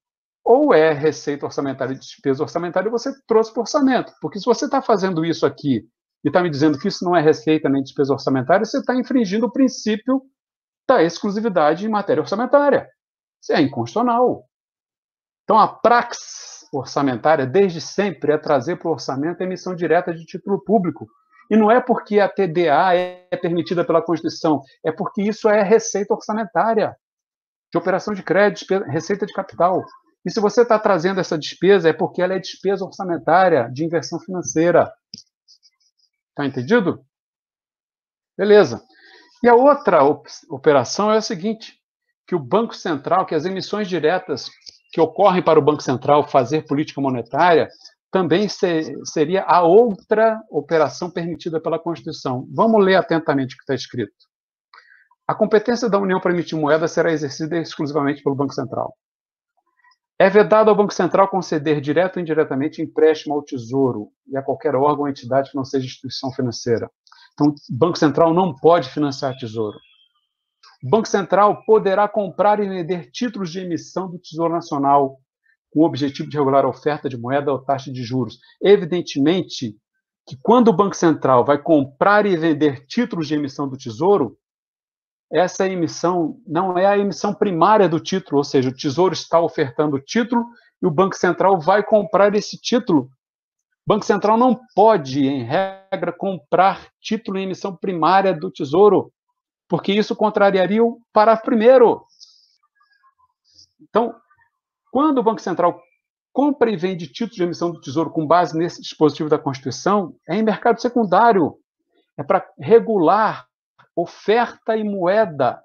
ou é receita orçamentária e despesa orçamentária, você trouxe para o orçamento. Porque se você está fazendo isso aqui e está me dizendo que isso não é receita nem despesa orçamentária, você está infringindo o princípio da exclusividade em matéria orçamentária. Isso é inconstitucional. Então, a praxe orçamentária, desde sempre, é trazer para o orçamento a emissão direta de título público. E não é porque a TDA é permitida pela Constituição, é porque isso é receita orçamentária, de operação de crédito, receita de capital. E se você está trazendo essa despesa, é porque ela é despesa orçamentária de inversão financeira. Está entendido? Beleza. E a outra operação é a seguinte, que o Banco Central, que as emissões diretas que ocorrem para o Banco Central fazer política monetária, também seria a outra operação permitida pela Constituição. Vamos ler atentamente o que está escrito. A competência da União para emitir moeda será exercida exclusivamente pelo Banco Central. É vedado ao Banco Central conceder direto ou indiretamente empréstimo ao Tesouro e a qualquer órgão ou entidade que não seja instituição financeira. Então, o Banco Central não pode financiar Tesouro. O Banco Central poderá comprar e vender títulos de emissão do Tesouro Nacional com o objetivo de regular a oferta de moeda ou taxa de juros. Evidentemente que quando o Banco Central vai comprar e vender títulos de emissão do Tesouro, essa emissão não é a emissão primária do título, ou seja, o Tesouro está ofertando o título e o Banco Central vai comprar esse título. O Banco Central não pode, em regra, comprar título em emissão primária do Tesouro, porque isso contrariaria o parágrafo 1º. Então, quando o Banco Central compra e vende títulos de emissão do Tesouro com base nesse dispositivo da Constituição, é em mercado secundário. É para regular oferta e moeda,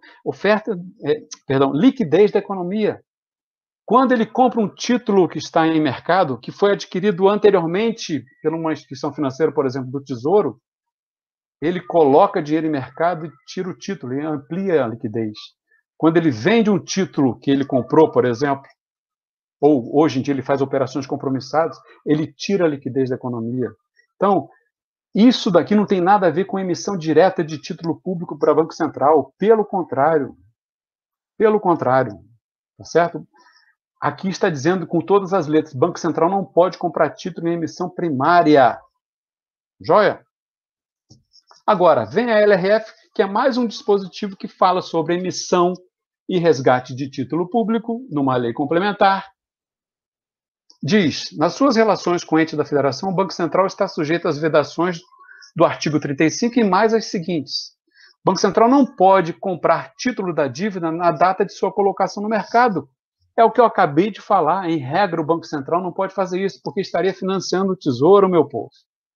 liquidez da economia. Quando ele compra um título que está em mercado, que foi adquirido anteriormente por uma instituição financeira, por exemplo, do Tesouro, ele coloca dinheiro em mercado e tira o título, e amplia a liquidez. Quando ele vende um título que ele comprou, por exemplo, ou hoje em dia ele faz operações compromissadas, ele tira a liquidez da economia. Então, isso daqui não tem nada a ver com emissão direta de título público para o Banco Central. Pelo contrário. Pelo contrário. Tá certo? Aqui está dizendo com todas as letras, Banco Central não pode comprar título em emissão primária. Joia? Agora, vem a LRF, que é mais um dispositivo que fala sobre emissão e resgate de título público numa lei complementar. Diz, nas suas relações com o ente da federação, o Banco Central está sujeito às vedações do artigo 35 e mais as seguintes. O Banco Central não pode comprar título da dívida na data de sua colocação no mercado. É o que eu acabei de falar. Em regra, o Banco Central não pode fazer isso, porque estaria financiando o Tesouro, meu povo.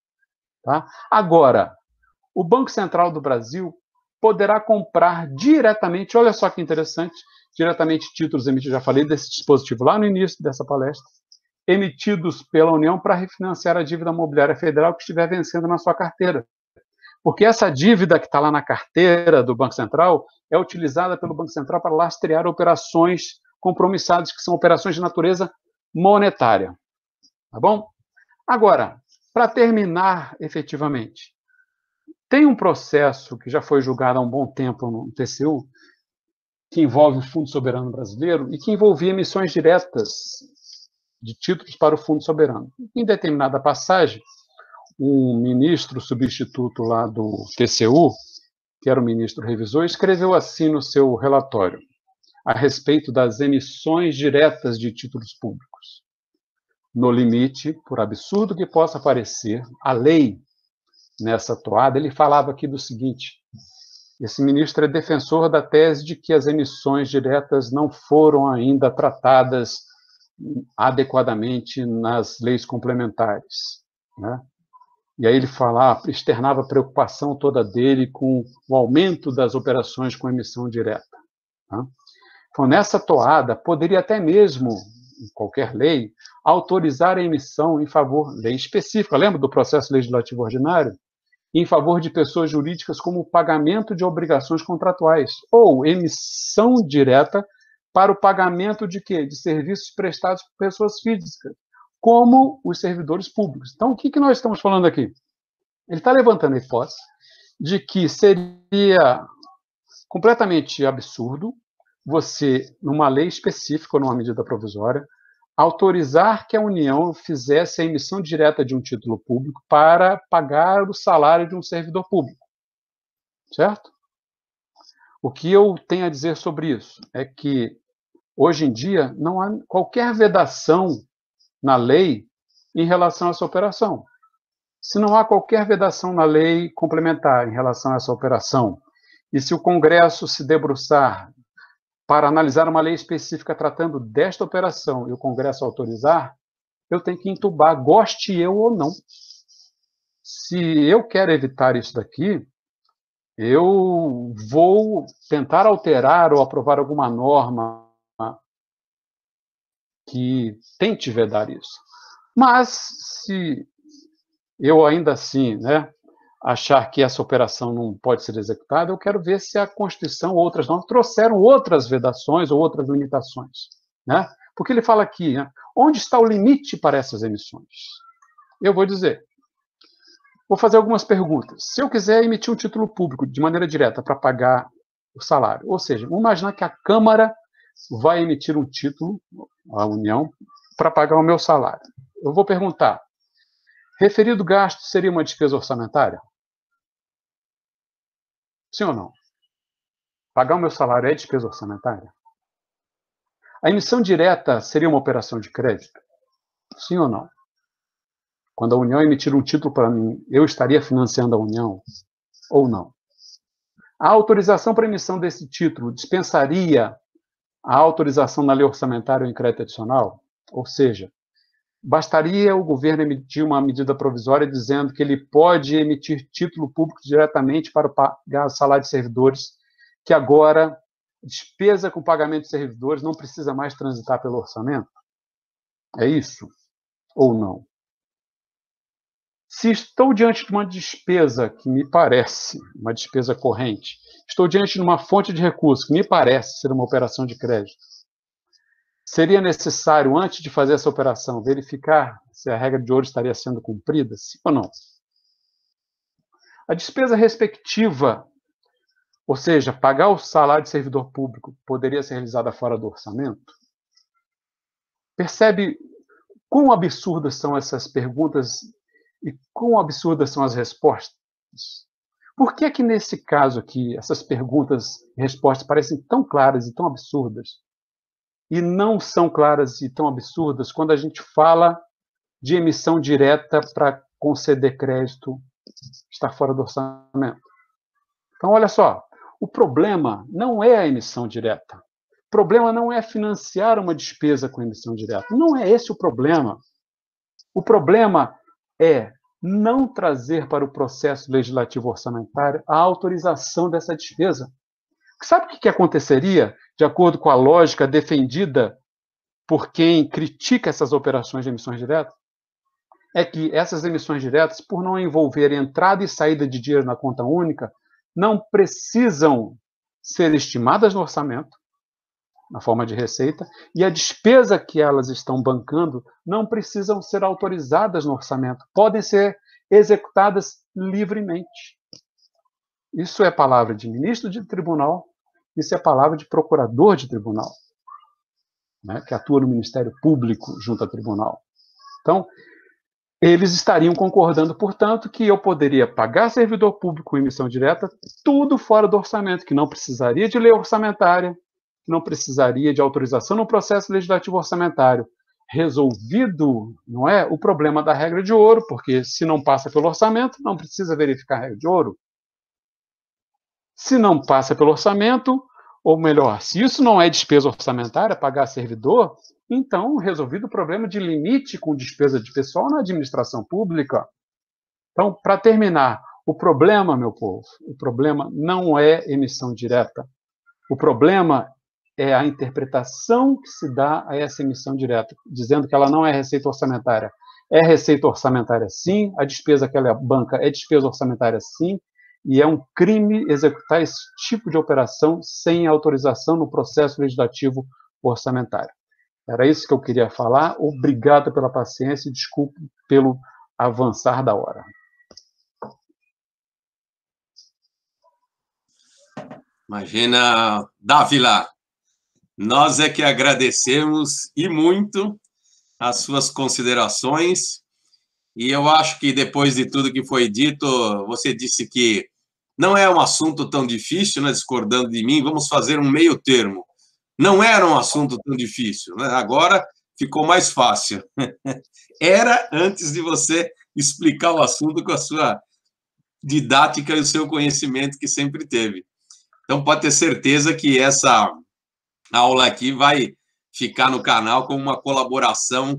Tá? Agora, o Banco Central do Brasil poderá comprar diretamente, olha só que interessante, diretamente títulos emitidos, já falei desse dispositivo lá no início dessa palestra, emitidos pela União para refinanciar a dívida mobiliária federal que estiver vencendo na sua carteira. Porque essa dívida que está lá na carteira do Banco Central é utilizada pelo Banco Central para lastrear operações compromissadas, que são operações de natureza monetária. Tá bom? Agora, para terminar efetivamente, tem um processo que já foi julgado há um bom tempo no TCU, que envolve o Fundo Soberano Brasileiro e que envolvia emissões diretas de títulos para o Fundo Soberano. Em determinada passagem, um ministro substituto lá do TCU, que era o ministro revisor, escreveu assim no seu relatório, a respeito das emissões diretas de títulos públicos. No limite, por absurdo que possa parecer, a lei, nessa toada, ele falava aqui do seguinte, esse ministro é defensor da tese de que as emissões diretas não foram ainda tratadas adequadamente nas leis complementares, né? E aí ele externava a preocupação toda dele com o aumento das operações com emissão direta. Tá? Então, nessa toada, poderia até mesmo, em qualquer lei, autorizar a emissão em favor, lei específica, lembra do processo legislativo ordinário? Em favor de pessoas jurídicas como o pagamento de obrigações contratuais, ou emissão direta para o pagamento de quê? De serviços prestados por pessoas físicas, como os servidores públicos. Então, o que nós estamos falando aqui? Ele está levantando a hipótese de que seria completamente absurdo você, numa lei específica ou numa medida provisória, autorizar que a União fizesse a emissão direta de um título público para pagar o salário de um servidor público, certo? O que eu tenho a dizer sobre isso é que, hoje em dia, não há qualquer vedação na lei em relação a essa operação. Se não há qualquer vedação na lei complementar em relação a essa operação, e se o Congresso se debruçar para analisar uma lei específica tratando desta operação e o Congresso autorizar, eu tenho que entubar, goste eu ou não. Se eu quero evitar isso daqui, eu vou tentar alterar ou aprovar alguma norma que tente vedar isso. Mas, se eu ainda assim, achar que essa operação não pode ser executada, eu quero ver se a Constituição ou outras normas trouxeram outras vedações ou outras limitações. Porque ele fala aqui, onde está o limite para essas emissões? Eu vou dizer, vou fazer algumas perguntas. Se eu quiser emitir um título público de maneira direta para pagar o salário, ou seja, vamos imaginar que a Câmara vai emitir um título, a União, para pagar o meu salário. Eu vou perguntar, referido gasto seria uma despesa orçamentária? Sim ou não? Pagar o meu salário é despesa orçamentária? A emissão direta seria uma operação de crédito? Sim ou não? Quando a União emitir um título para mim, eu estaria financiando a União ou não? A autorização para emissão desse título dispensaria a autorização na lei orçamentária ou em crédito adicional? Ou seja, bastaria o governo emitir uma medida provisória dizendo que ele pode emitir título público diretamente para pagar o salário de servidores, que agora, despesa com pagamento de servidores não precisa mais transitar pelo orçamento? É isso ou não? Se estou diante de uma despesa que me parece uma despesa corrente, estou diante de uma fonte de recursos que me parece ser uma operação de crédito, seria necessário, antes de fazer essa operação, verificar se a regra de ouro estaria sendo cumprida, sim ou não? A despesa respectiva, ou seja, pagar o salário de servidor público, poderia ser realizada fora do orçamento? Percebe quão absurdas são essas perguntas e quão absurdas são as respostas? Por que que nesse caso aqui, essas perguntas e respostas parecem tão claras e tão absurdas? E não são claras e tão absurdas quando a gente fala de emissão direta para conceder crédito, está fora do orçamento. Então, olha só, o problema não é a emissão direta. O problema não é financiar uma despesa com emissão direta. Não é esse o problema. O problema é não trazer para o processo legislativo orçamentário a autorização dessa despesa. Sabe o que aconteceria, de acordo com a lógica defendida por quem critica essas operações de emissões diretas? É que essas emissões diretas, por não envolverem entrada e saída de dinheiro na conta única, não precisam ser estimadas no orçamento, na forma de receita, e a despesa que elas estão bancando não precisam ser autorizadas no orçamento, podem ser executadas livremente. Isso é palavra de ministro de tribunal, isso é palavra de procurador de tribunal, que atua no Ministério Público junto ao tribunal. Então, eles estariam concordando, portanto, que eu poderia pagar servidor público com emissão direta, tudo fora do orçamento, que não precisaria de lei orçamentária, que não precisaria de autorização no processo legislativo orçamentário. Resolvido, não é, o problema da regra de ouro, porque se não passa pelo orçamento, não precisa verificar a regra de ouro. Se não passa pelo orçamento, ou melhor, se isso não é despesa orçamentária, pagar servidor, então resolvido o problema de limite com despesa de pessoal na administração pública. Então, para terminar, o problema, meu povo, o problema não é emissão direta. O problema é a interpretação que se dá a essa emissão direta, dizendo que ela não é receita orçamentária. É receita orçamentária, sim, a despesa que ela banca é despesa orçamentária, sim, e é um crime executar esse tipo de operação sem autorização no processo legislativo orçamentário. Era isso que eu queria falar. Obrigado pela paciência e desculpe pelo avançar da hora. Imagina, Dávila, Nós é que agradecemos e muito as suas considerações. E eu acho que depois de tudo que foi dito, você disse que não é um assunto tão difícil, né? Discordando de mim, vamos fazer um meio termo. Não era um assunto tão difícil, né? Agora ficou mais fácil. Era antes de você explicar o assunto com a sua didática e o seu conhecimento que sempre teve. Então, pode ter certeza que essa aula aqui vai ficar no canal como uma colaboração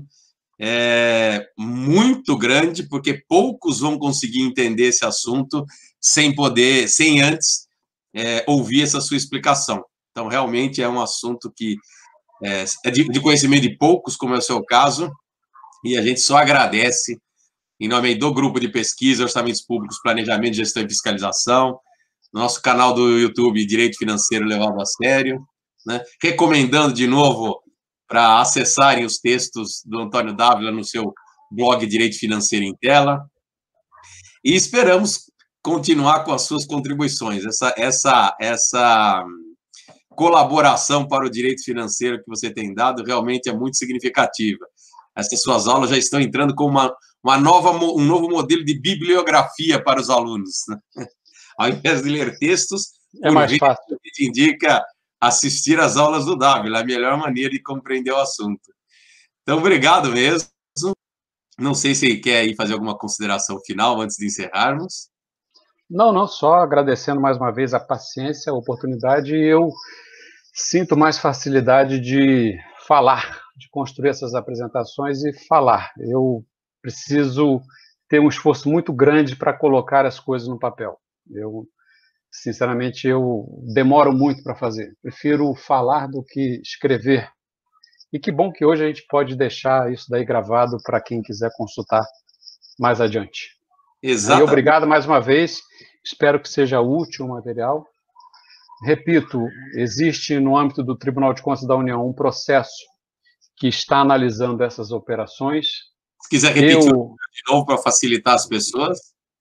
muito grande, porque poucos vão conseguir entender esse assunto sem antes ouvir essa sua explicação. Então, realmente é um assunto que é de conhecimento de poucos, como é o seu caso, e a gente só agradece em nome do Grupo de Pesquisa, Orçamentos Públicos, Planejamento, Gestão e Fiscalização, nosso canal do YouTube Direito Financeiro Levado a Sério, né? Recomendando de novo para acessarem os textos do Antônio Dávila no seu blog Direito Financeiro em Tela. E esperamos continuar com as suas contribuições. Essa colaboração para o direito financeiro que você tem dado realmente é muito significativa. Essas suas aulas já estão entrando com um novo modelo de bibliografia para os alunos, né? Ao invés de ler textos, é mais fácil. A gente indica assistir às aulas do Dávila, a melhor maneira de compreender o assunto. Então, obrigado mesmo. Não sei se quer aí fazer alguma consideração final antes de encerrarmos. Não, só agradecendo mais uma vez a paciência, a oportunidade, e eu sinto mais facilidade de falar, de construir essas apresentações e falar. Eu preciso ter um esforço muito grande para colocar as coisas no papel. Sinceramente, eu demoro muito para fazer. Prefiro falar do que escrever. E que bom que hoje a gente pode deixar isso daí gravado para quem quiser consultar mais adiante. Exatamente. E obrigado mais uma vez. Espero que seja útil o material. Repito, existe no âmbito do Tribunal de Contas da União um processo que está analisando essas operações. Se quiser repetir de novo para facilitar as pessoas.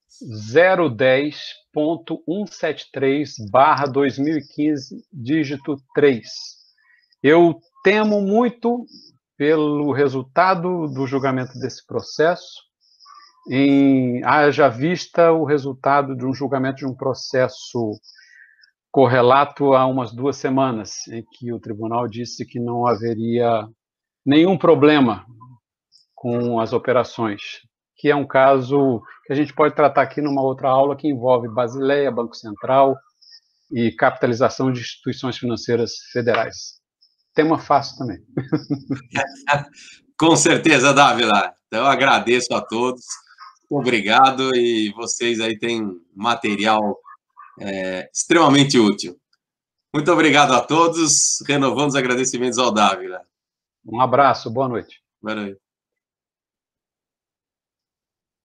010.173/2015, dígito 3. Eu temo muito pelo resultado do julgamento desse processo, haja vista o resultado de um julgamento de um processo correlato há umas 2 semanas, em que o tribunal disse que não haveria nenhum problema com as operações, que é um caso que a gente pode tratar aqui numa outra aula que envolve Basileia, Banco Central e capitalização de instituições financeiras federais. Tema fácil também. Com certeza, Dávila. Então, eu agradeço a todos. Obrigado, e vocês aí têm material extremamente útil. Muito obrigado a todos. Renovando os agradecimentos ao Dávila. Um abraço, boa noite. Boa noite.